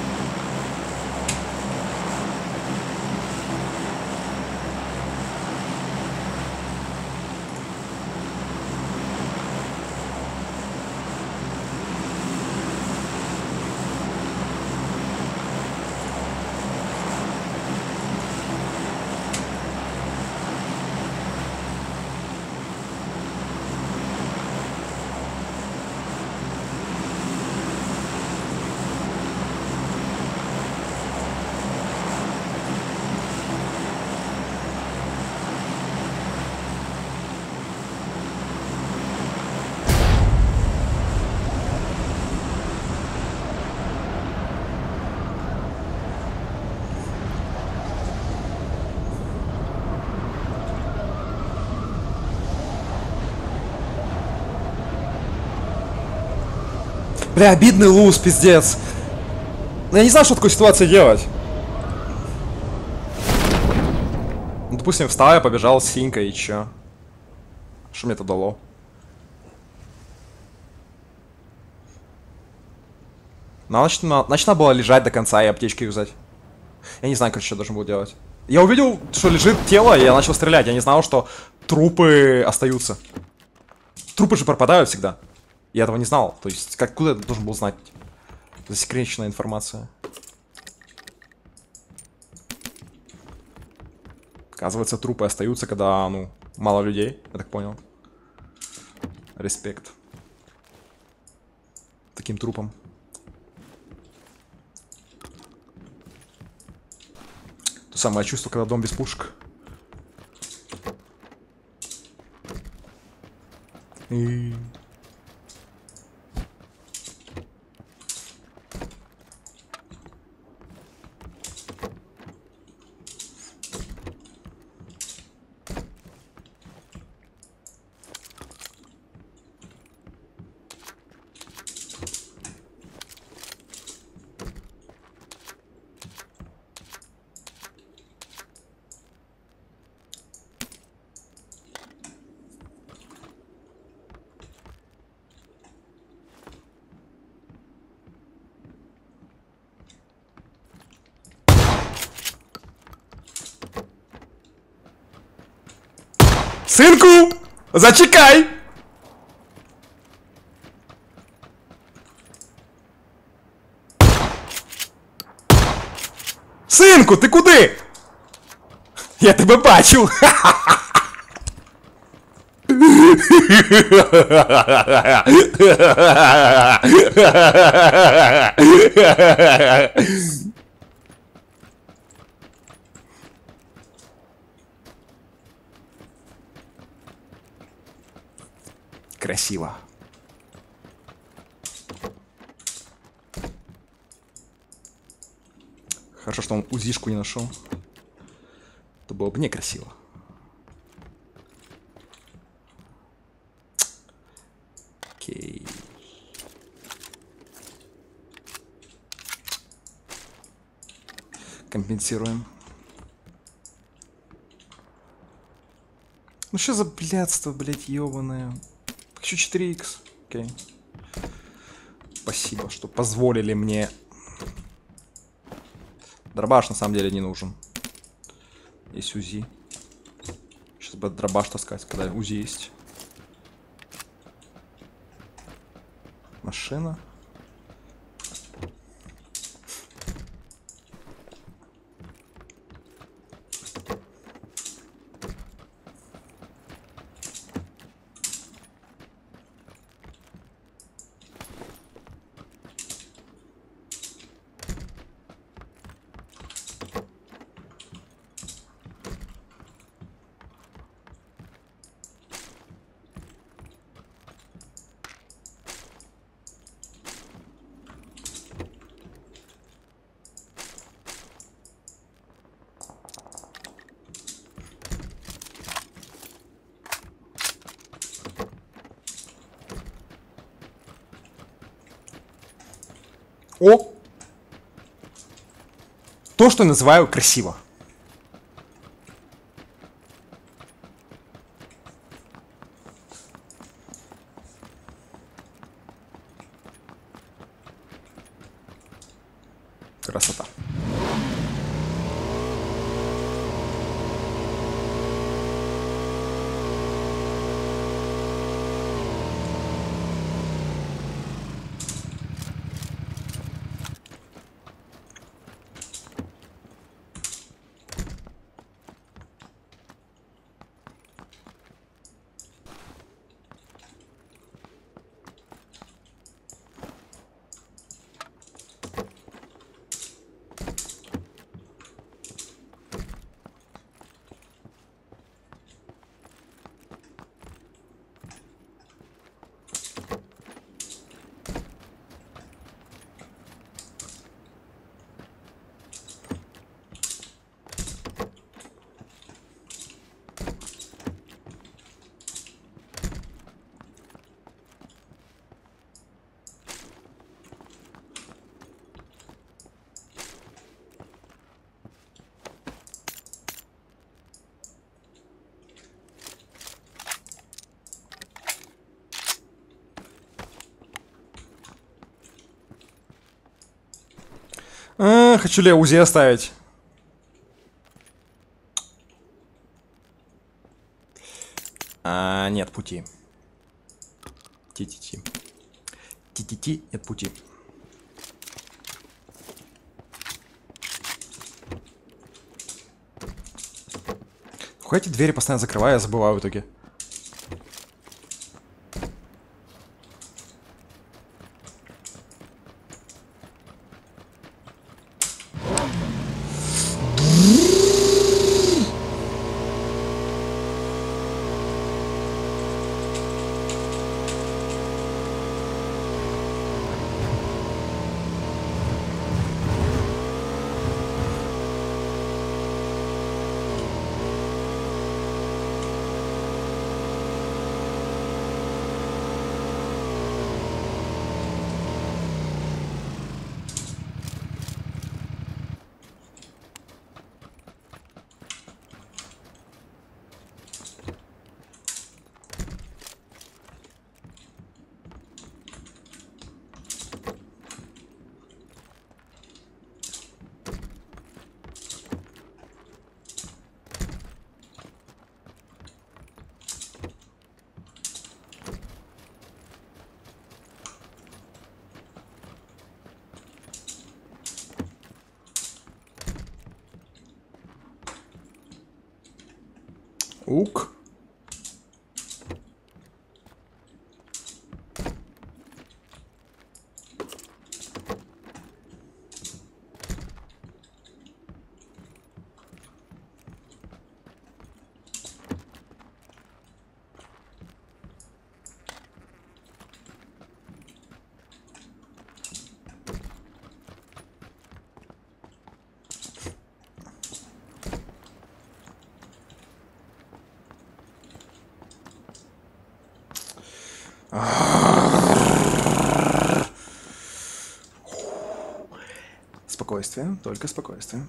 Бля, обидный луз, пиздец. Я не знаю, что в такой ситуации делать. Ну, допустим, встал, я побежал с синькой, и чё? Что мне это дало? Значит, надо было лежать до конца и аптечки взять. Я не знаю, короче, что должен был делать. Я увидел, что лежит тело, и я начал стрелять. Я не знал, что трупы остаются. Трупы же пропадают всегда. Я этого не знал. То есть, откуда я должен был знать? Засекреченная информация. Оказывается, трупы остаются, когда, ну, мало людей. Я так понял. Респект. Таким трупом. То самое чувство, когда дом без пушек. И... Сынку! Зачекай! Синку, ти куди? Я тебе бачив! Красиво. Хорошо, что он УЗИшку не нашел. Это было бы некрасиво. Окей. Компенсируем. Ну что за блядство, блядь, ёбаное. Хочу 4х. Окей. Спасибо, что позволили мне. Дробаш на самом деле не нужен. Есть УЗИ. Сейчас бы дробаш таскать, когда УЗИ есть. Машина. О! То, что я называю красиво. Красота. Хочу ли я УЗИ оставить? Нет пути. Ти-ти-ти. Ти-ти-ти, нет пути. Хуй эти двери постоянно закрываю, я забываю в итоге. Ук. Спокойствие, только спокойствие.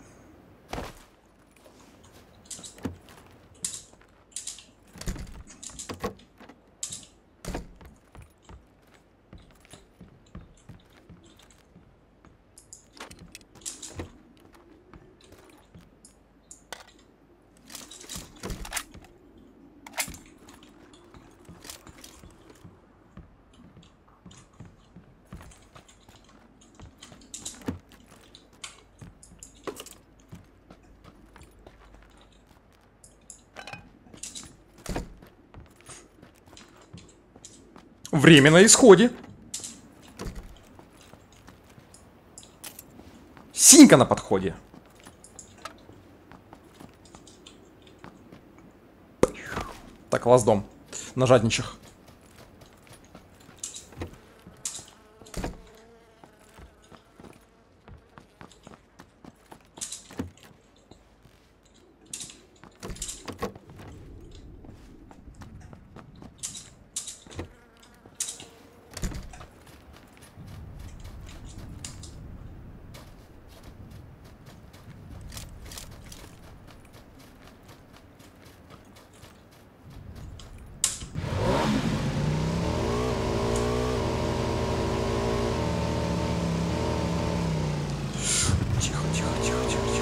Время на исходе. Синька на подходе. Так, лаздом. На жадничах. Тихо, тихо, тихо, тихо, тихо.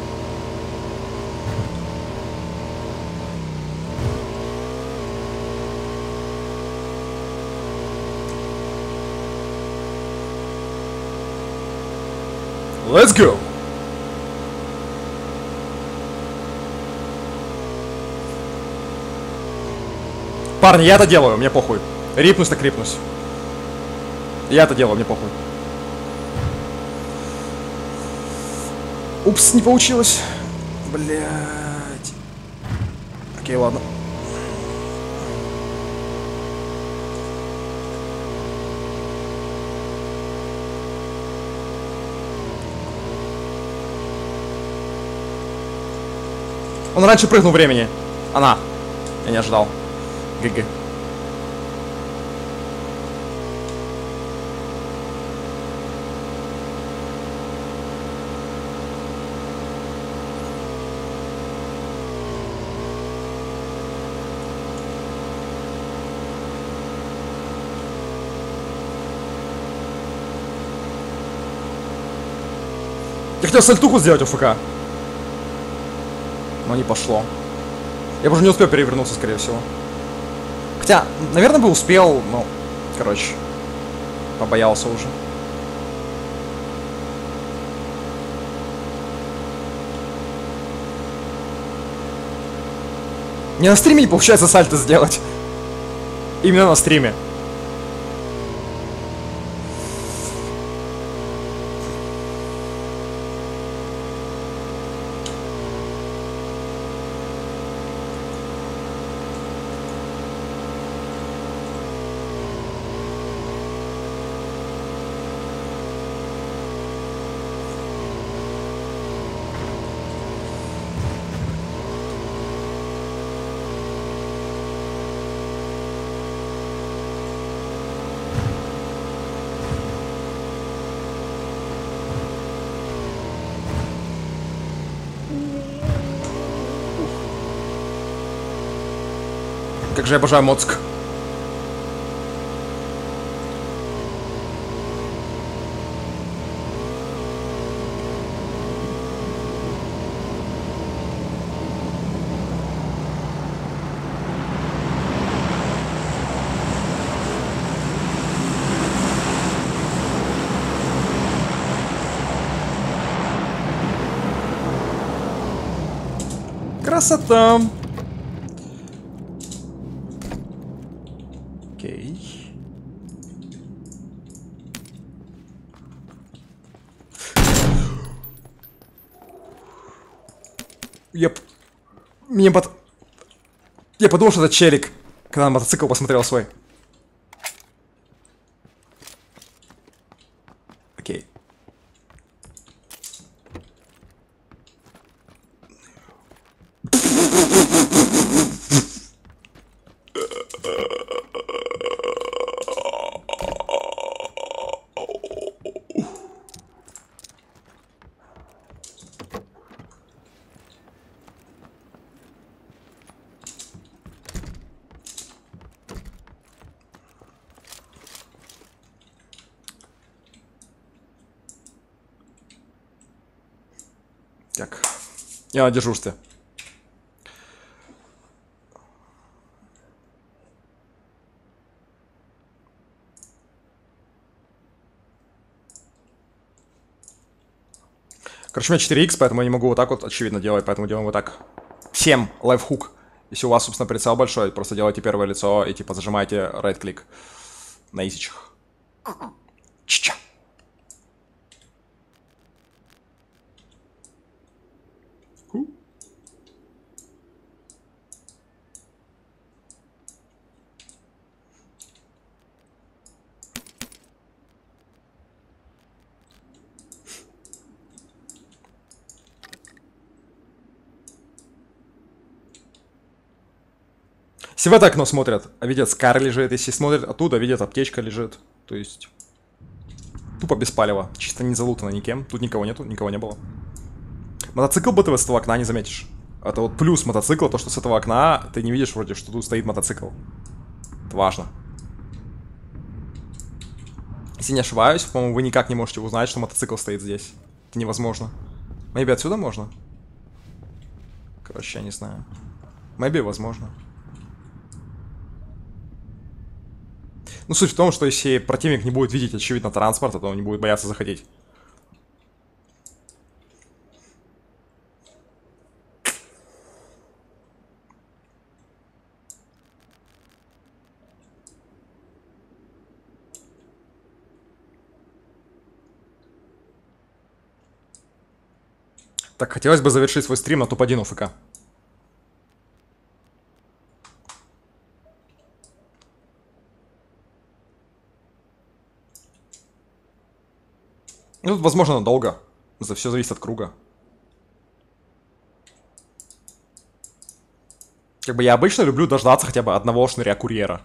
Let's go! Парни, я это делаю, мне похуй. Рипнусь так рипнусь. Я это делаю, мне похуй. Упс, не получилось. Блять. Окей, ладно. Он раньше прыгнул времени. Она. Я не ожидал. ГГ. Я хотел сальтуху сделать у ФК. Но не пошло. Я бы уже не успел перевернуться, скорее всего. Хотя, наверное, бы успел, но... Короче. Побоялся уже. Не на стриме не получается сальто сделать. Именно на стриме. Как же я обожаю Моцк. Красота. Я... Мне под... Я подумал, что это челик, когда на мотоцикл посмотрел свой. Окей. Так, я на дежурстве. Короче, у меня 4х, поэтому я не могу вот так вот, очевидно, делать, поэтому делаем вот так. Всем лайфхук. Если у вас, собственно, прицел большой, просто делайте первое лицо и, типа, зажимаете right-клик на изичах. Чича. Если в это окно смотрят, а видят Скар лежит, если смотрят оттуда, видят аптечка лежит. То есть тупо без палева, чисто не залутано никем. Тут никого нету, никого не было. Мотоцикл бы ты с этого окна не заметишь. Это вот плюс мотоцикла, то что с этого окна ты не видишь вроде, что тут стоит мотоцикл. Это важно. Если не ошибаюсь, по-моему, вы никак не можете узнать, что мотоцикл стоит здесь. Это невозможно. Maybe отсюда можно? Короче, я не знаю. Maybe возможно. Ну, суть в том, что если противник не будет видеть, очевидно, транспорта, то он не будет бояться заходить. Так, хотелось бы завершить свой стрим на топ-1 УФК. Ну, тут, возможно, надолго. Все зависит от круга. Как бы я обычно люблю дождаться хотя бы одного шныря курьера.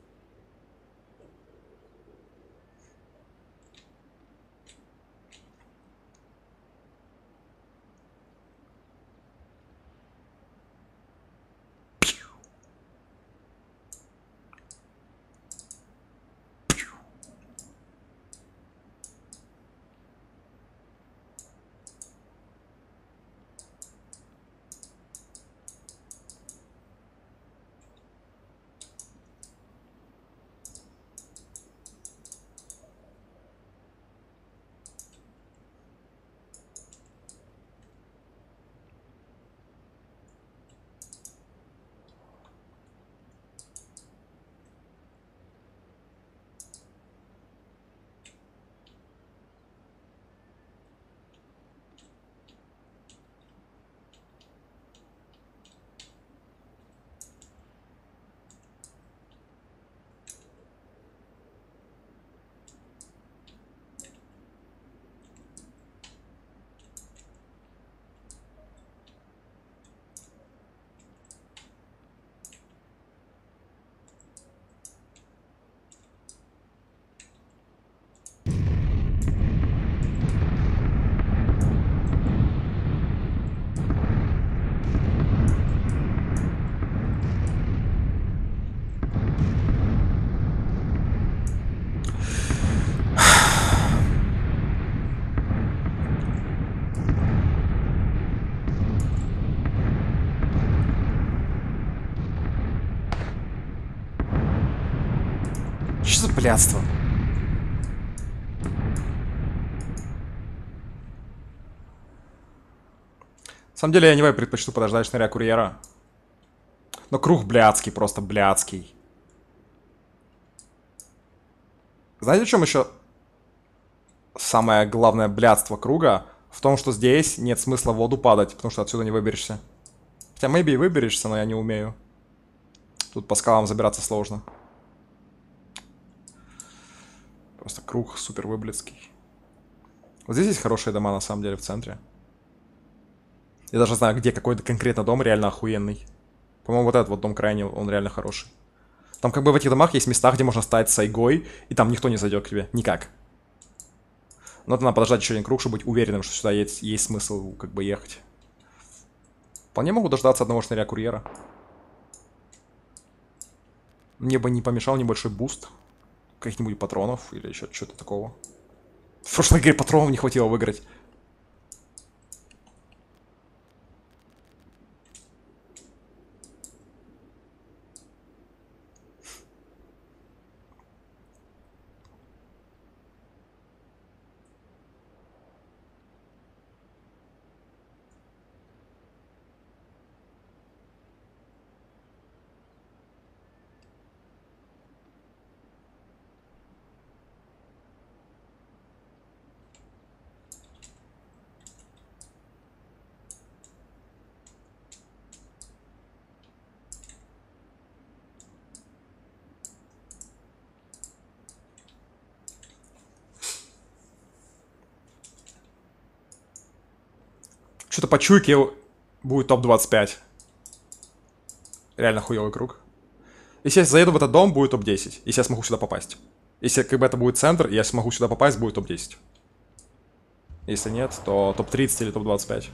Что за блядство? На самом деле я не предпочту подождать шныря курьера. Но круг блядский, просто блядский. Знаете, в чем еще самое главное блядство круга? В том, что здесь нет смысла в воду падать, потому что отсюда не выберешься. Хотя maybe и выберешься, но я не умею. Тут по скалам забираться сложно. Просто круг супер выблицкий. Вот здесь есть хорошие дома, на самом деле, в центре. Я даже знаю, где какой-то конкретно дом реально охуенный. По-моему, вот этот вот дом крайний, он реально хороший. Там как бы в этих домах есть места, где можно стать сайгой, и там никто не зайдет к тебе. Никак. Но это надо подождать еще один круг, чтобы быть уверенным, что сюда есть смысл как бы ехать. Вполне могу дождаться одного шныря курьера. Мне бы не помешал небольшой буст. Каких-нибудь патронов или еще что-то такого. В прошлой игре патронов не хватило выиграть. Что-то по чуйке будет топ-25. Реально хуёвый круг. Если я заеду в этот дом, будет топ-10. Если я смогу сюда попасть. Если как бы это будет центр, и я смогу сюда попасть, будет топ-10. Если нет, то топ-30 или топ-25.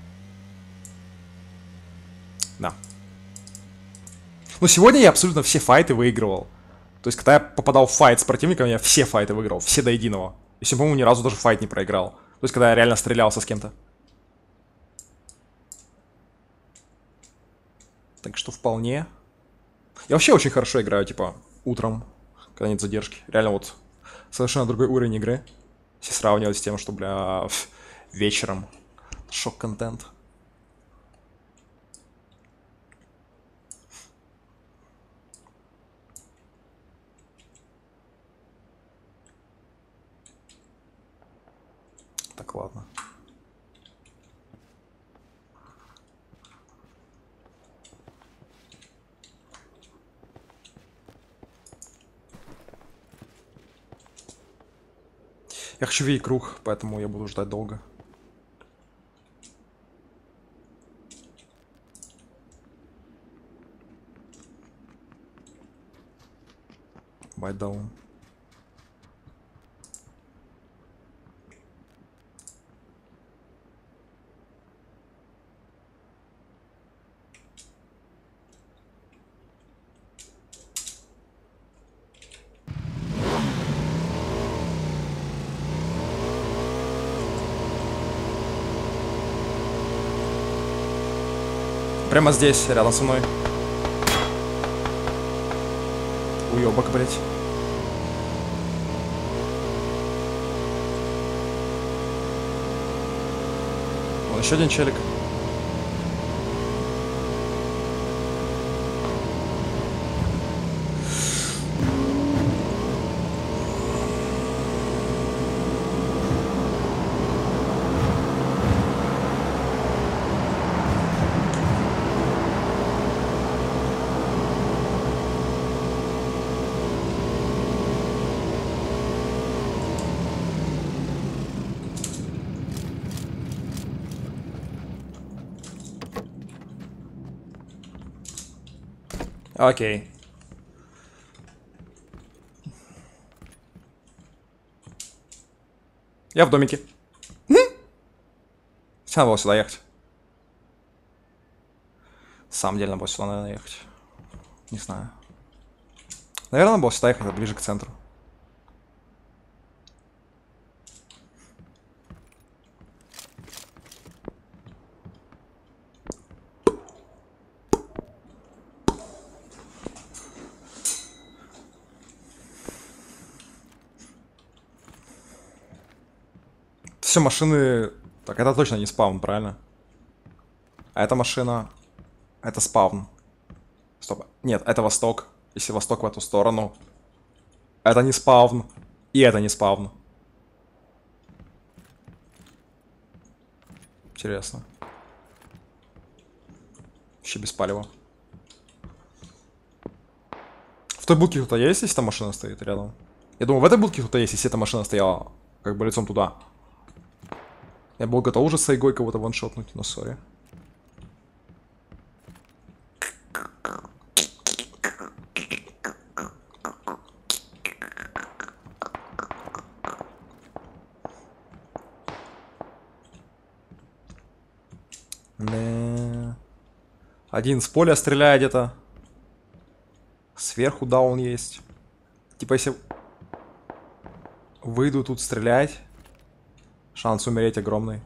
Да. Но сегодня я абсолютно все файты выигрывал. То есть, когда я попадал в файт с противником, я все файты выиграл. Все до единого. И сегодня, по-моему, ни разу даже файт не проиграл. То есть, когда я реально стрелялся с кем-то. Так что вполне. Я вообще очень хорошо играю, типа, утром, когда нет задержки. Реально вот совершенно другой уровень игры. Если сравнивать с тем, что, бля, вечером. Шок-контент. Так, ладно. Я хочу видеть круг, поэтому я буду ждать долго. Байдаун. Прямо здесь, рядом со мной. Уёбок, блять. Вон еще один челик. Окей. Я в домике. Надо было сюда ехать. На самом деле, надо было сюда, наверное, ехать. Не знаю. Наверное, надо было сюда ехать, ближе к центру. Все машины... Так, это точно не спаун, правильно? А эта машина... Это спаун. Стоп. Нет, это восток. Если восток в эту сторону. Это не спаун. И это не спаун. Интересно. Вообще без палева. В той будке кто-то есть, если там машина стоит рядом? Я думаю, в этой будке кто-то есть, если эта машина стояла как бы лицом туда. Я был готов уже с Айгой кого-то ваншотнуть, но сори. Не. Один с поля стреляет где-то. Сверху даун есть. Типа если выйду тут стрелять, шанс умереть огромный.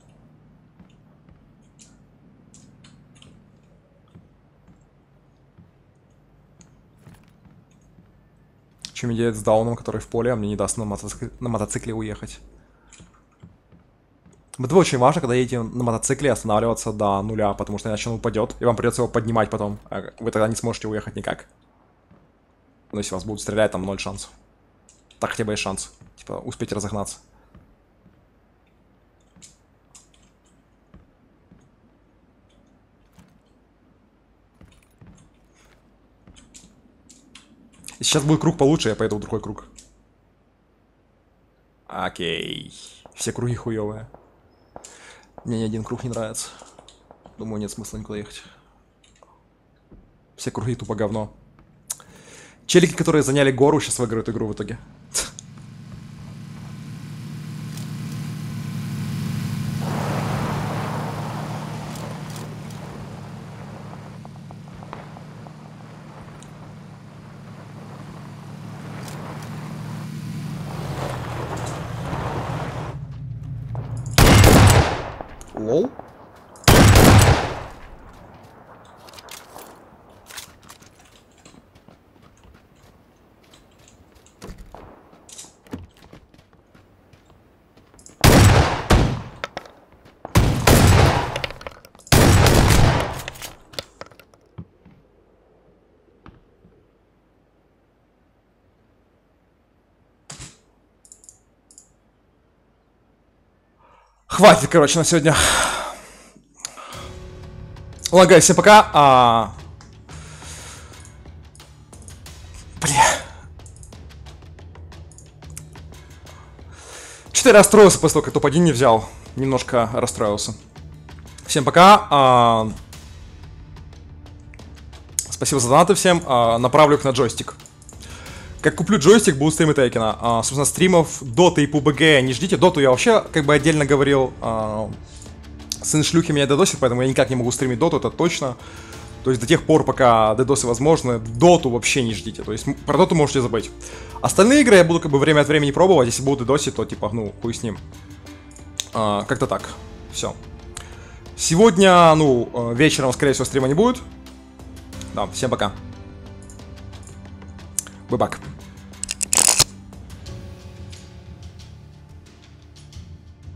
Что мне делать с дауном, который в поле, а мне не даст на мотоцикле уехать. Это очень важно, когда едете на мотоцикле, останавливаться до нуля, потому что иначе он упадет, и вам придется его поднимать потом. А вы тогда не сможете уехать никак. Но если вас будут стрелять, там 0 шансов. Так хотя бы есть шанс. Типа, успеть разогнаться. И сейчас будет круг получше, я поеду в другой круг. Окей. Все круги хуёвые. Мне ни один круг не нравится. Думаю, нет смысла никуда ехать. Все круги тупо говно. Челики, которые заняли гору, сейчас выиграют игру в итоге. Лол. Хватит, короче, на сегодня. Ладно, всем пока. Бля. Что-то я расстроился после того, как топ-1 не взял. Немножко расстроился. Всем пока. Спасибо за донаты всем. Направлю их на джойстик. Как куплю джойстик, буду стримы Тейкена. Собственно, стримов Доты и PUBG не ждите. Доту я вообще, как бы, отдельно говорил. Сын шлюхи меня дедосит, поэтому я никак не могу стримить Доту, это точно. То есть до тех пор, пока дедосы возможны, Доту вообще не ждите. То есть про Доту можете забыть. Остальные игры я буду, как бы, время от времени пробовать. Если будут дедосить, то, типа, ну, хуй с ним. Как-то так. Все. Сегодня, ну, вечером, скорее всего, стрима не будет. Да, всем пока. Бэбак.